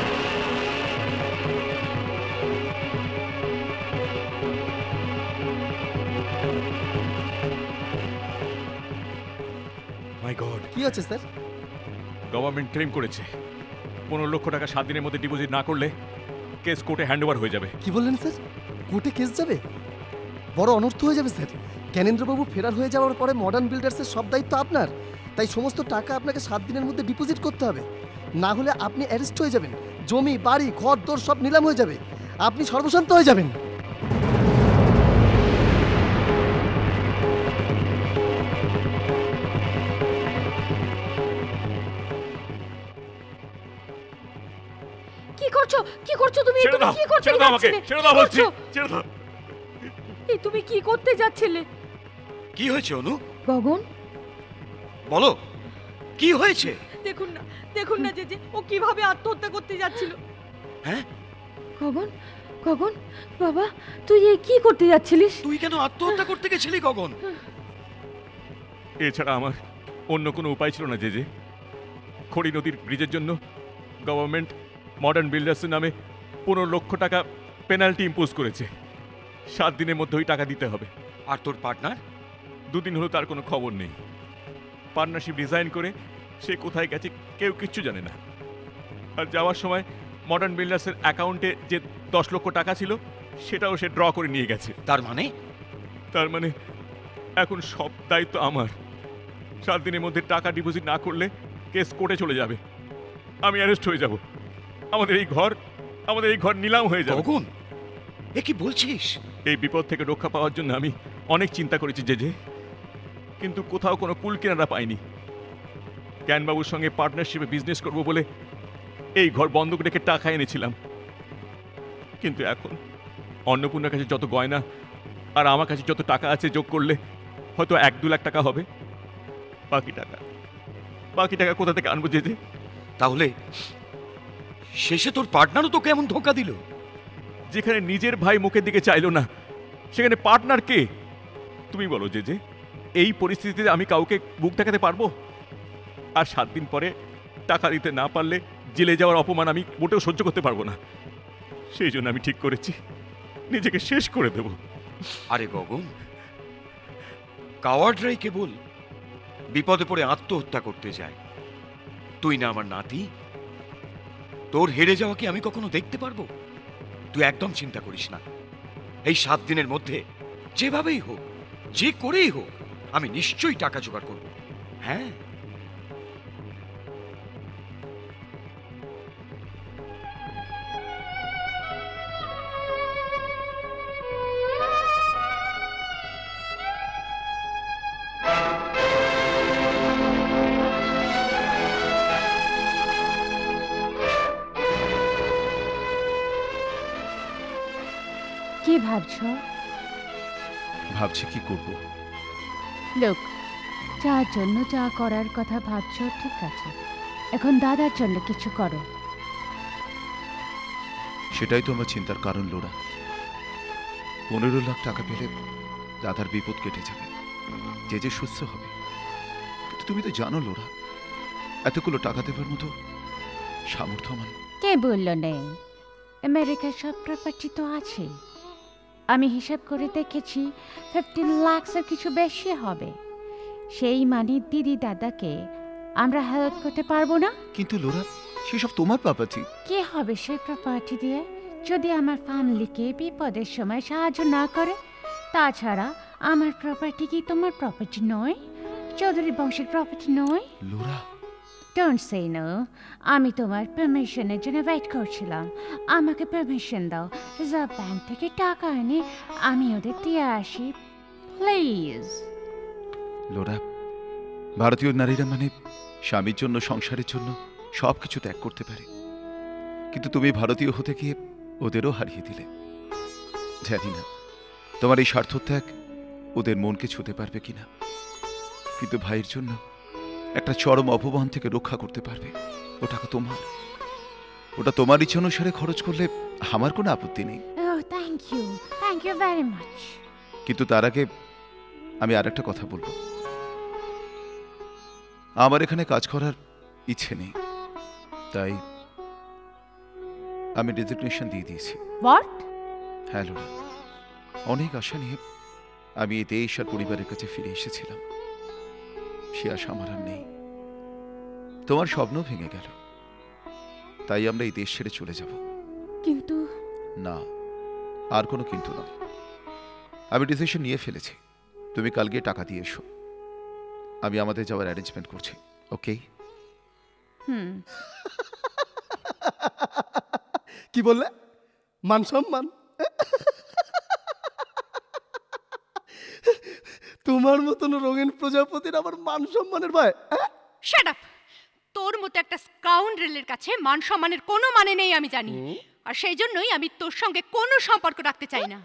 মাই গড, কি হচ্ছে স্যার? গভর্নমেন্ট ক্লেম করেছে পনেরো লক্ষ টাকা সাত দিনের মধ্যে ডিপোজিট না করলে কেস কোর্টে হ্যান্ডওভার হয়ে যাবে। কি বললেন স্যার? কোর্টে কেস যাবে? বড় অনর্থ হয়ে যাবে স্যার। জ্ঞানেন্দ্রবাবু ফেরার হয়ে যাওয়ার পরে মডার্ন বিল্ডার্সের সব দায়িত্ব আপনার, তাই সমস্ত টাকা আপনাকে সাত দিনের মধ্যে ডিপোজিট করতে হবে, না হলে আপনি অ্যারেস্ট হয়ে যাবেন। জমি বাড়ি ঘর দোর সব নিলাম হয়ে যাবে, আপনি সর্বশান্ত হয়ে যাবেন। কি করছো তুমি? ছেড়ে তুমি দাও, কি করতে ছেড়ে দাও আমাকে, যাচ্ছিলে? ছেড়ে দাও কি বলছি, করছো? ছেড়ে দাও। এই তুমি কি করতে যাচ্ছিলে? কি হয়েছে অনু? গগন, বলো কি হয়েছে? দেখুন না, দেখুন না যে যে ও কিভাবে আত্মহত্যা করতে যাচ্ছিল। হ্যাঁ গগন, গগন বাবা, তুই এই কি করতে যাচ্ছিলিস? তুই কেন আত্মহত্যা করতে গেছিলি গগন? এছাড়া আমার অন্য কোনো উপায় ছিল না যে যে খড়ি নদীর ব্রিজের জন্য গভর্নমেন্ট মডার্ন বিল্ডার্সের নামে পনেরো লক্ষ টাকা পেনাল্টি ইম্পোজ করেছে। সাত দিনের মধ্যে ওই টাকা দিতে হবে। আর তোর পার্টনার? দুদিন হলো তার কোনো খবর নেই। পার্টনারশিপ রিজাইন করে সে কোথায় গেছে কেউ কিচ্ছু জানে না। আর যাওয়ার সময় মডার্ন বিল্ডার্সের অ্যাকাউন্টে যে দশ লক্ষ টাকা ছিল সেটাও সে ড্র করে নিয়ে গেছে। তার মানে? তার মানে এখন সব দায়িত্ব আমার। সাত দিনের মধ্যে টাকা ডিপোজিট না করলে কেস কোর্টে চলে যাবে, আমি অ্যারেস্ট হয়ে যাব, আমাদের এই ঘর আমাদের এই ঘর নিলাম হয়ে যাবে। গগন, এ কি বলছিস? এই বিপদ থেকে রক্ষা পাওয়ার জন্য আমি অনেক চিন্তা করেছি যে যে কিন্তু কোথাও কোনো কুল কিনারা পাইনি। জ্ঞানবাবুর সঙ্গে পার্টনারশিপে বিজনেস করব বলে এই ঘর বন্ধক রেখে টাকা এনেছিলাম, কিন্তু এখন অন্নপূর্ণার কাছে যত গয়না আর আমার কাছে যত টাকা আছে যোগ করলে হয়তো এক দু লাখ টাকা হবে। বাকি টাকা বাকি টাকা কোথা থেকে আনবো যে যে? তাহলে শেষে তোর পার্টনারও তোকে এমন ধোঁকা দিল? যেখানে নিজের ভাই মুখের দিকে চাইলো না সেখানে পার্টনার কে? তুমি বলো যে যে এই পরিস্থিতিতে আমি কাউকে বুক দেখাতে পারবো? আর সাত দিন পরে টাকা দিতে না পারলে জেলে যাওয়ার অপমান আমি মোটেও সহ্য করতে পারবো না। সেই জন্য আমি ঠিক করেছি নিজেকে শেষ করে দেব। আরে গগন, কাওয়ার্ডরাই কেবল বিপদে পড়ে আত্মহত্যা করতে যায়। তুই না আমার নাতি, তোর হেরে যাওয়া কি আমি কখনো দেখতে পারবো? তুই একদম চিন্তা করিস না। এই সাত দিনের মধ্যে যেভাবেই হোক, যে করেই হোক, আমি নিশ্চয়ই টাকা জোগাড় করব। হ্যাঁ, কি ভাবছো? ভাবছি কি করব। লোক, যার জন্য যা করার কথা ভাবছো ঠিক আছে, এখন দাদার জন্য কিছু করো। সেটাই তো আমার চিন্তার কারণ লোড়া। পনেরো লাখ টাকা পেলে দাদার বিপদ কেটে যাবে, যে যে সুস্থ হবে। কিন্তু তুমি তো জানো লোড়া, এতগুলো টাকা দেবার মতো সামর্থ্য আমার। কে বললো নেই? আমেরিকার সব প্রপার্টি তো আছে। আমি হিসাব করে দেখেছি ফিফটিন লাখসের কিছু বেশি হবে। সেই মানে দিদি দাদাকে আমরা হেল্প করতে পারবো না? কিন্তু লোরা, সেসব তোমার প্রপার্টি। কি হবে সেই প্রপার্টি দিয়ে যদি আমার ফ্যামিলিকে বিপদের সময় সাহায্য না করে? তাছাড়া আমার প্রপার্টি কি তোমার প্রপার্টি নয়? চৌধুরী বংশের প্রপার্টি নয়? Laura, don't say no. আমি তোমার পারমিশনের জন্য ওয়েট করছিলাম। আমাকে পারমিশন দাও, রিজার্ভ ব্যাংক থেকে টাকা এনে আমি ওদের দিয়ে আসি প্লিজ। লোরা, ভারতীয় নারীরা মানে স্বামীর জন্য, সংসারের জন্য সব কিছু ত্যাগ করতে পারে, কিন্তু তুমি ভারতীয় হতে গিয়ে ওদেরও হারিয়ে দিলে। জানি না তোমার এই স্বার্থ ত্যাগ ওদের মনকে ছুঁতে পারবে কিনা, কিন্তু ভাইয়ের জন্য একটা চরম অপমান থেকে রক্ষা করতে পারবে। ও টাকা তোমার, ওটা তোমার ইচ্ছা অনুসারে খরচ করলে আমার কোনো আপত্তি নেই। Oh, thank you. Thank you very much. কিন্তু তার আগে আমি আর একটা কথা বলবো। আমার এখানে কাজ করার ইচ্ছে নেই, তাই আমি রেজিগনেশন দিয়ে দিয়েছি। What? হ্যাঁ লোরা, অনেক আশা নিয়ে আমি এই দেশ আর পরিবারের কাছে ফিরে এসেছিলাম। সে আশা আমার আর নেই। তোমার স্বপ্ন ভেঙে গেল, তাই আমরা এই দেশ ছেড়ে চলে যাব। কিন্তু না, আর কোনো কিন্তু নয়। আমি ডিসিশন নিয়ে ফেলেছি। তুমি কাল গিয়ে টাকা দিয়ে এসো, আমি আমাদের যাওয়ার অ্যারেঞ্জমেন্ট করছি। ওকে? হুম। কি বললে? মান সম্মান? তোমার মতন রঙিন প্রজাপতির আবার মান সম্মানের ভয়? Shut up! তোর মতো একটা স্কাউন্ড্রেলের কাছে মান সম্মানের কোনো মানে নেই আমি জানি। আর সেই জন্যই আমি তোর সঙ্গে কোনো সম্পর্ক রাখতে চাই না।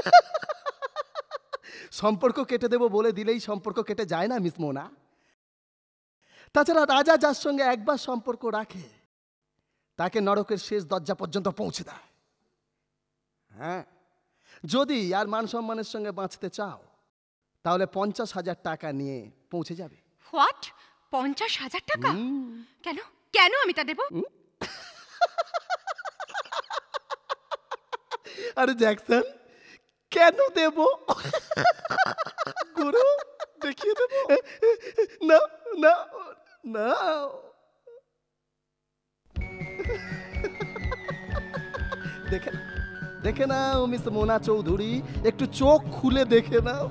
সম্পর্ক কেটে দেব বলে দিলেই সম্পর্ক কেটে যায় না মিস মোনা। তাছাড়া রাজা যার সঙ্গে একবার সম্পর্ক রাখে তাকে নরকের শেষ দরজা পর্যন্ত পৌঁছে দেয়। হ্যাঁ, যদি আর মান সম্মানের সঙ্গে বাঁচতে চাও তাহলে পঞ্চাশ হাজার টাকা নিয়ে পৌঁছে যাবে। হোয়াট? পঞ্চাশ হাজার টাকা? কেন কেন আমি তা দেব? আরে জ্যাকসন, কেন দেব? গুরু দেখিয়ে দেব না না না। দেখে দেখে নাও মিস মোনা চৌধুরী, একটু চোখ খুলে দেখে নাও।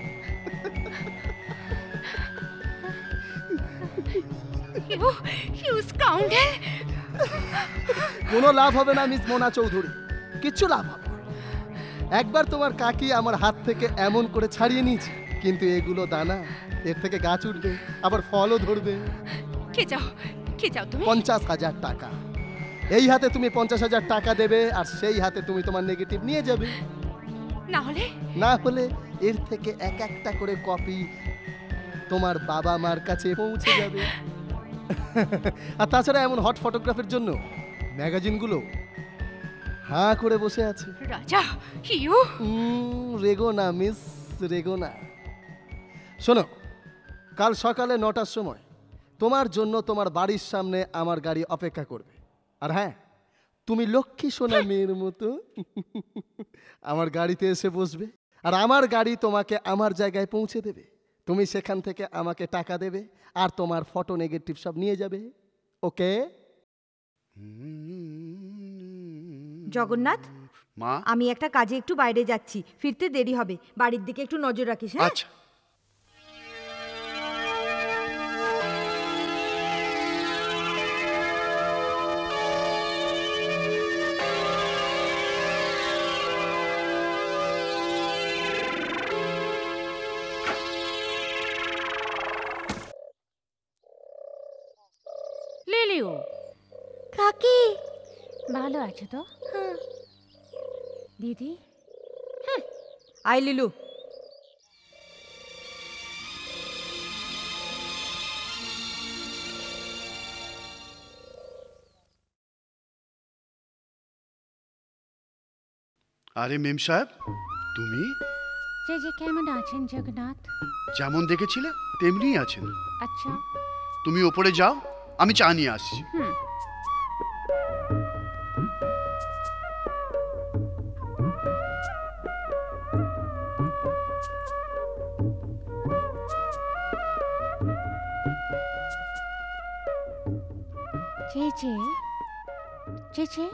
কোনো লাভ হবে না মিস মোনা চৌধুরী, কিচ্ছু লাভ হবে না। একবার তোমার কাকি আমার হাত থেকে এমন করে ছাড়িয়ে নিয়েছে, কিন্তু এগুলো দানা, এর থেকে গাছ উঠবে, আবার ফলও ধরবে। কে চাও কে চাও তুমি? পঞ্চাশ হাজার টাকা। এই হাতে তুমি পঞ্চাশ হাজার টাকা দেবে, আর সেই হাতে তুমি তোমার নেগেটিভ নিয়ে যাবে। না হলে না হলে এর থেকে এক একটা করে কপি তোমার বাবা মার কাছে পৌঁছে যাবে। আর তাছাড়া এমন হট ফটোগ্রাফের জন্য ম্যাগাজিনগুলো হাঁ করে বসে আছে। রাজা, ইউ রেগো না মিস, রেগো না। শোনো, কাল সকালে নটার সময় তোমার জন্য তোমার বাড়ির সামনে আমার গাড়ি অপেক্ষা করবে। আর হ্যাঁ, তুমি লক্ষ্মী সোনা মেয়ের মতো আমার গাড়িতে এসে বসবে, আর আমার গাড়ি তোমাকে আমার জায়গায় পৌঁছে দেবে। তুমি সেখান থেকে আমাকে টাকা দেবে, আর তোমার ফটো নেগেটিভ সব নিয়ে যাবে। ওকে? জগন্নাথ, মা, আমি একটা কাজে একটু বাইরে যাচ্ছি, ফিরতে দেরি হবে, বাড়ির দিকে একটু নজর রাখিস। হ্যাঁ, আচ্ছা। লিলিও, কাকি ভালো আছো তো? হ্যাঁ। দিদি, আই লিলু। আরে মেম সাহেব, তুমি? যে যে কেমন আছেন জগন্নাথ? যেমন দেখেছিলে তেমনি আছেন। আচ্ছা, তুমি ওপরে যাও, আমি চা নিয়ে আসছি। হুম। চেচে চেচে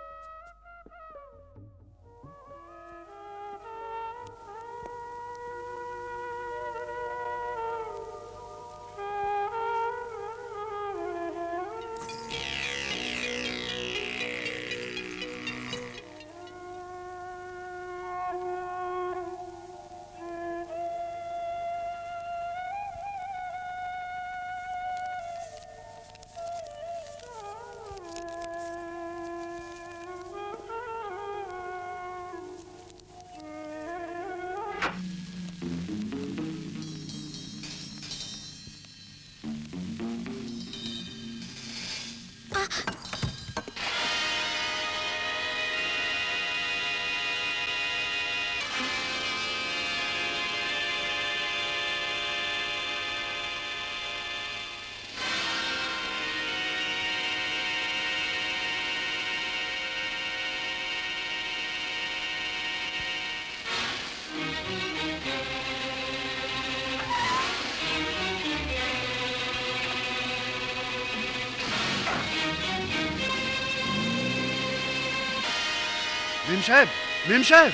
মেম সাহেব, মেম সাহেব,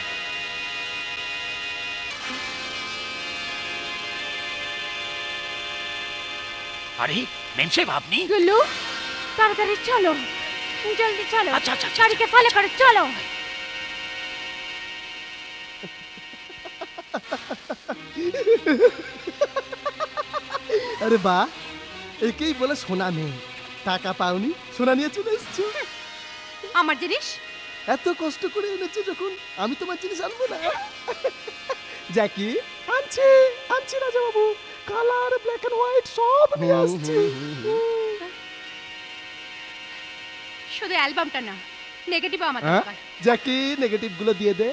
আরে মেম সাহেব আপনি? গুল্লু, তাড়াতাড়ি চলো, জলদি চলো। আচ্ছা আচ্ছা, গাড়িকে ফলো করে চলো। আরে বা, একেই বলে সোনা মেয়ে। টাকা পাওনি, সোনা নিয়ে চলে এসছো। আমার জিনিস এত কষ্ট করে এনেছো যখন আমি তোমার জিনিস আনবো না? জ্যাকি, আনছি আনছি Raja Babu, colour black and white সব নিয়ে আসছি। শুধু অ্যালবামটা না, নেগেটিভ আমার হ্যাঁ দরকার। জ্যাকি, নেগেটিভ গুলো দিয়ে দে।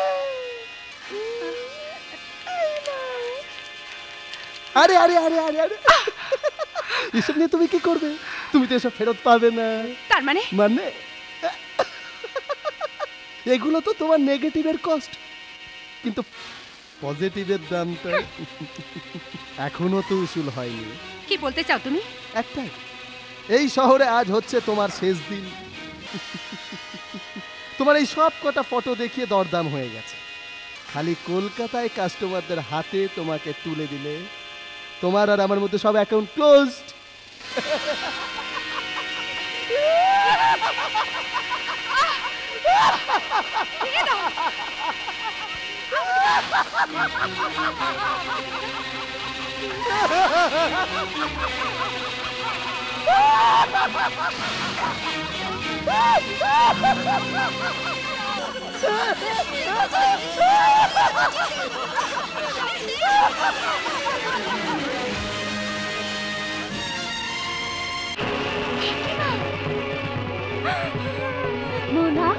আরে আরে আরে আরে আরে এসব নিয়ে তুমি কি করবে? তুমি তো এসব ফেরত পাবে না। তার মানে মানে এগুলো তো তোমার নেগেটিভের কস্ট, কিন্তু পজিটিভের দামটা এখনো তো উসুল হয়নি। কি বলতে চাও তুমি? একটাই, এই শহরে আজ হচ্ছে তোমার শেষ দিন। তোমার এই সব কটা ফটো দেখিয়ে দরদাম হয়ে গেছে। খালি কলকাতায় কাস্টমারদের হাতে তোমাকে তুলে দিলে তোমার আর আমার মধ্যে সব অ্যাকাউন্ট ক্লোজড। মোনা,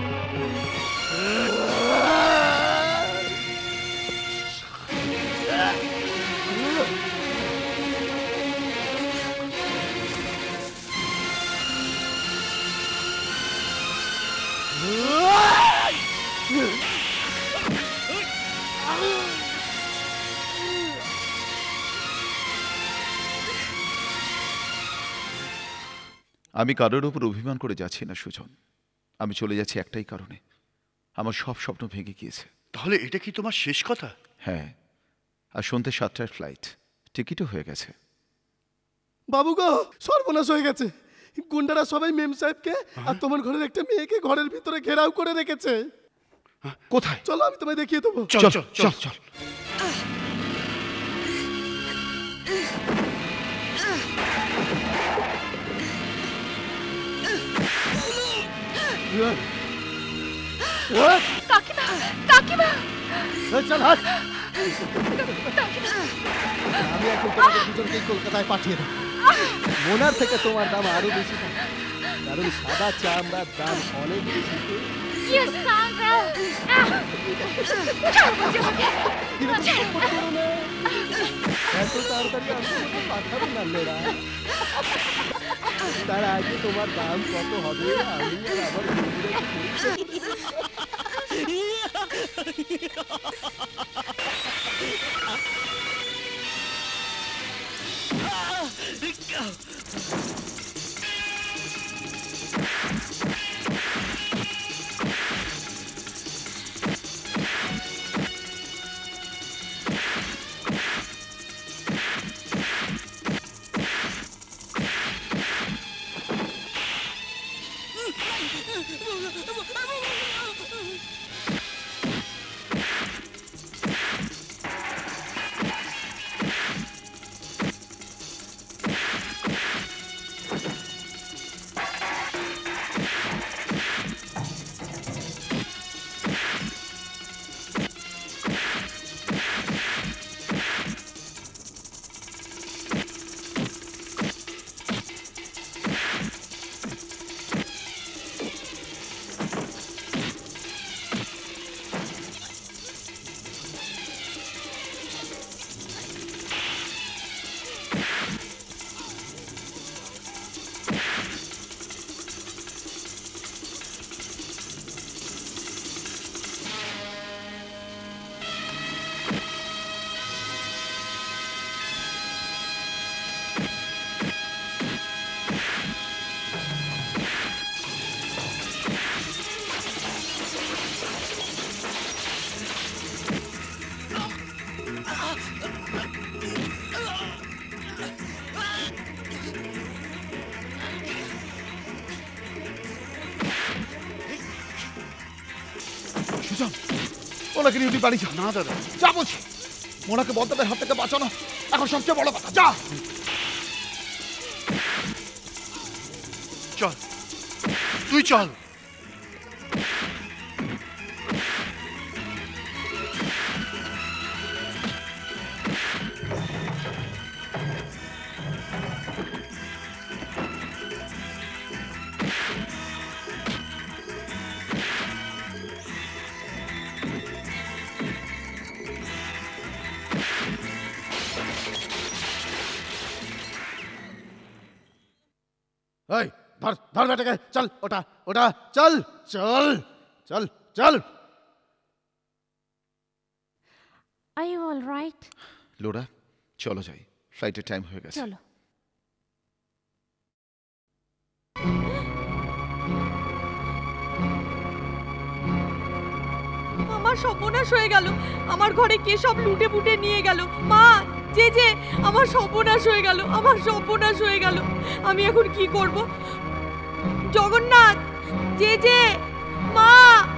আমি কারোর উপর অভিমান করে যাচ্ছি না সুজন, আমি চলে যাচ্ছি একটাই কারণে, আমার সব স্বপ্ন ভেঙে গিয়েছে। তাহলে এটা কি তোমার শেষ কথা? হ্যাঁ, আর সন্ধ্যে সাতটার ফ্লাইট, টিকিটও হয়ে গেছে। বাবু গো, সর্বনাশ হয়ে গেছে। গুন্ডারা সবাই মেম সাহেবকে আর তোমার ঘরের একটা মেয়েকে ঘরের ভিতরে ঘেরাও করে রেখেছে। কোথায়? চলো আমি তোমায় দেখিয়ে দেবো। চল চল চল চল। কাকিমা, কাকিমা, চল হাট। আমি এখন তোমাদের দুজনকেই কলকাতায় পাঠিয়ে দেবো। মোনার থেকে তোমার দাম আরো বেশি, কারণ সাদা চামড়ার দাম অনেক বেশি। এত তাড়াতাড়ি আমি পাঠাবো না মেয়েরা, তার আগে তোমার দাম কত হবে আমি আর আমার বন্ধুরা সুজন, ওনাকে নিয়ে তুই বাড়ি যা। না দাদা, যা বলছি। ওনাকে বদলের হাত থেকে বাঁচানো এখন সবচেয়ে বড় কথা। যা। চল, তুই চল। এই ধর ধর বেটাকে, চল ওটা ওটা চল চল চল চল। Are you all right? Laura চলো যাই, ফ্লাইটের টাইম হয়ে গেছে। চলো। আমার সর্বনাশ হয়ে গেল, আমার ঘরে কে সব লুটে পুটে নিয়ে গেল। মা, যে যে আমার সর্বনাশ হয়ে গেল, আমার সর্বনাশ হয়ে গেল। আমি এখন কি করব? জগন্নাথ, যে যে মা।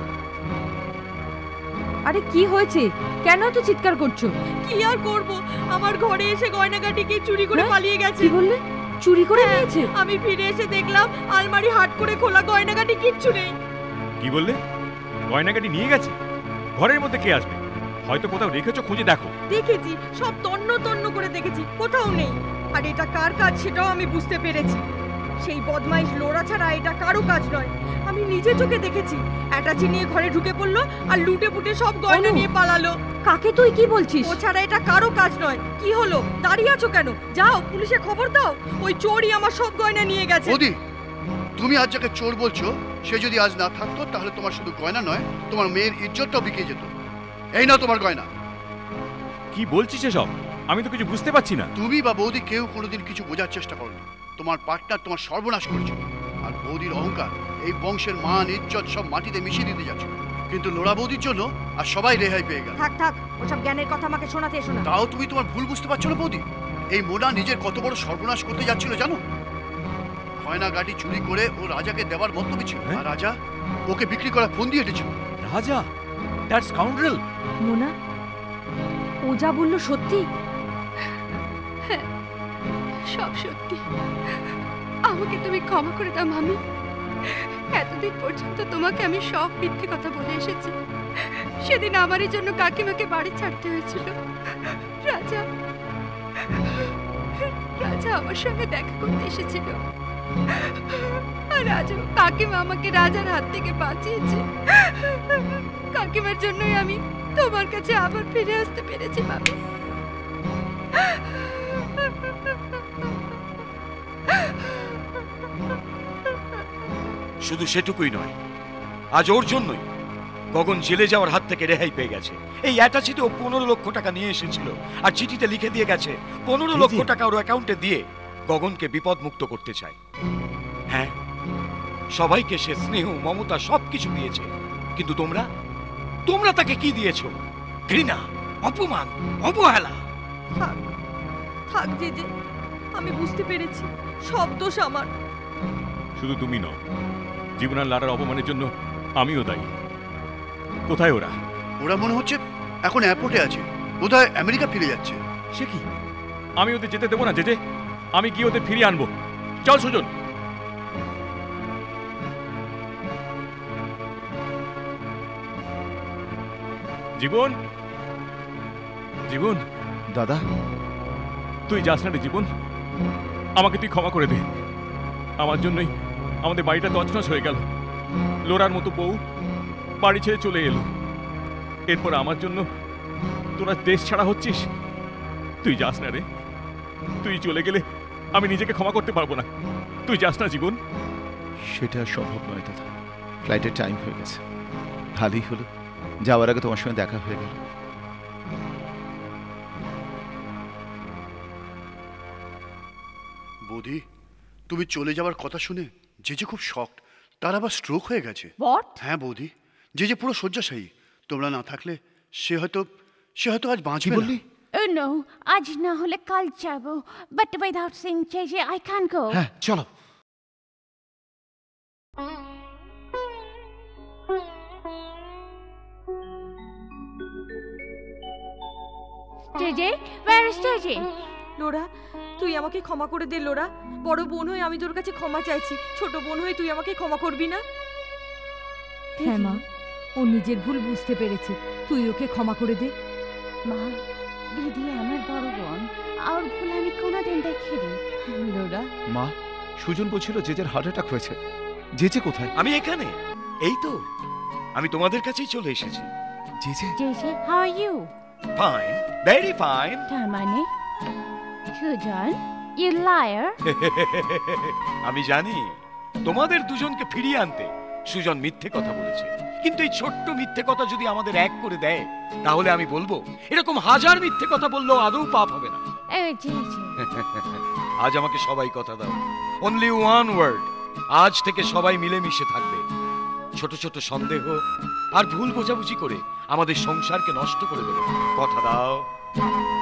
আরে কি হয়েছে? কেন এত চিৎকার করছো? কি আর করব, আমার ঘরে এসে গয়নাগাটি কে চুরি করে পালিয়ে গেছে। কি বললে? চুরি করে নিয়েছে? আমি ফিরে এসে দেখলাম আলমারি হাট করে খোলা, গয়নাগাটি কিচ্ছু নেই। কি বললে? গয়নাগাটি নিয়ে গেছে? ঘরের মধ্যে কে আসবে? হয়তো কোথাও রেখেছো, খুঁজে দেখো। দেখেছি, সব তন্ন তন্ন করে দেখেছি, কোথাও নেই। আর এটা কার কাজ সেটাও আমি বুঝতে পেরেছি। সেই বদমাইশ লোরা ছাড়া এটা কারো কাজ নয়। আমি নিজে চোখে দেখেছি, অ্যাটাচি নিয়ে ঘরে ঢুকে পড়লো আর লুটে পুটে সব গয়না নিয়ে পালালো। কাকে তুই কি বলছিস? ও ছাড়া এটা কারো কাজ নয়। কি হলো, দাঁড়িয়ে আছো কেন? যাও পুলিশে খবর দাও। ওই চোরই আমার সব গয়না নিয়ে গেছে। বৌদি, তুমি আজ যাকে চোর বলছো, সে যদি আজ না থাকতো তাহলে তোমার শুধু গয়না নয়, তোমার মেয়ের ইজ্জতটাও বিকে যেত। এই না তোমার গয়না। কি বলছিস এসব? আমি তো কিছু বুঝতে পারছি না। তুমি বা বৌদি কেউ কোনোদিন কিছু বোঝার চেষ্টা করোনি। তোমার পার্টনার তোমার সর্বনাশ করেছিল, আর বৌদির অহংকার এই বংশের মান ইজ্জত সব মাটিতে মিশিয়ে দিতে যাচ্ছে। কিন্তু লোরা বৌদির জন্য আর সবাই রেহাই পেয়ে গেল। থাক থাক, ওসব জ্ঞানের কথা আমাকে শোনাতে এসো না। তাও তুমি তোমার ভুল বুঝতে পারছো না বৌদি। এই মোনা নিজের কত বড় সর্বনাশ করতে যাচ্ছিল জানো? গয়না গাড়ি চুরি করে ও রাজাকে দেওয়ার মতলবই ছিল, আর রাজা ওকে বিক্রি করা ফোন দিয়ে হেঁটেছিল। রাজা? That's scoundrel. মোনা, ও যা বললো সত্যি? হ্যাঁ, সব সত্যি। আমাকে তুমি ক্ষমা করে দাও মামি। এতদিন পর্যন্ত তোমাকে আমি সব মিথ্যে কথা বলে এসেছি। সেদিন আমারই জন্য কাকিমাকে বাড়ি ছাড়তে হয়েছিল। রাজা রাজা আমার সঙ্গে দেখা করতে এসেছিল, আর আজও কাকিমা আমাকে রাজার হাত থেকে বাঁচিয়েছে। কাকিমার জন্যই আমি তোমার কাছে আবার ফিরে আসতে পেরেছি মামি। শুধু সেটুকুই নয়, আজ ওর জন্যই গগন জেলে যাওয়ার হাত থেকে রেহাই পেয়ে গেছে। এই অ্যাটাচিতে ও পনেরো লক্ষ টাকা নিয়ে এসেছিল, আর চিঠিতে লিখে দিয়ে গেছে পনেরো লক্ষ টাকা ওর অ্যাকাউন্টে দিয়ে গগনকে বিপদ মুক্ত করতে চায়। হ্যাঁ, সবাইকে সে স্নেহ মমতা সবকিছু দিয়েছে, কিন্তু তোমরা তোমরা তাকে কি দিয়েছো? ঘৃণা, অপমান, অবহেলা। থাক থাক যে যে, আমি বুঝতে পেরেছি সব দোষ আমার। শুধু তুমি নও, জীবনার লাড়ার অপমানের জন্য আমিও দায়ী। কোথায় ওরা? ওরা মনে হচ্ছে এখন এয়ারপোর্টে আছে, বোধহয় আমেরিকা ফিরে যাচ্ছে। সে কি? আমি ওদের যেতে দেবো না জেজে। আমি গিয়ে ওদের ফিরিয়ে আনবো। চল সুজন। জীবন, জীবন। দাদা, তুই যাস না রে জীবন, আমাকে তুই ক্ষমা করে দে। আমার জন্যই আমাদের বাড়িটা তছনছ হয়ে গেল। লোরার মতো বউ বাড়ি ছেড়ে চলে এলো। এরপর আমার জন্য তোরা দেশ ছাড়া হচ্ছিস। তুই যাস না রে, তুই চলে গেলে আমি নিজেকে ক্ষমা করতে পারবো না। তুই যাস না জীবন। সেটা সম্ভব নয় দাদা, ফ্লাইটের টাইম হয়ে গেছে। ভালোই হলো যাওয়ার আগে তোমার সঙ্গে দেখা হয়ে গেল। বৌদি, তুমি চলে যাওয়ার কথা শুনে যে যে খুব শকড। তার আবার স্ট্রোক হয়ে গেছে। What? হ্যাঁ বৌদি, যে যে পুরো শয্যাশায়ী। তোমরা না থাকলে সে হয়তো সে হয়তো আজ বাঁচবে না। Oh no, আজ না হলে কাল যাব, but without seeing J J I can't go. হ্যাঁ চলো। J J, where is J J? Laura, তুই আমাকে ক্ষমা করে দে লোরা। বড় বোন হয়ে আমি তোর কাছে ক্ষমা চাইছি। ছোট বোন হয়ে তুই আমাকে ক্ষমা করবি না? হ্যাঁ মা, ও নিজের ভুল বুঝতে পেরেছে, তুই ওকে ক্ষমা করে দে। মা, দিদি আমার বড় বোন, আর ভুল আমি কোনোদিন দেখিনি। লোরা। মা, সুজন বলছিল যে যার হার্ট অ্যাটাক হয়েছে। যে যে কোথায়? আমি এখানে, এই তো আমি তোমাদের কাছেই চলে এসেছি। যে যে J J, how are you? Fine, very fine. তার মানে সুজন, You liar! আমি জানি তোমাদের দুজনকে ফিরিয়ে আনতে সুজন মিথ্যে কথা বলেছে, কিন্তু এই ছোট্ট মিথ্যে কথা যদি আমাদের এক করে দেয় তাহলে আমি বলবো এরকম হাজার মিথ্যে কথা বললেও আদৌ পাপ হবে না। এই জি জি। আজ আমাকে সবাই কথা দাও, অনলি ওয়ান ওয়ার্ড, আজ থেকে সবাই মিলেমিশে থাকবে। ছোট ছোট সন্দেহ আর ভুল বোঝাবুঝি করে আমাদের সংসারকে নষ্ট করে দেবে, কথা দাও।